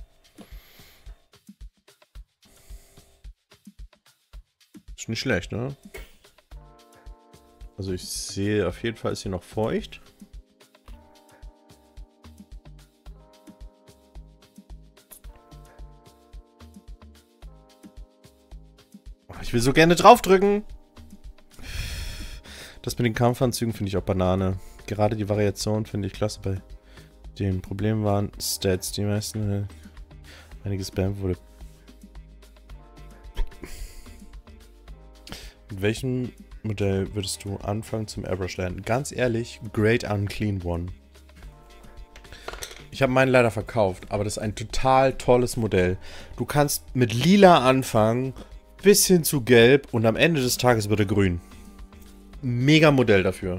Ist nicht schlecht, ne? Also ich sehe, auf jeden Fall ist sie noch feucht. Ich will so gerne draufdrücken. Das mit den Kampfanzügen finde ich auch Banane. Gerade die Variation finde ich klasse. Bei den Problemen waren Stats, die meisten einiges spammt wurde. Mit welchem Modell würdest du anfangen zum Airbrush lernen? Ganz ehrlich, Great Unclean One. Ich habe meinen leider verkauft, aber das ist ein total tolles Modell. Du kannst mit lila anfangen, bis hin zu gelb und am Ende des Tages wird er grün. Mega Modell dafür.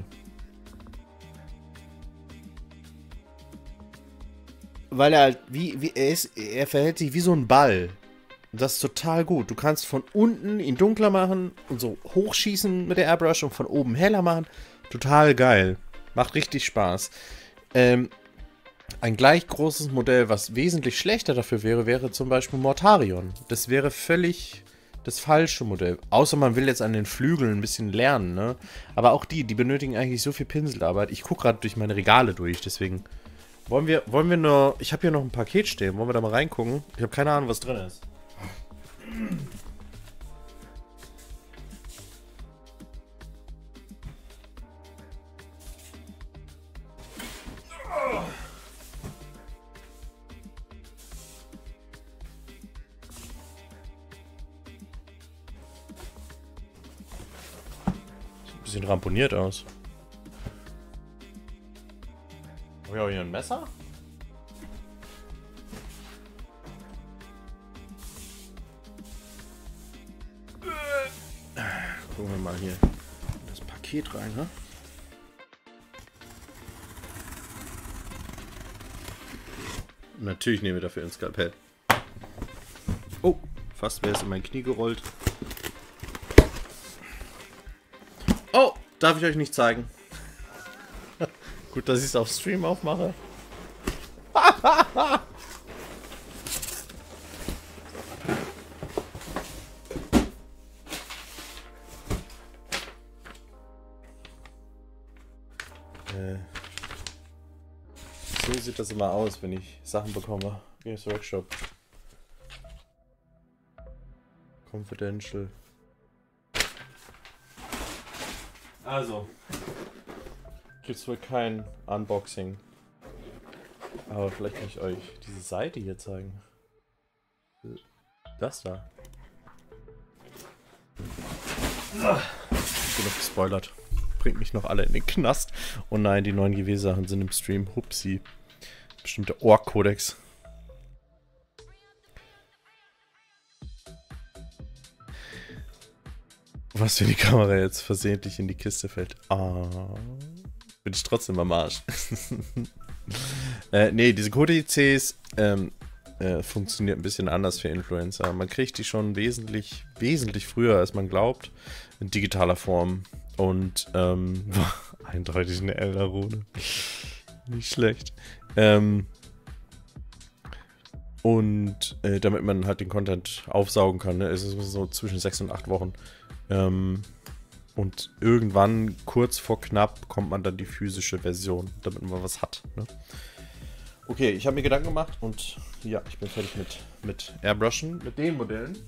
Weil er halt, er verhält sich wie so ein Ball. Das ist total gut. Du kannst von unten ihn dunkler machen und so hochschießen mit der Airbrush und von oben heller machen. Total geil. Macht richtig Spaß. Ein gleich großes Modell, was wesentlich schlechter dafür wäre, wäre zum Beispiel Mortarion. Das wäre völlig das falsche Modell. Außer man will jetzt an den Flügeln ein bisschen lernen, ne? Aber auch die benötigen eigentlich so viel Pinselarbeit. Ich gucke gerade durch meine Regale durch, deswegen wollen wir nur... Ich habe hier noch ein Paket stehen. Wollen wir da mal reingucken? Ich habe keine Ahnung, was drin ist. Sieht ein bisschen ramponiert aus. Haben wir auch hier ein Messer? Gucken wir mal hier in das Paket rein, ne? Natürlich nehmen wir dafür ein Skalpell. Oh, fast wäre es in mein Knie gerollt. Oh, darf ich euch nicht zeigen. Gut, dass ich es auf Stream aufmache. So sieht das immer aus, wenn ich Sachen bekomme. Games Workshop. Confidential. Also, gibt es wohl kein Unboxing. Aber vielleicht kann ich euch diese Seite hier zeigen. Das da. Genug gespoilert. Bringt mich noch alle in den Knast. Oh nein, die neuen GW-Sachen sind im Stream. Hupsi. Bestimmt der Org-Kodex. Was, wenn die Kamera jetzt versehentlich in die Kiste fällt? Ah. Bin ich trotzdem am Arsch. Nee, diese Kodizes funktioniert ein bisschen anders für Influencer. Man kriegt die schon wesentlich früher, als man glaubt. In digitaler Form. Und eindeutig eine Elder-Rune. Nicht schlecht. Damit man halt den Content aufsaugen kann. Ne? Es ist so zwischen 6 und 8 Wochen. Und irgendwann, kurz vor knapp, kommt man dann die physische Version, damit man was hat. Ne? Okay, ich habe mir Gedanken gemacht und ja, ich bin fertig mit Airbrushen, mit den Modellen.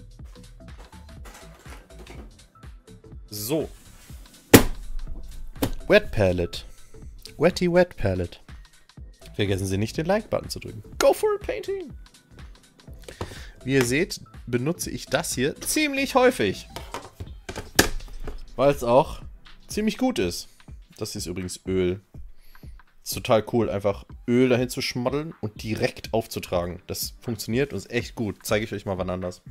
So. Wet Palette. Wetty Wet Palette. Vergessen Sie nicht, den Like-Button zu drücken. Go for a painting! Wie ihr seht, benutze ich das hier ziemlich häufig. Weil es auch ziemlich gut ist. Das ist übrigens Öl. Ist total cool, einfach Öl dahin zu schmoddeln und direkt aufzutragen. Das funktioniert und ist echt gut. Zeige ich euch mal wann anders.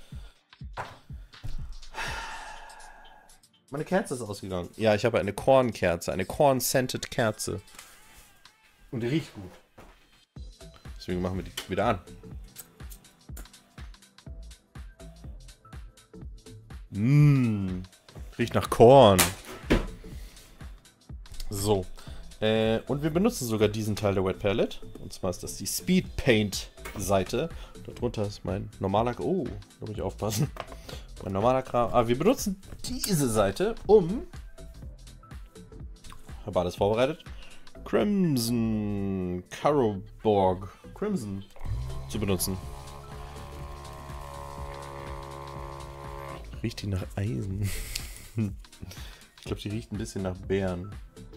Meine Kerze ist ausgegangen. Ja, ich habe eine Kornkerze, eine Korn-Scented Kerze. Und die riecht gut. Deswegen machen wir die wieder an. Riecht nach Korn. So. Und wir benutzen sogar diesen Teil der Wet Palette. Und zwar ist das die Speed Paint Seite. Darunter ist mein normaler... Oh, da muss ich aufpassen. Mein normaler Kram. Aber wir benutzen diese Seite, um... Ich habe alles vorbereitet. Crimson Carroburg Crimson zu benutzen. Riecht die nach Eisen? Ich glaube, die riecht ein bisschen nach Beeren.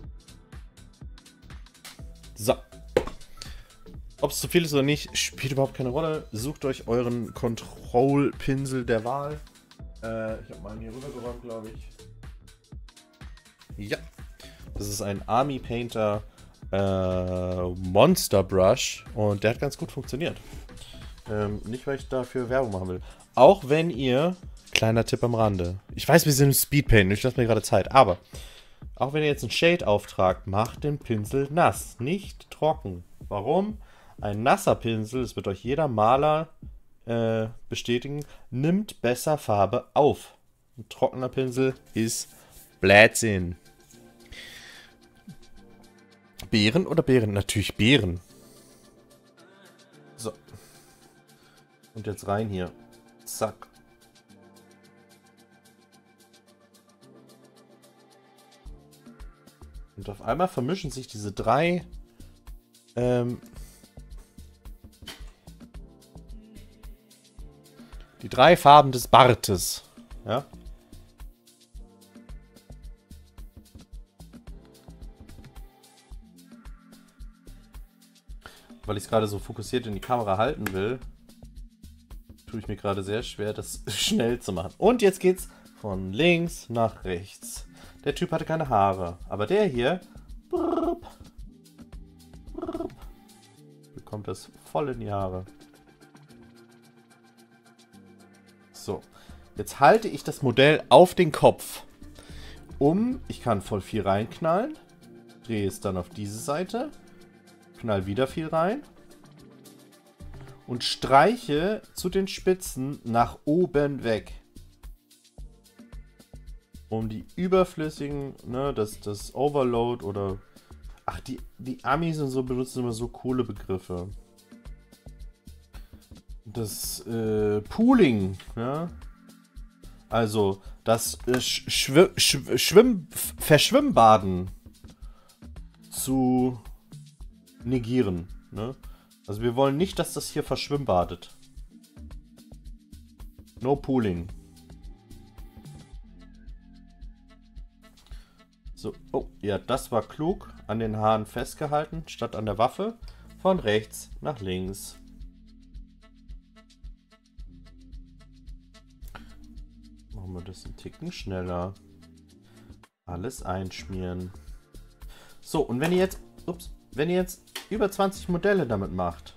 So. Ob es zu viel ist oder nicht, spielt überhaupt keine Rolle. Sucht euch euren Control-Pinsel der Wahl. Ich habe meinen hier rübergeräumt, glaube ich. Ja. Das ist ein Army Painter Monster Brush und der hat ganz gut funktioniert. Nicht, weil ich dafür Werbung machen will. Auch wenn ihr, kleiner Tipp am Rande, ich weiß, wir sind im Speedpaint, ich lasse mir gerade Zeit, aber auch wenn ihr jetzt einen Shade auftragt, macht den Pinsel nass, nicht trocken. Warum? Ein nasser Pinsel, das wird euch jeder Maler bestätigen, nimmt besser Farbe auf. Ein trockener Pinsel ist Blödsinn. Beeren oder Beeren? Natürlich Beeren. So. Und jetzt rein hier. Zack. Und auf einmal vermischen sich diese drei die drei Farben des Bartes. Ja. Weil ich es gerade so fokussiert in die Kamera halten will, tue ich mir gerade sehr schwer, das schnell zu machen. Und jetzt geht's von links nach rechts. Der Typ hatte keine Haare, aber der hier bekommt das voll in die Haare. So, jetzt halte ich das Modell auf den Kopf. Ich kann voll viel reinknallen, drehe es dann auf diese Seite. Knall wieder viel rein und streiche zu den Spitzen nach oben weg. Um die überflüssigen, ne, das Overload oder... Ach, die Amis und so benutzen immer so coole Begriffe. Das Pooling, ja. Also das Verschwimmbaden zu negieren. Ne? Also wir wollen nicht, dass das hier verschwimmbadet. No Pooling. So, oh, ja, das war klug. An den Haaren festgehalten, statt an der Waffe. Von rechts nach links. Machen wir das einen Ticken schneller. Alles einschmieren. So, und wenn ihr jetzt, wenn ihr jetzt über 20 Modelle damit macht,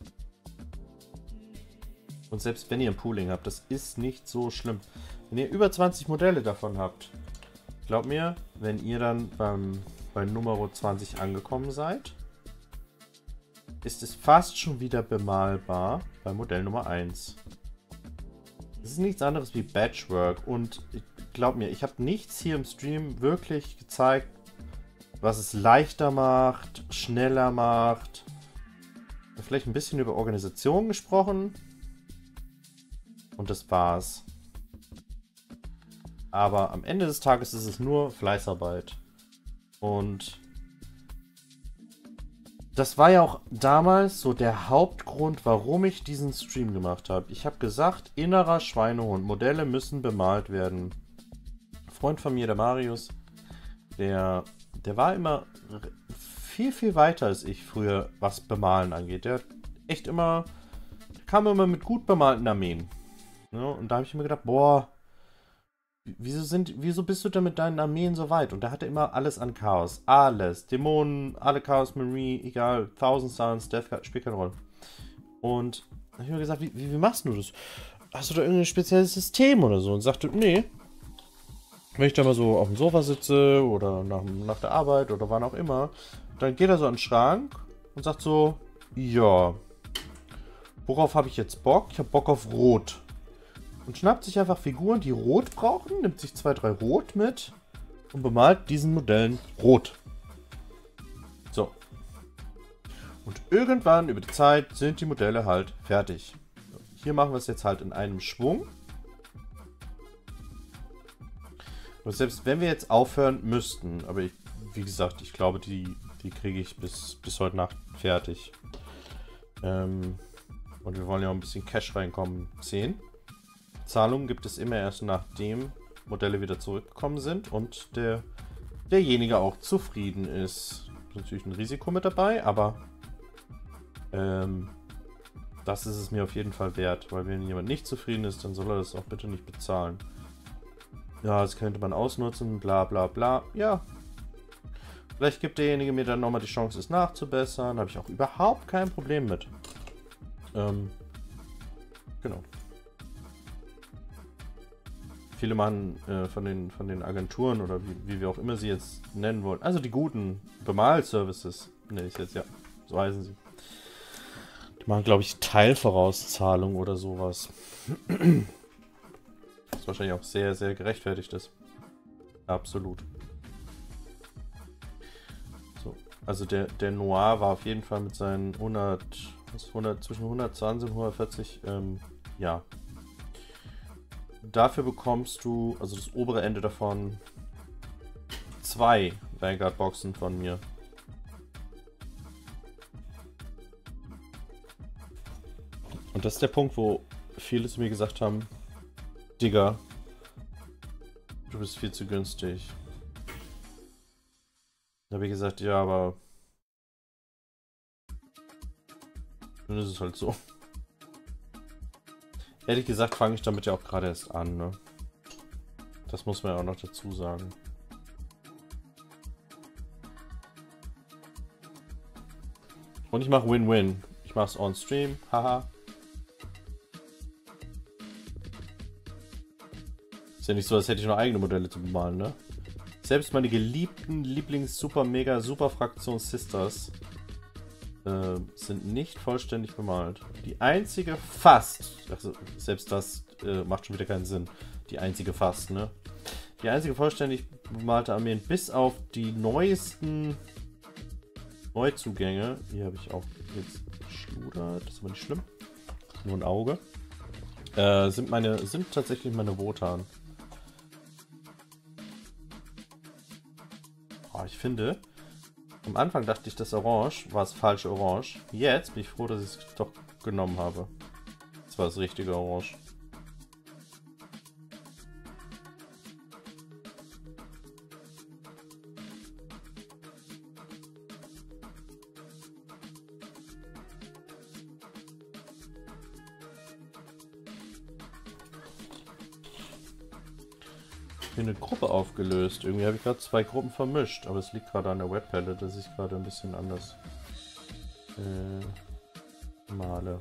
und selbst wenn ihr ein Pooling habt, das ist nicht so schlimm. Wenn ihr über 20 Modelle davon habt, glaubt mir, wenn ihr dann bei Nummer 20 angekommen seid, ist es fast schon wieder bemalbar bei Modell Nummer 1. Es ist nichts anderes wie Batchwork und glaubt mir, ich habe nichts hier im Stream wirklich gezeigt, was es leichter macht, schneller macht. Vielleicht ein bisschen über Organisation gesprochen und das war's. Aber am Ende des Tages ist es nur Fleißarbeit. Und das war ja auch damals so der Hauptgrund, warum ich diesen Stream gemacht habe. Ich habe gesagt, innerer Schweinehund, Modelle müssen bemalt werden. Ein Freund von mir, der Marius, der war immer viel, viel weiter als ich früher, was Bemalen angeht. Der kam immer mit gut bemalten Armeen. Ja, und da habe ich mir gedacht, boah, wieso bist du denn mit deinen Armeen so weit? Und da hatte immer alles an Chaos. Alles. Dämonen, alle Chaos Marine, egal. Thousand Suns, Death Guard, spielt keine Rolle. Und da habe ich mir gesagt, wie machst du das? Hast du da irgendein spezielles System oder so? Und sagte, nee. Wenn ich da mal so auf dem Sofa sitze oder nach der Arbeit oder wann auch immer, dann geht er so an den Schrank und sagt so, ja, worauf habe ich jetzt Bock? Ich habe Bock auf Rot. Und schnappt sich einfach Figuren, die Rot brauchen, nimmt sich 2, 3 Rot mit und bemalt diesen Modellen Rot. So. Und irgendwann über die Zeit sind die Modelle halt fertig. Hier machen wir es jetzt halt in einem Schwung. Und selbst wenn wir jetzt aufhören müssten, aber wie gesagt, ich glaube, die kriege ich bis heute Nacht fertig. Und wir wollen ja auch ein bisschen Cash reinkommen. 10. Zahlungen gibt es immer erst, nachdem Modelle wieder zurückgekommen sind und derjenige auch zufrieden ist. Natürlich ein Risiko mit dabei, aber das ist es mir auf jeden Fall wert, weil wenn jemand nicht zufrieden ist, dann soll er das auch bitte nicht bezahlen. Ja, das könnte man ausnutzen, bla bla bla. Ja, vielleicht gibt derjenige mir dann nochmal die Chance, es nachzubessern. Da habe ich auch überhaupt kein Problem mit. Genau. Viele machen von den Agenturen oder wie wir auch immer sie jetzt nennen wollen, also die guten Bemalservices, nenne ich es jetzt, ja, so heißen sie. Die machen, glaube ich, Teilvorauszahlung oder sowas. Was wahrscheinlich auch sehr, sehr gerechtfertigt ist. Absolut. So, also der Noir war auf jeden Fall mit seinen zwischen 120 und 140, ja. Dafür bekommst du, also das obere Ende davon, 2 Vanguard-Boxen von mir. Und das ist der Punkt, wo viele zu mir gesagt haben, Digga, du bist viel zu günstig. Da habe ich gesagt, ja, aber dann ist es halt so. Ehrlich gesagt fange ich damit ja auch gerade erst an, ne? Das muss man ja auch noch dazu sagen. Und ich mache Win-Win. Ich mache es on Stream, haha. Ist ja nicht so, als hätte ich noch eigene Modelle zu bemalen, ne? Selbst meine geliebten Lieblings-Super-Mega-Super-Fraktion-Sisters sind nicht vollständig bemalt. Die einzige fast, also selbst das macht schon wieder keinen Sinn, die einzige fast, ne? Die einzige vollständig bemalte Armeen, bis auf die neuesten Neuzugänge, hier habe ich auch jetzt geschludert, das ist aber nicht schlimm, nur ein Auge, sind tatsächlich meine Wotan. Oh, ich finde, am Anfang dachte ich, das Orange war das falsche Orange. Jetzt bin ich froh, dass ich es doch genommen habe. Das war das richtige Orange. hier eine Gruppe aufgelöst. Irgendwie habe ich gerade 2 Gruppen vermischt, aber es liegt gerade an der Webpalette, dass ich gerade ein bisschen anders male.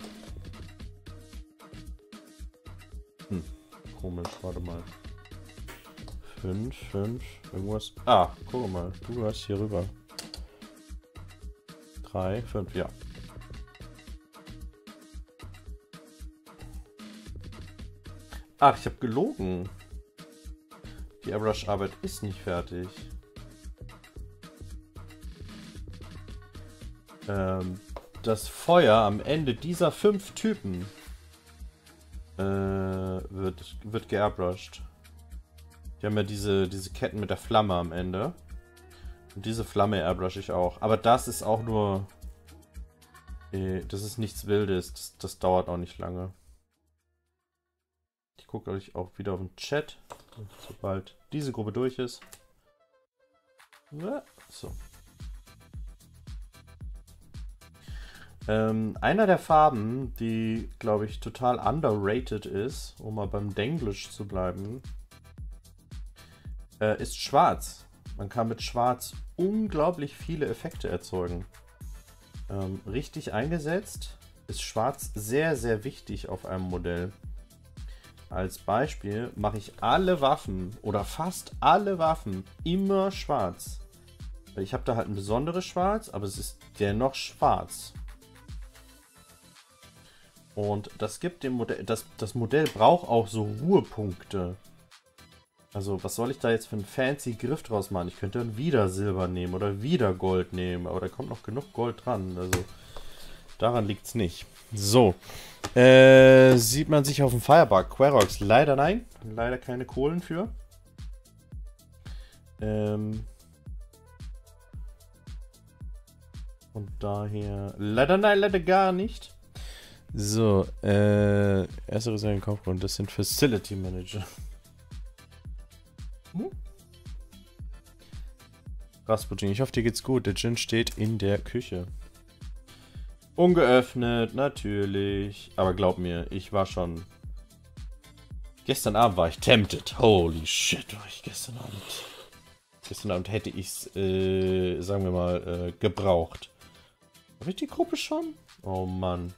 Komisch, warte mal. 5, irgendwas. Ah, guck mal, du hast hier rüber. 3, 5, ja. Ach, ich habe gelogen. Die Airbrush-Arbeit ist nicht fertig. Das Feuer am Ende dieser 5 Typen wird geairbrushed. Die haben ja diese Ketten mit der Flamme am Ende. Und diese Flamme airbrush ich auch. Aber das ist auch nur... das ist nichts Wildes. Das dauert auch nicht lange. Ich gucke euch auch wieder auf den Chat, sobald diese Gruppe durch ist. So. Einer der Farben, die, glaube ich, total underrated ist, um mal beim Denglisch zu bleiben, ist Schwarz. Man kann mit Schwarz unglaublich viele Effekte erzeugen. Richtig eingesetzt ist Schwarz sehr, sehr wichtig auf einem Modell. Als Beispiel mache ich alle Waffen oder fast alle Waffen immer schwarz. Ich habe da halt ein besonderes Schwarz, aber es ist dennoch schwarz. Und das gibt dem Modell, das Modell braucht auch so Ruhepunkte. Also was soll ich da jetzt für einen fancy Griff draus machen? Ich könnte dann wieder Silber nehmen oder wieder Gold nehmen, aber da kommt noch genug Gold dran. Also daran liegt es nicht. So. Sieht man sich auf dem Firebug? Querox? Leider nein. Leider keine Kohlen für. Und daher... Leider nein, leider gar nicht. So, erste Reserve Kaufgrund. Das sind Facility Manager. Rasputin, ich hoffe, dir geht's gut. Der Gin steht in der Küche. Ungeöffnet, natürlich. Aber glaub mir, ich war schon... Gestern Abend war ich tempted. Holy shit, war ich gestern Abend. Gestern Abend hätte ich es, sagen wir mal, gebraucht. Habe ich die Gruppe schon? Oh Mann.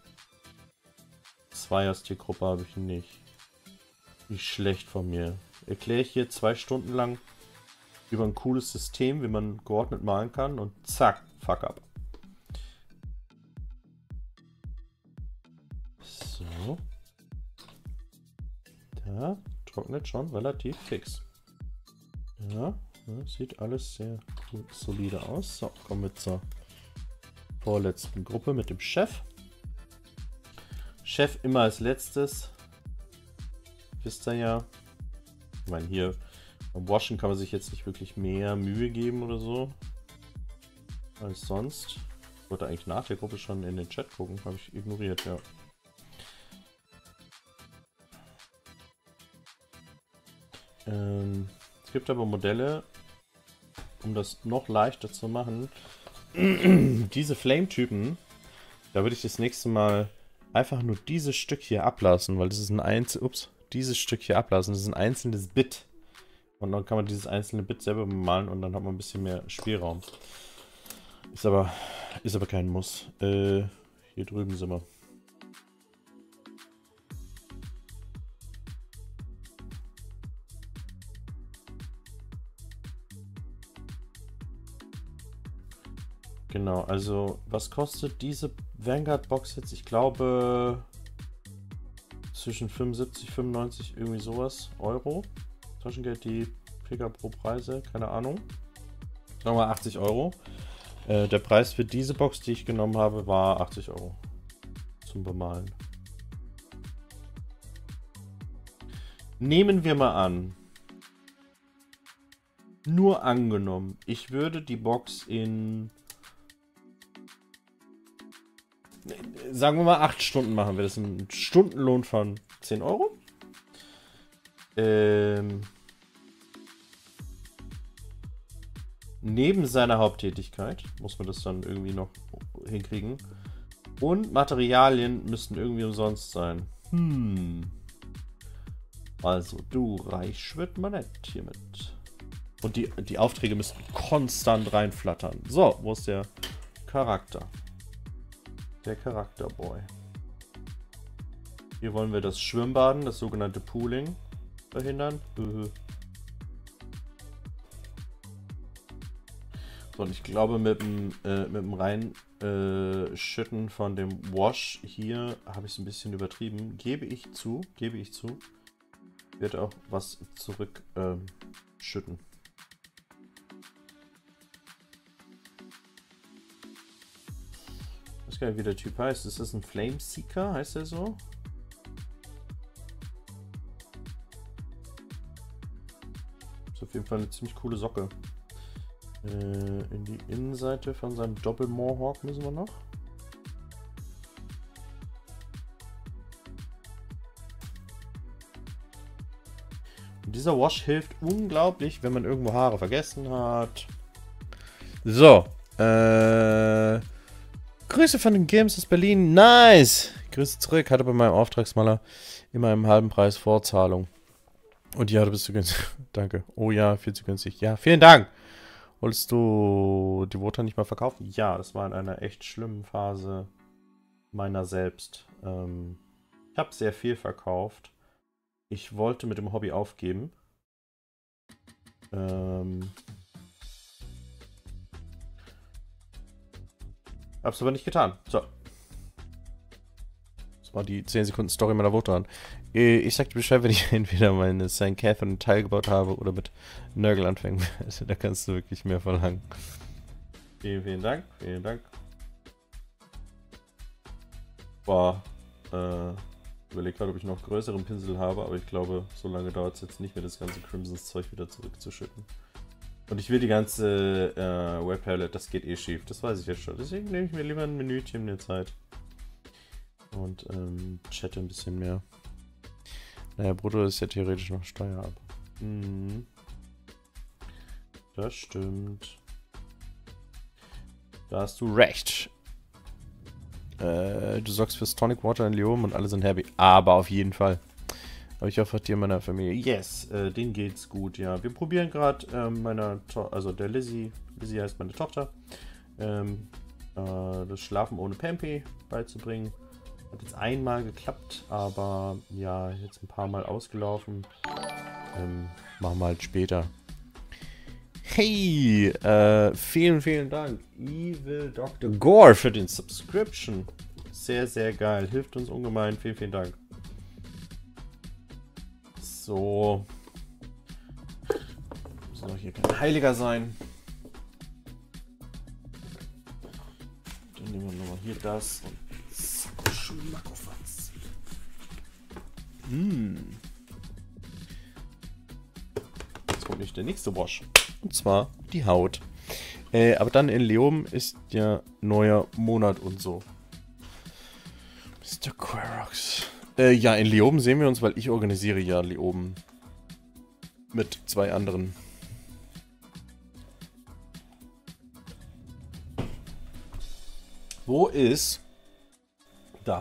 2 aus der Gruppe habe ich nicht. Wie schlecht von mir. Erkläre ich hier 2 Stunden lang über ein cooles System, wie man geordnet malen kann und zack, fuck up. So. Da trocknet schon relativ fix. Ja, sieht alles sehr gut, solide aus. So, kommen wir zur vorletzten Gruppe mit dem Chef. Chef immer als letztes. Wisst ihr ja. Ich meine, hier beim Waschen kann man sich jetzt nicht wirklich mehr Mühe geben oder so als sonst. Ich wollte eigentlich nach der Gruppe schon in den Chat gucken, habe ich ignoriert, ja. Es gibt aber Modelle, um das noch leichter zu machen. Diese Flame-Typen, da würde ich das nächste Mal einfach nur dieses Stück hier ablassen, weil das ist ein dieses Stück hier ablassen, das ist ein einzelnes Bit. Und dann kann man dieses einzelne Bit selber bemalen und dann hat man ein bisschen mehr Spielraum. Ist aber kein Muss. Hier drüben sind wir. Genau, also was kostet diese Vanguard-Box jetzt? Ich glaube zwischen 75, 95, irgendwie sowas Euro. Taschengeld, die Pickup pro Preise, keine Ahnung. Sagen wir 80 Euro. Der Preis für diese Box, die ich genommen habe, war 80 Euro zum Bemalen. Nehmen wir mal an, nur angenommen, ich würde die Box in, sagen wir mal 8 Stunden machen, wäre das ein Stundenlohn von 10 Euro. Neben seiner Haupttätigkeit muss man das dann irgendwie noch hinkriegen. Und Materialien müssten irgendwie umsonst sein. Also, du reich wird man nicht hiermit. Und die Aufträge müssen konstant reinflattern. So, wo ist der Charakter? Der Charakterboy. Hier wollen wir das Schwimmbaden, das sogenannte Pooling, verhindern. So, und ich glaube, mit dem Reinschütten von dem Wash hier habe ich es ein bisschen übertrieben. Gebe ich zu. Wird auch was zurück schütten. Ich weiß gar nicht, wie der Typ heißt. Ist das ein Flameseeker? Heißt der so? Ist auf jeden Fall eine ziemlich coole Socke. In die Innenseite von seinem Doppel-Mohawk müssen wir noch. Und dieser Wash hilft unglaublich, wenn man irgendwo Haare vergessen hat. So. Grüße von den Games aus Berlin. Nice! Grüße zurück. Hatte bei meinem Auftragsmaler immer einen halben Preis Vorzahlung. Und ja, du bist zu günstig. Danke. Oh ja, viel zu günstig. Ja, vielen Dank. Wolltest du die Water nicht mal verkaufen? Ja, das war in einer echt schlimmen Phase meiner selbst. Ich habe sehr viel verkauft. Ich wollte mit dem Hobby aufgeben. Hab's aber nicht getan. So. Das war die 10 Sekunden Story meiner Water. Ich sag dir Bescheid, wenn ich entweder meine St. Catherine Teil gebaut habe oder mit Nörgel anfangen werde. Da kannst du wirklich mehr verlangen. Vielen, vielen Dank. Vielen Dank. Boah. Überleg gerade, ob ich noch größeren Pinsel habe, aber ich glaube, so lange dauert es jetzt nicht mehr, das ganze Crimsons Zeug wieder zurückzuschütten. Und ich will die ganze Web Palette, das geht eh schief, das weiß ich jetzt schon. Deswegen nehme ich mir lieber ein Minütchen mehr Zeit. Und chatte ein bisschen mehr. Naja, Brutto ist ja theoretisch noch Steuer ab. Das stimmt. Da hast du recht. Du sorgst fürs Tonic Water in Leoben und alle sind happy. Aber auf jeden Fall. Aber ich hoffe, dir meiner Familie. Yes, denen geht's gut, ja. Wir probieren gerade also der Lizzie heißt meine Tochter, das Schlafen ohne Pampi beizubringen. Hat jetzt einmal geklappt, aber ja, jetzt ein paar Mal ausgelaufen. Machen wir halt später. Hey, vielen, vielen Dank, Evil Dr. Gore, für den Subscription. Sehr, sehr geil. Hilft uns ungemein. Vielen, vielen Dank. So. Muss doch hier kein Heiliger sein. Dann nehmen wir nochmal hier das und Schmackofatz. Jetzt kommt nicht der nächste Wash. Und zwar die Haut. Aber dann in Leoben ist ja neuer Monat und so. Mr. Querox. Ja, in Leoben sehen wir uns, weil ich organisiere ja Leoben. Mit 2 anderen. Wo ist... Da.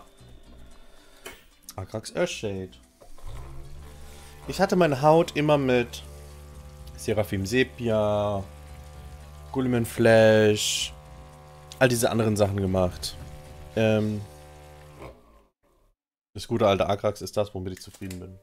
Agrax Earthshade. Ich hatte meine Haut immer mit Seraphim Sepia, Gulliman Flash, all diese anderen Sachen gemacht. Das gute alte Agrax ist das, womit ich zufrieden bin.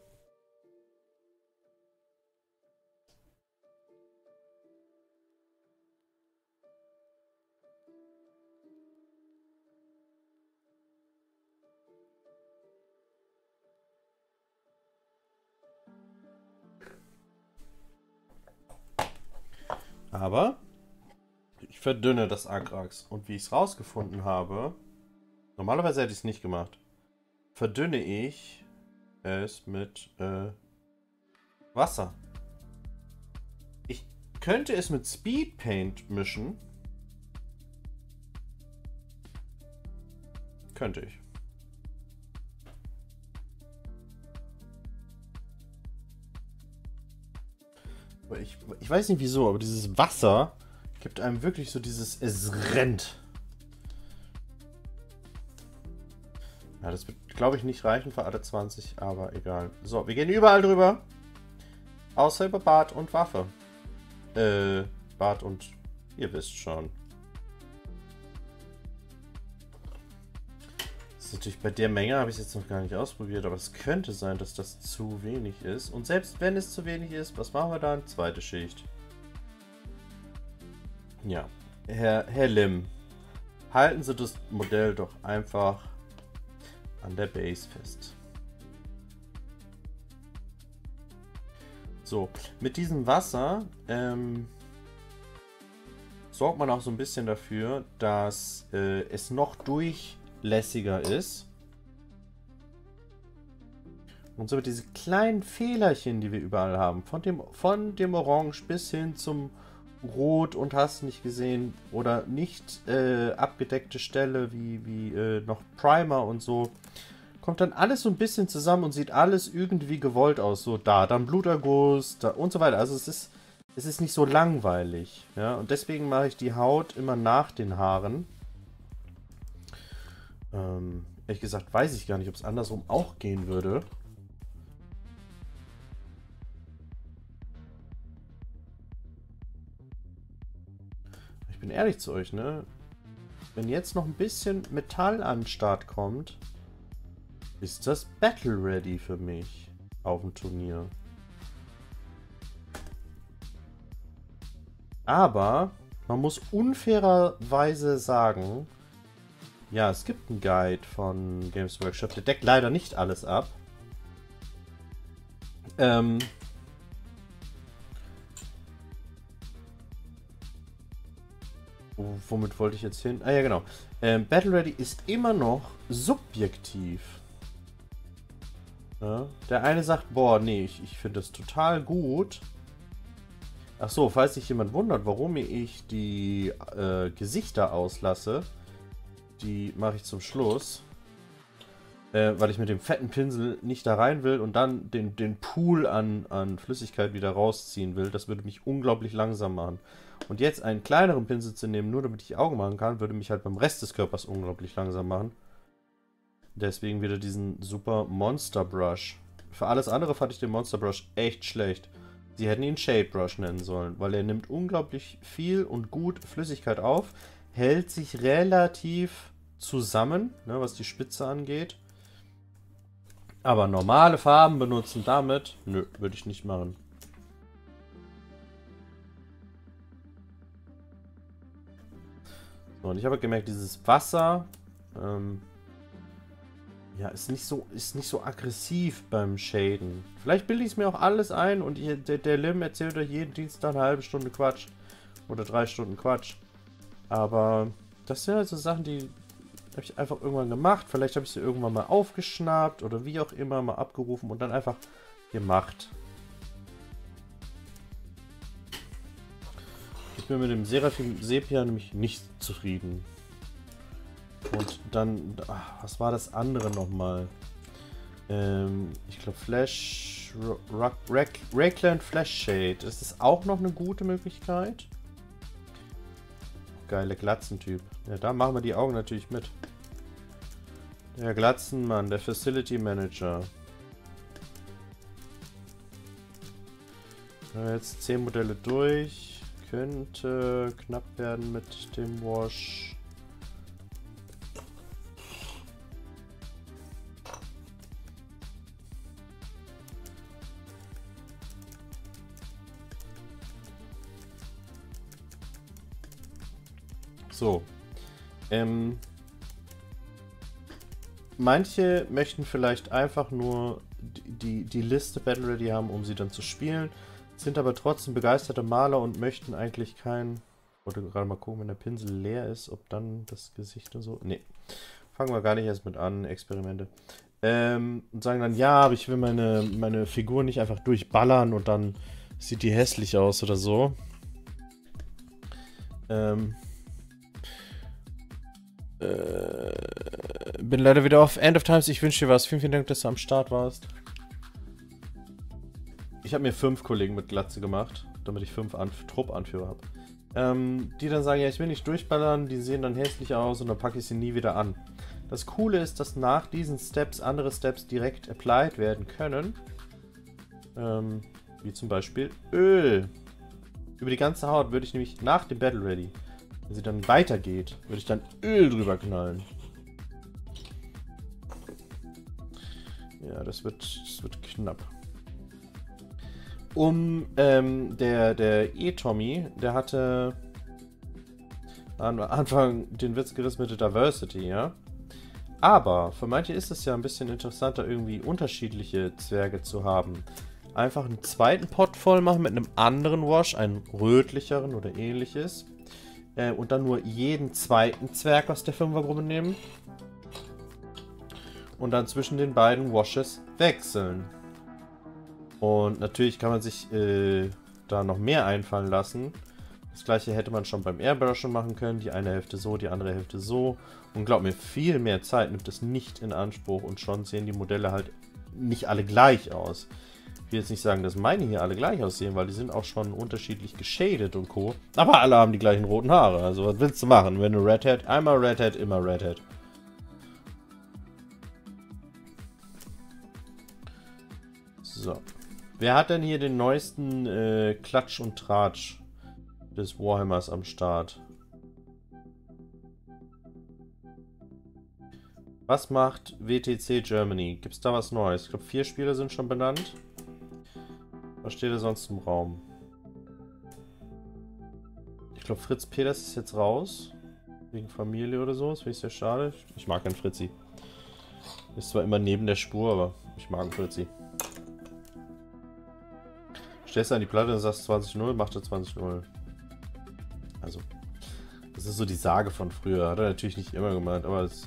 Aber ich verdünne das Agrax. Und wie ich es rausgefunden habe, normalerweise hätte ich es nicht gemacht, verdünne ich es mit Wasser. Ich könnte es mit Speed Paint mischen. Könnte ich. Aber ich weiß nicht wieso, aber dieses Wasser gibt einem wirklich so dieses, es rennt. Ja, das wird glaube ich, nicht reichen für alle 20, aber egal. So, wir gehen überall drüber. Außer über Bart und Waffe. Bart und... Ihr wisst schon. Das ist natürlich bei der Menge, habe ich es jetzt noch gar nicht ausprobiert, aber es könnte sein, dass das zu wenig ist. Und selbst wenn es zu wenig ist, was machen wir dann? Zweite Schicht. Ja, Herr Lim, halten Sie das Modell doch einfach an der Base fest. So, mit diesem Wasser sorgt man auch so ein bisschen dafür, dass es noch durchlässiger ist. Und so diese kleinen Fehlerchen, die wir überall haben, von dem Orange bis hin zum Rot und hast nicht gesehen oder nicht abgedeckte Stelle wie noch Primer und so, kommt dann alles so ein bisschen zusammen und sieht alles irgendwie gewollt aus. So da, dann Bluterguss, da und so weiter. Also es ist nicht so langweilig. Ja? Und deswegen mache ich die Haut immer nach den Haaren. Ehrlich gesagt weiß ich gar nicht, ob es andersrum auch gehen würde. Ich bin ehrlich zu euch, ne? Wenn jetzt noch ein bisschen Metall an den Start kommt, ist das Battle Ready für mich auf dem Turnier. Aber man muss unfairerweise sagen, ja, es gibt einen Guide von Games Workshop, der deckt leider nicht alles ab. Womit wollte ich jetzt hin? Ah ja, genau. Battle Ready ist immer noch subjektiv. Ja, der eine sagt, boah, nee, ich finde das total gut. Ach so, falls sich jemand wundert, warum ich die Gesichter auslasse, die mache ich zum Schluss. Weil ich mit dem fetten Pinsel nicht da rein will und dann den Pool an Flüssigkeit wieder rausziehen will. Das würde mich unglaublich langsam machen. Und jetzt einen kleineren Pinsel zu nehmen, nur damit ich die Augen machen kann, würde mich halt beim Rest des Körpers unglaublich langsam machen. Deswegen wieder diesen super Monster Brush. Für alles andere fand ich den Monster Brush echt schlecht. Sie hätten ihn Shade Brush nennen sollen, weil er nimmt unglaublich viel und gut Flüssigkeit auf, hält sich relativ zusammen, ne, was die Spitze angeht. Aber normale Farben benutzen damit, nö, würde ich nicht machen. So, und ich habe gemerkt, dieses Wasser ja, ist nicht so aggressiv beim Shaden. Vielleicht bilde ich es mir auch alles ein und der Lim erzählt euch jeden Dienstag eine halbe Stunde Quatsch. Oder 3 Stunden Quatsch. Aber das sind halt so Sachen, die habe ich einfach irgendwann gemacht. Vielleicht habe ich sie irgendwann mal aufgeschnappt oder wie auch immer mal abgerufen und dann einfach gemacht. Ich bin mit dem Seraphim Sepia nämlich nicht zufrieden. Und dann, was war das andere nochmal? Ich glaube Flash, Rayclan Flash Shade. Das ist auch noch eine gute Möglichkeit. Geile Glatzentyp. Ja, da machen wir die Augen natürlich mit. Der Glatzenmann, der Facility Manager. Jetzt 10 Modelle durch. Könnte knapp werden mit dem Wash. So. Manche möchten vielleicht einfach nur die Liste Battle Ready haben, um sie dann zu spielen, sind aber trotzdem begeisterte Maler und möchten eigentlich kein... Ich wollte gerade mal gucken, wenn der Pinsel leer ist, ob dann das Gesicht und so... Nee, fangen wir gar nicht erst mit an, Experimente. Und sagen dann, ja, aber ich will meine Figur nicht einfach durchballern und dann sieht die hässlich aus oder so. Bin leider wieder auf End of Times. Ich wünsche dir was. Vielen, vielen Dank, dass du am Start warst. Ich habe mir 5 Kollegen mit Glatze gemacht, damit ich 5 Truppanführer habe. Die dann sagen, ja, ich will nicht durchballern, die sehen dann hässlich aus und dann packe ich sie nie wieder an. Das Coole ist, dass nach diesen Steps andere Steps direkt applied werden können. Wie zum Beispiel Öl. Über die ganze Haut würde ich nämlich nach dem Battle Ready, wenn sie dann weitergeht, würde ich dann Öl drüber knallen. Ja, das wird knapp. Der E-Tommy, der hatte am Anfang den Witz gerissen mit der Diversity, ja. Aber für manche ist es ja ein bisschen interessanter, irgendwie unterschiedliche Zwerge zu haben. Einfach einen zweiten Pot voll machen mit einem anderen Wash, einen rötlicheren oder ähnliches. Und dann nur jeden zweiten Zwerg aus der Fünfergruppe nehmen. Und dann zwischen den beiden Washes wechseln. Und natürlich kann man sich da noch mehr einfallen lassen. Das gleiche hätte man schon beim Airbrushen machen können. Die eine Hälfte so, die andere Hälfte so. Und glaub mir, viel mehr Zeit nimmt es nicht in Anspruch. Und schon sehen die Modelle halt nicht alle gleich aus. Ich will jetzt nicht sagen, dass meine hier alle gleich aussehen, weil die sind auch schon unterschiedlich geshadet und Co. Aber alle haben die gleichen roten Haare. Also was willst du machen? Wenn du Redhead, einmal Redhead, immer Redhead. So. Wer hat denn hier den neuesten Klatsch und Tratsch des Warhammers am Start? Was macht WTC Germany? Gibt es da was Neues? Ich glaube, 4 Spiele sind schon benannt. Was steht da sonst im Raum? Ich glaube, Fritz Peters ist jetzt raus. Wegen Familie oder so. Das finde ich sehr schade. Ich mag einen Fritzi. Ist zwar immer neben der Spur, aber ich mag einen Fritzi. Stellst du an die Platte und sagst 20-0, macht er 20-0. Also, das ist so die Sage von früher. Hat er natürlich nicht immer gemeint, aber es,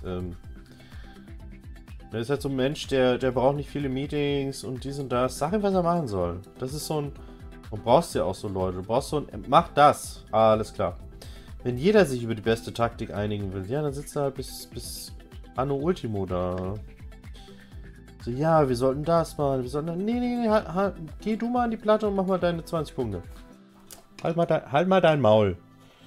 er ist halt so ein Mensch, der braucht nicht viele Meetings und dies und das. Sag ihm, was er machen soll. Das ist so ein... Du brauchst ja auch so Leute. Du brauchst so ein... Mach das. Alles klar. Wenn jeder sich über die beste Taktik einigen will, ja, dann sitzt er halt bis Anno Ultimo da. So, ja, wir sollten das mal. Wir sollten... Nee, geh du mal an die Platte und mach mal deine 20 Punkte. Halt mal dein Maul.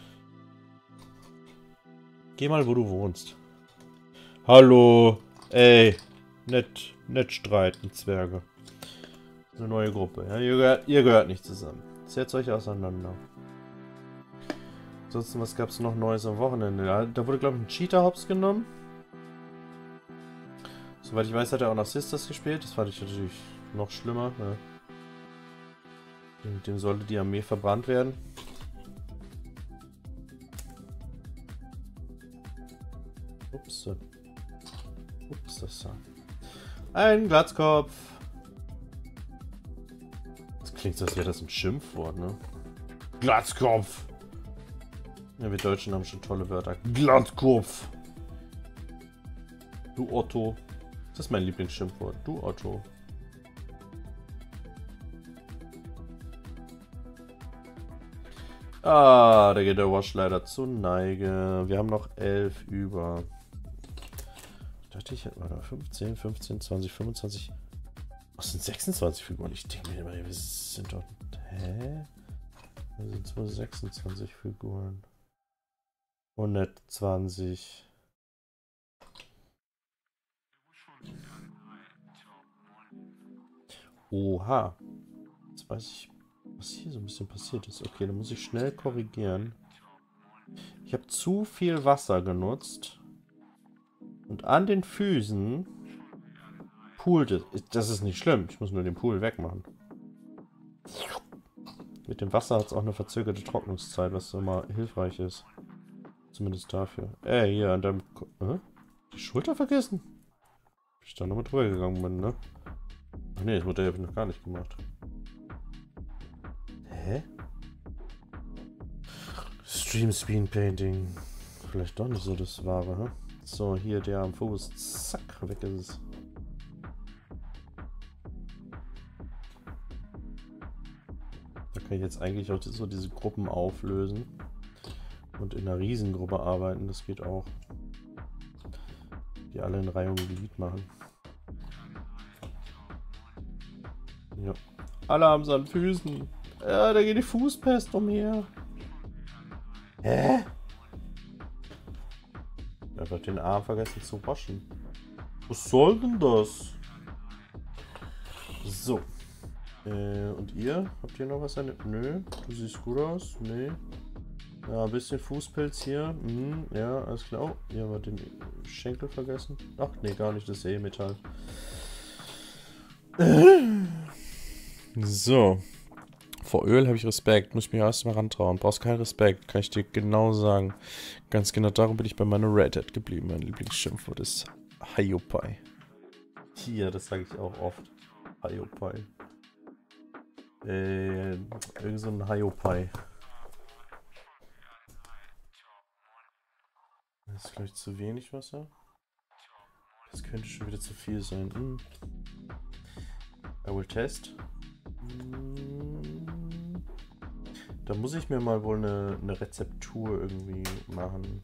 Geh mal, wo du wohnst. Hallo. Ey, nicht streiten, Zwerge. Eine neue Gruppe. Ja, ihr gehört nicht zusammen. Setzt euch auseinander. Ansonsten, was gab es noch Neues am Wochenende? Da wurde, glaube ich, ein Cheater hops genommen. Soweit ich weiß, hat er auch noch Sisters gespielt. Das fand ich natürlich noch schlimmer. Ja. Dem sollte die Armee verbrannt werden. Ups. Ups, das war ein Glatzkopf. Das klingt so, als wäre das ein Schimpfwort, ne? Glatzkopf! Ja, wir Deutschen haben schon tolle Wörter. Glatzkopf! Du Otto. Das ist mein Lieblingsschimpfwort. Du Otto. Ah, da geht der Wash leider zur Neige. Wir haben noch 11 über. Ich dachte, ich hätte mal da 15, 15, 20, 25. Was sind 26 Figuren? Ich denke mir immer, wir sind dort. Hä? Das sind nur 26 Figuren. 120. Oha. Jetzt weiß ich, was hier so ein bisschen passiert ist. Okay, dann muss ich schnell korrigieren. Ich habe zu viel Wasser genutzt. Und an den Füßen poolt es. Das ist nicht schlimm. Ich muss nur den Pool wegmachen. Mit dem Wasser hat es auch eine verzögerte Trocknungszeit, was immer hilfreich ist. Zumindest dafür. Ey, hier an deinem... Die Schulter vergessen? Ich da nochmal drüber gegangen bin, ne? Ach nee, das Modell habe ich noch gar nicht gemacht. Hä? Stream Speed Painting. Vielleicht doch nicht so das Wahre, hä? So, hier der am Fuß. Zack, weg ist es. Da kann ich jetzt eigentlich auch so diese Gruppen auflösen. Und in einer Riesengruppe arbeiten, das geht auch. Die alle in Reihe und Glied machen. Ja. Alle haben es an Füßen. Ja, da geht die Fußpest umher. Hä? Einfach den Arm vergessen zu waschen. Was soll denn das? So. Und ihr? Habt ihr noch was an? Nö. Du siehst gut aus. Nee. Ja, ein bisschen Fußpilz hier. Ja, alles klar. Oh, hier haben wir den Schenkel vergessen. Ach, nee, gar nicht. Das ist E-Metall. So. Vor Öl habe ich Respekt. Muss ich mir erst mal rantrauen. Brauchst keinen Respekt. Kann ich dir genau sagen. Ganz genau darum bin ich bei meiner Red Hat geblieben. Mein Lieblingsschimpfwort ist Hiopai. Hier, das sage ich auch oft. Hiopai. Irgend so ein Hiopai. Das ist gleich zu wenig Wasser. Das könnte schon wieder zu viel sein. I will test. Da muss ich mir mal wohl eine Rezeptur irgendwie machen.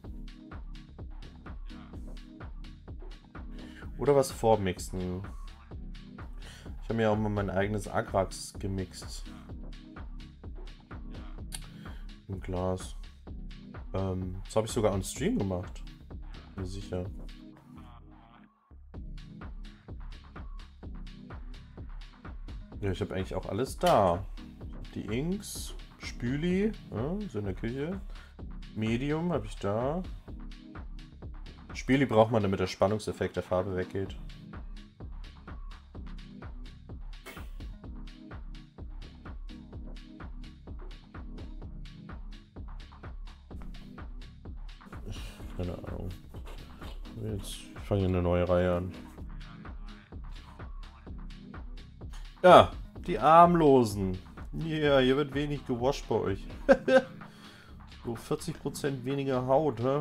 Oder was vormixen. Ich habe mir auch mal mein eigenes Agrax gemixt. Im Glas. Das habe ich sogar on Stream gemacht. Bin mir sicher. Ja, ich habe eigentlich auch alles da. Die Inks, Spüli, ja, so in der Küche. Medium habe ich da. Spüli braucht man, damit der Spannungseffekt der Farbe weggeht. Keine Ahnung. Jetzt fange ich eine neue Reihe an. Ja, die Armlosen. Ja, yeah, hier wird wenig gewascht bei euch. So 40% weniger Haut, hä?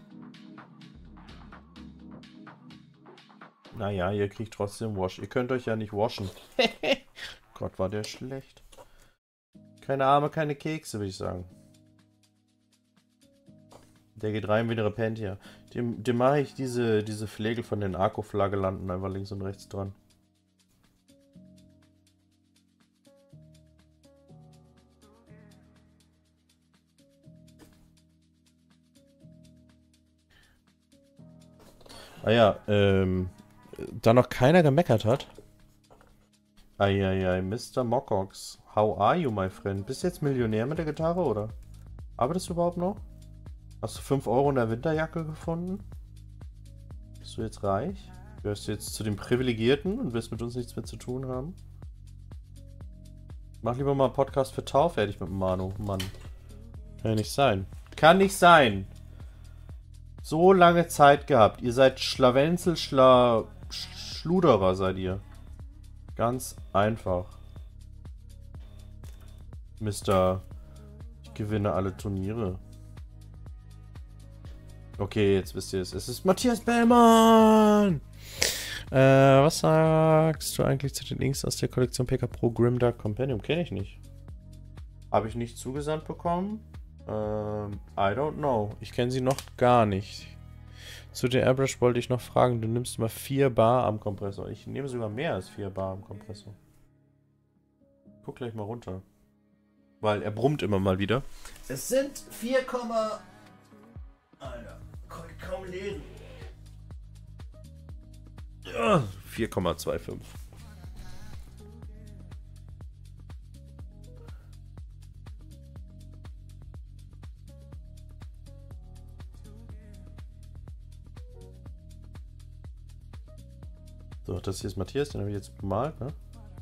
Naja, ihr kriegt trotzdem Wash. Ihr könnt euch ja nicht waschen. Gott, war der schlecht. Keine Arme, keine Kekse, würde ich sagen. Der geht rein wie eine Repentia. Dem mache ich diese Flegel von den Arco-Flagellanten einfach links und rechts dran. Ah ja, da noch keiner gemeckert hat. Eieiei, Mr. Mocox. How are you, my friend? Bist du jetzt Millionär mit der Gitarre, oder? Arbeitest du überhaupt noch? Hast du 5 Euro in der Winterjacke gefunden? Bist du jetzt reich? Gehörst du jetzt zu den Privilegierten und willst mit uns nichts mehr zu tun haben? Mach lieber mal einen Podcast für Tau fertig mit dem Manu, Mann. Kann ja nicht sein. Kann nicht sein! So lange Zeit gehabt. Ihr seid Schlawenzel, Schluderer seid ihr. Ganz einfach. Mister, ich gewinne alle Turniere. Okay, jetzt wisst ihr es. Es ist Matthias Bellmann! Was sagst du eigentlich zu den Inks aus der Kollektion PK Pro Grimdark Compendium? Kenne ich nicht. Habe ich nicht zugesandt bekommen? I don't know. Ich kenne sie noch gar nicht. Zu der Airbrush wollte ich noch fragen. Du nimmst mal 4 Bar am Kompressor. Ich nehme sogar mehr als 4 Bar am Kompressor. Guck gleich mal runter. Weil er brummt immer mal wieder. Es sind 4, Alter, konnte ich kaum lesen. 4,25. So, das hier ist Matthias, den habe ich jetzt bemalt, ne?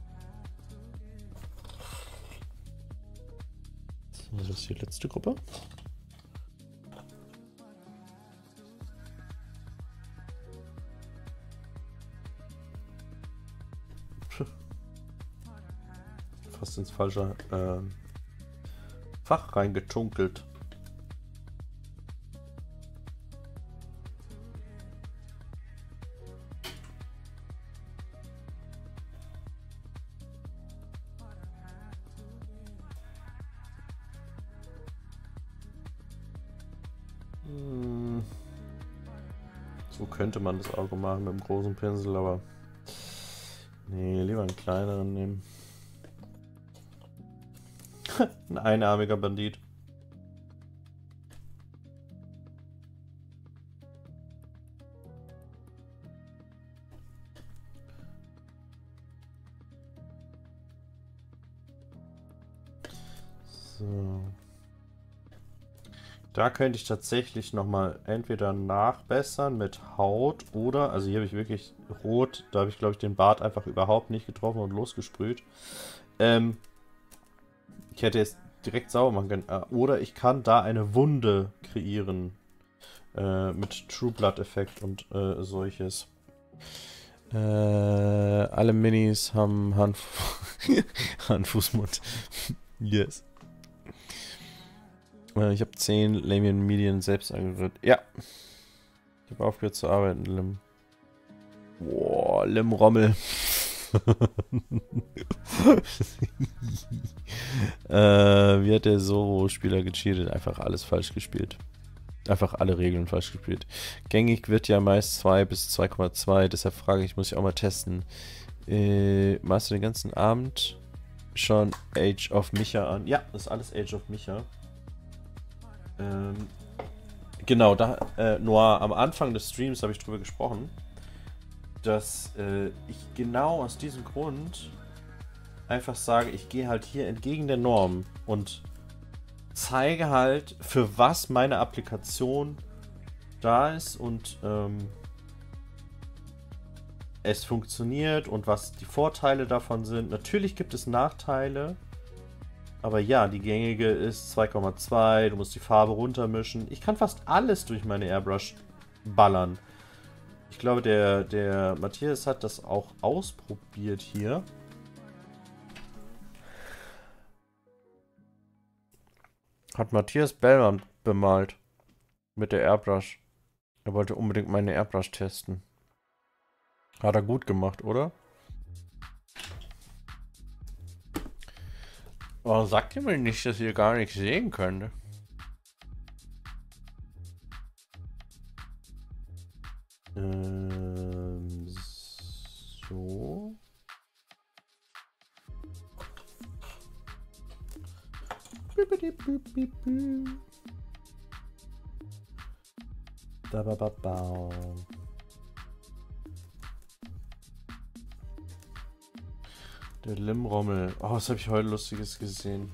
So, das ist die letzte Gruppe. Fast ins falsche Fach reingetunkelt. So könnte man das Auge machen mit dem großen Pinsel, aber nee, lieber einen kleineren nehmen. Ein einarmiger Bandit. So. Da könnte ich tatsächlich nochmal entweder nachbessern mit Haut oder, also hier habe ich wirklich rot, da habe ich glaube ich den Bart einfach überhaupt nicht getroffen und losgesprüht. Ich hätte jetzt direkt sauber machen können. Oder ich kann da eine Wunde kreieren. Mit True Blood Effekt und solches. Alle Minis haben Hand, Fuß, Mund. Yes. Ich habe 10 Lamian Medien selbst angerührt. Ja. Ich habe aufgehört zu arbeiten, Lim. Boah, Lim Rommel. Wie hat der Zoro-Spieler gecheatet? Einfach alles falsch gespielt. Einfach alle Regeln falsch gespielt. Gängig wird ja meist 2 bis 2,2. Deshalb frage ich, muss ich auch mal testen. Machst du den ganzen Abend schon Age of Micha an? Ja, das ist alles Age of Micha. Genau, da Noir, am Anfang des Streams habe ich drüber gesprochen, dass ich genau aus diesem Grund einfach sage, ich gehe halt hier entgegen der Norm und zeige halt, für was meine Applikation da ist und es funktioniert und was die Vorteile davon sind. Natürlich gibt es Nachteile, aber ja, die gängige ist 2,2, du musst die Farbe runtermischen. Ich kann fast alles durch meine Airbrush ballern. Ich glaube, der Matthias hat das auch ausprobiert hier. Hat Matthias Bellmann bemalt. Mit der Airbrush. Er wollte unbedingt meine Airbrush testen. Hat er gut gemacht, oder? Warum sagt ihr mir nicht, dass ihr gar nichts sehen könnt? So. Da ba ba ba. Der Limrommel. Oh, was habe ich heute Lustiges gesehen?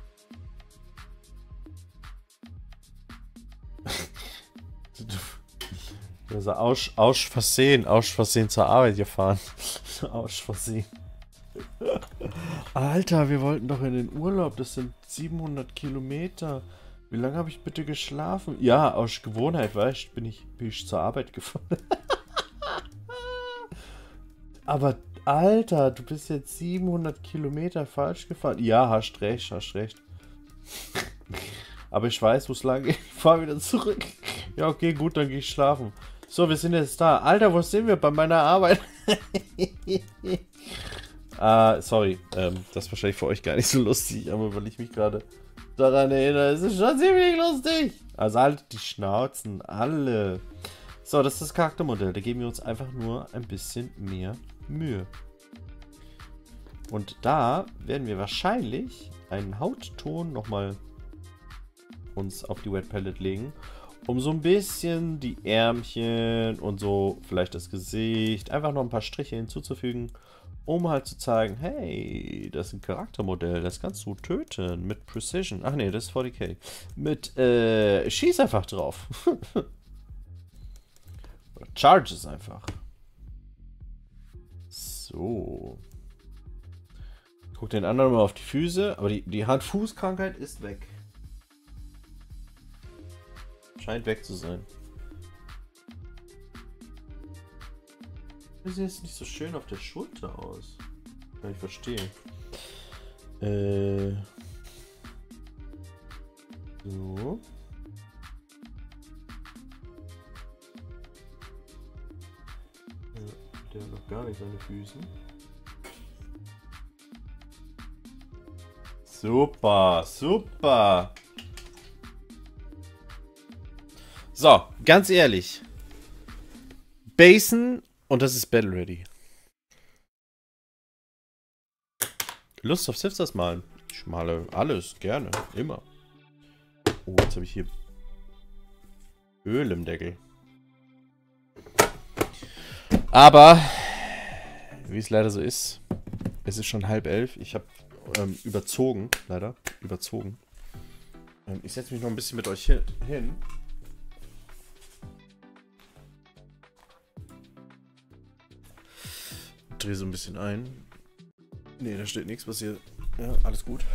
Also aus Versehen zur Arbeit gefahren. Aus Versehen. Alter, wir wollten doch in den Urlaub. Das sind 700 Kilometer. Wie lange habe ich bitte geschlafen? Ja, aus Gewohnheit, weißt du, bin ich zur Arbeit gefahren. Aber Alter, du bist jetzt 700 Kilometer falsch gefahren. Ja, hast recht, hast recht. Aber ich weiß, wo es lang geht. Ich fahre wieder zurück. Ja, okay, gut, dann gehe ich schlafen. So, wir sind jetzt da. Alter, wo sind wir? Bei meiner Arbeit. Sorry. Das ist wahrscheinlich für euch gar nicht so lustig, aber weil ich mich gerade daran erinnere, ist es schon ziemlich lustig. Also halt die Schnauzen, alle. So, das ist das Charaktermodell. Da geben wir uns einfach nur ein bisschen mehr Mühe. Und da werden wir wahrscheinlich einen Hautton nochmal uns auf die Wet Palette legen, um so ein bisschen die Ärmchen und so vielleicht das Gesicht, einfach noch ein paar Striche hinzuzufügen, um halt zu zeigen, hey, das ist ein Charaktermodell, das kannst du töten mit Precision. Ach nee, das ist 40k. Mit, schieß einfach drauf. Oder charge es einfach. So. Guck den anderen mal auf die Füße, aber die Hand-Fuß-Krankheit ist weg. Scheint weg zu sein. Das sieht jetzt nicht so schön auf der Schulter aus. Kann ich verstehen. So. Der hat noch gar nicht seine Füße. Super, super. So, ganz ehrlich. Basen und das ist Battle Ready. Lust auf Sisters malen? Ich male alles, gerne, immer. Oh, jetzt habe ich hier Öl im Deckel. Aber, wie es leider so ist, es ist schon 10:30. Ich habe überzogen, leider, überzogen. Ich setze mich noch ein bisschen mit euch hin. Drehe so ein bisschen ein. Ne, da steht nichts, was hier... Ja, alles gut.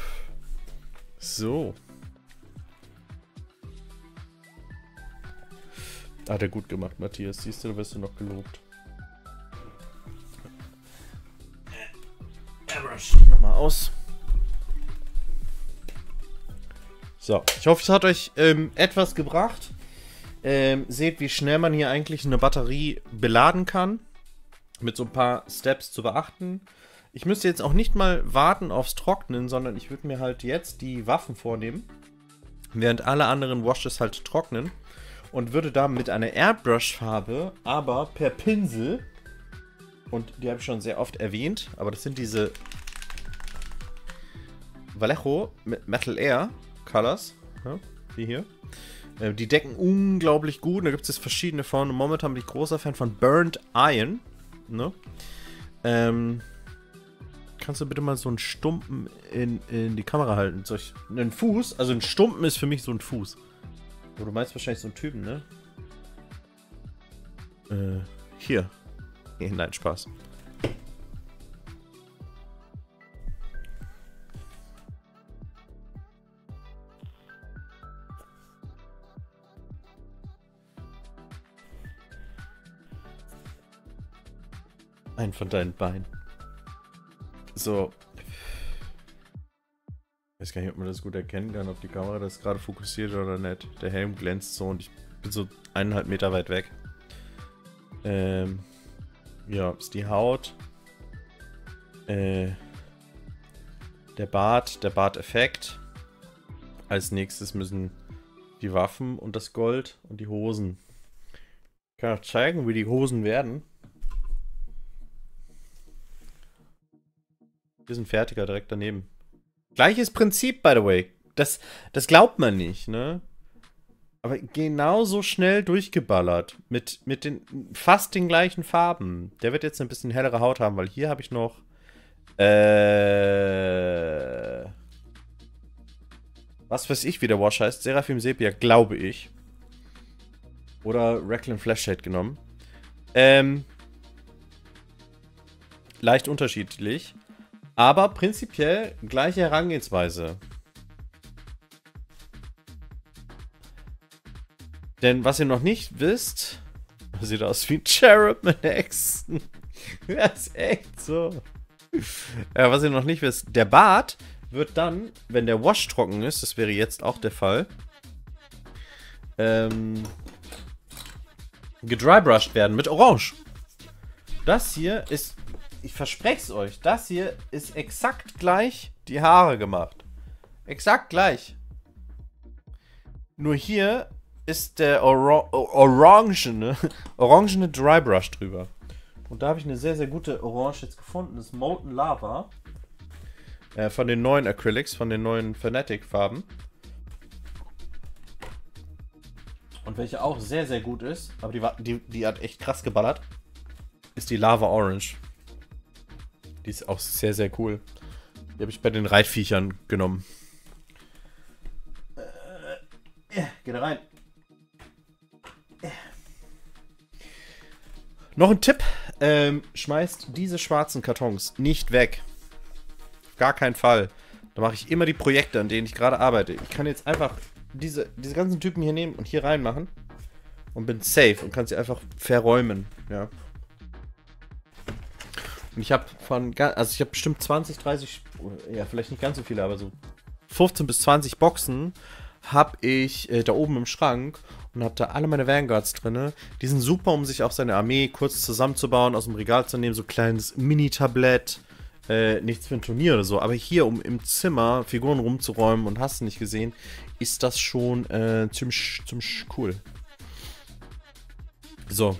So. Hat er gut gemacht, Matthias. Siehst du, da wirst du noch gelobt. Airbrush. Nochmal aus. So, ich hoffe, es hat euch etwas gebracht. Seht, wie schnell man hier eigentlich eine Batterie beladen kann. Mit so ein paar Steps zu beachten. Ich müsste jetzt auch nicht mal warten aufs Trocknen, sondern ich würde mir halt jetzt die Waffen vornehmen. Während alle anderen Washes halt trocknen. Und würde da mit einer Airbrush-Farbe, aber per Pinsel, und die habe ich schon sehr oft erwähnt, aber das sind diese Vallejo Metal Air Colors, ja, wie hier. Die decken unglaublich gut, da gibt es jetzt verschiedene von. Und momentan bin ich großer Fan von Burnt Iron. Ne? Kannst du bitte mal so einen Stumpen in die Kamera halten? Einen Fuß? Also ein Stumpen ist für mich so ein Fuß. Aber du meinst wahrscheinlich so einen Typen, ne? Hier. Nee, nein, Spaß. Ein von deinen Beinen. So. Ich weiß gar nicht, ob man das gut erkennen kann, ob die Kamera das gerade fokussiert oder nicht. Der Helm glänzt so und ich bin so 1,5 Meter weit weg. Ja, ist die Haut. Der Barteffekt. Als nächstes müssen die Waffen und das Gold und die Hosen. Ich kann auch zeigen, wie die Hosen werden. Hier ist ein fertiger direkt daneben. Gleiches Prinzip, by the way. Das glaubt man nicht, ne? Aber genauso schnell durchgeballert. Mit fast den gleichen Farben. Der wird jetzt ein bisschen hellere Haut haben, weil hier habe ich noch was weiß ich, wie der Wash heißt. Seraphim Sepia, glaube ich. Oder Recklin Flashshade genommen. Leicht unterschiedlich. Aber prinzipiell gleiche Herangehensweise. Denn was ihr noch nicht wisst, sieht aus wie ein Cherub mit Hexen. Das ist echt so. Ja, was ihr noch nicht wisst, der Bart wird dann, wenn der Wash trocken ist, das wäre jetzt auch der Fall, gedrybrushed werden mit Orange. Das hier ist, ich verspreche es euch, das hier ist exakt gleich die Haare gemacht. Exakt gleich. Nur hier ist der orangene Drybrush drüber. Und da habe ich eine sehr, sehr gute Orange jetzt gefunden. Das ist Molten Lava. Von den neuen Acrylics, von den neuen Fanatic-Farben. Und welche auch sehr, sehr gut ist, aber die hat echt krass geballert, ist die Lava Orange. Die ist auch sehr, sehr cool. Die habe ich bei den Reitviechern genommen. Geht rein. Noch ein Tipp. Schmeißt diese schwarzen Kartons nicht weg. Auf gar keinen Fall. Da mache ich immer die Projekte, an denen ich gerade arbeite. Ich kann jetzt einfach diese ganzen Typen hier nehmen und hier reinmachen. Und bin safe und kann sie einfach verräumen. Ja. Und ich habe bestimmt 20, 30, ja, vielleicht nicht ganz so viele, aber so 15 bis 20 Boxen habe ich da oben im Schrank und habe da alle meine Vanguards drin. Die sind super, um sich auch seine Armee kurz zusammenzubauen, aus dem Regal zu nehmen, so kleines Mini-Tablett. Nichts für ein Turnier oder so, aber hier, um im Zimmer Figuren rumzuräumen und hast du nicht gesehen, ist das schon ziemlich cool. So.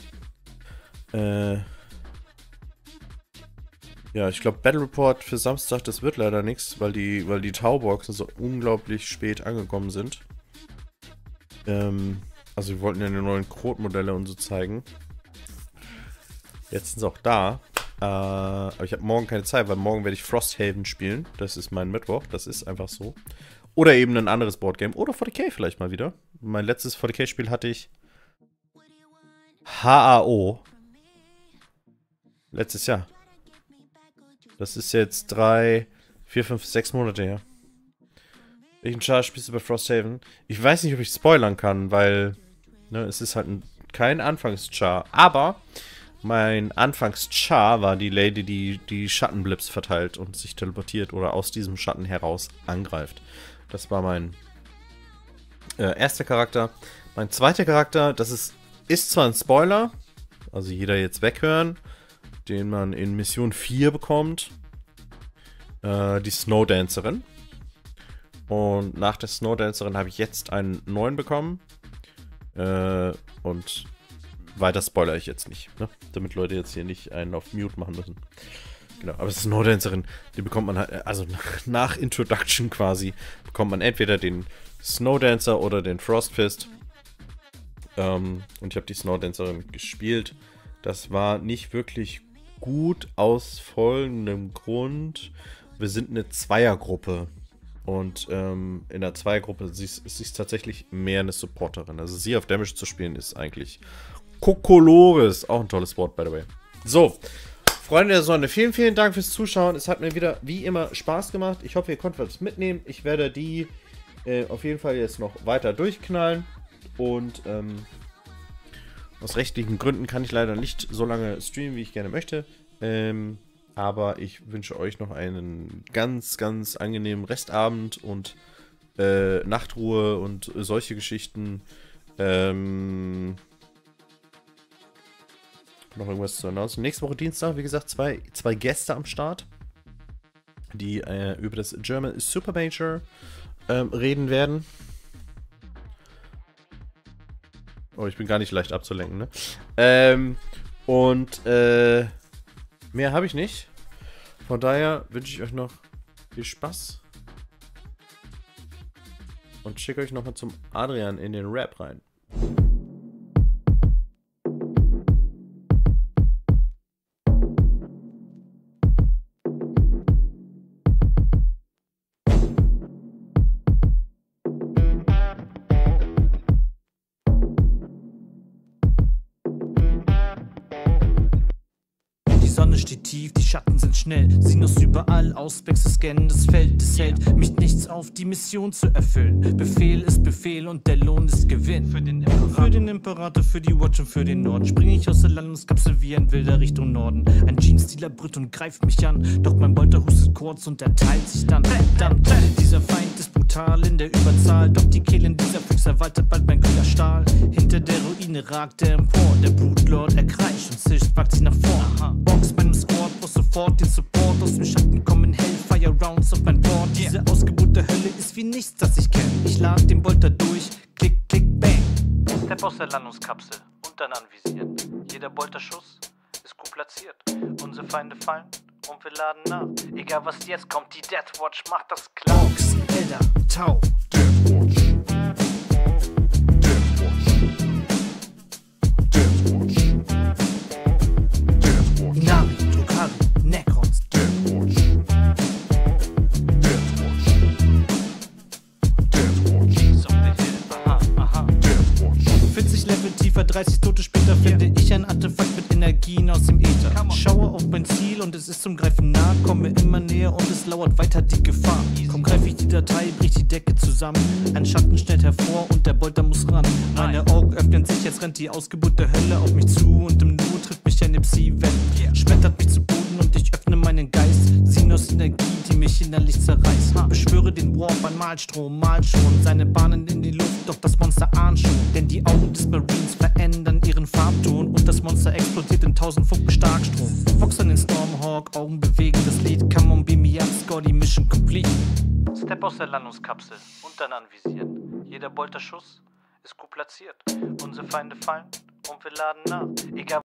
Ja, ich glaube, Battle Report für Samstag, das wird leider nichts, weil die Tauboxen so unglaublich spät angekommen sind. Also wir wollten ja die neuen Krot-Modelle und so zeigen. Jetzt sind sie auch da. Aber ich habe morgen keine Zeit, weil morgen werde ich Frosthaven spielen. Das ist mein Mittwoch, das ist einfach so. Oder eben ein anderes Boardgame. Oder 40k vielleicht mal wieder. Mein letztes 40k-Spiel hatte ich HAO. Letztes Jahr. Das ist jetzt 3, 4, 5, 6 Monate her. Welchen Char spielst du bei Frosthaven? Ich weiß nicht, ob ich spoilern kann, weil es ist halt kein Anfangschar. Aber mein Anfangschar war die Lady, die Schattenblips verteilt und sich teleportiert oder aus diesem Schatten heraus angreift. Das war mein erster Charakter. Mein zweiter Charakter, das ist zwar ein Spoiler, also jeder jetzt weghören, den man in Mission 4 bekommt. Die Snowdancerin. Und nach der Snowdancerin habe ich jetzt einen neuen bekommen. Und weiter spoilere ich jetzt nicht, ne? Damit Leute jetzt hier nicht einen auf Mute machen müssen. Genau, aber Snowdancerin, die bekommt man halt, also nach Introduction quasi, bekommt man entweder den Snowdancer oder den Frostfist. Und ich habe die Snowdancerin gespielt. Das war nicht wirklich gut aus folgendem Grund. Wir sind eine Zweiergruppe. Und in der Zweiergruppe ist sie tatsächlich mehr eine Supporterin. Also sie auf Damage zu spielen ist eigentlich Kokolores. Auch ein tolles Wort, by the way. So, Freunde der Sonne, vielen, vielen Dank fürs Zuschauen. Es hat mir wieder, wie immer, Spaß gemacht. Ich hoffe, ihr konntet was mitnehmen. Ich werde die auf jeden Fall jetzt noch weiter durchknallen. Und aus rechtlichen Gründen kann ich leider nicht so lange streamen, wie ich gerne möchte. Aber ich wünsche euch noch einen ganz, ganz angenehmen Restabend und Nachtruhe und solche Geschichten. Noch irgendwas zu announcen. Nächste Woche Dienstag, wie gesagt, zwei Gäste am Start, die über das German Super Major reden werden. Oh, ich bin gar nicht leicht abzulenken, ne? Mehr habe ich nicht. Von daher wünsche ich euch noch viel Spaß. Und schicke euch nochmal zum Adrian in den Rap rein.
Die Sonne steht tief, die Schatten sind schnell. Sinus überall, Auswechsel scannen das Feld. Es hält mich nichts auf, die Mission zu erfüllen. Befehl ist Befehl und der Lohn ist Gewinn. Für den Imperator, für die Watch und für den Norden. Springe ich aus der Landungskapsel wie ein Wilder Richtung Norden. Ein Jeans-Dealer brüllt und greift mich an. Doch mein Bolter hustet kurz und er teilt sich dann. Verdammt, dieser Feind ist brutal in der Überzahl. Doch die Kehlen dieser Füchse erweitert bald mein kühler Stahl. Hinter der Ruine ragt er empor. Der Blutlord, er kreischt und zischt, wagt sich nach vorn. Box meinem Squad, brauch sofort den Support. Aus dem Schatten kommen Hellfire Rounds auf mein Board. Diese Ausgeburt der Hölle ist wie nichts, das ich kenne. Ich lad den Bolter durch, klick, klick, bang. Step aus der Landungskapsel und dann anvisieren. Jeder Bolterschuss ist gut platziert. Unsere Feinde fallen und wir laden nach. Egal was jetzt kommt, die Deathwatch macht das klar. Box, Elder, Tau.
Deathwatch. Deathwatch. Deathwatch. Deathwatch.
Inari, Drukhari, Necrons.
Deathwatch. Deathwatch. Deathwatch.
Keys of the Hill, aha, aha.
Deathwatch.
40 Level tiefer, 30 Tote später finde ich ein Artefakt mit Energien aus dem Äther. Schaue auf mein Ziel und es ist zum Greifen nah. Komme immer näher und es lauert weiter die Gefahr. Komm, greife ich die Datei, brich die Decke zusammen. Ein Schatten schnellt hervor und der Bolter muss ran. Meine Augen öffnen sich, jetzt rennt die Ausgeburt der Hölle auf mich zu. Und im Nu trifft mich eine Psi-Welle. Schmettert mich zu Boden und ich öffne meinen Geist. Sinus Energie, die mich innerlich zerreißt. Beschwöre den Warp, ein Malstrom, mal schon seine Bahnen in die Luft, doch das Monster ahnt schon. Denn die Augen des Marines verändern ihren Farbton und das Monster explodiert in 1000 Funken Starkstrom. Fox an den Stormhawk, Augen bewegen das Lied. Come on, beam me up, score die Mission complete. Step aus der Landungskapsel und dann anvisieren. Jeder Bolterschuss ist gut platziert. Unsere Feinde fallen und wir laden nach. Egal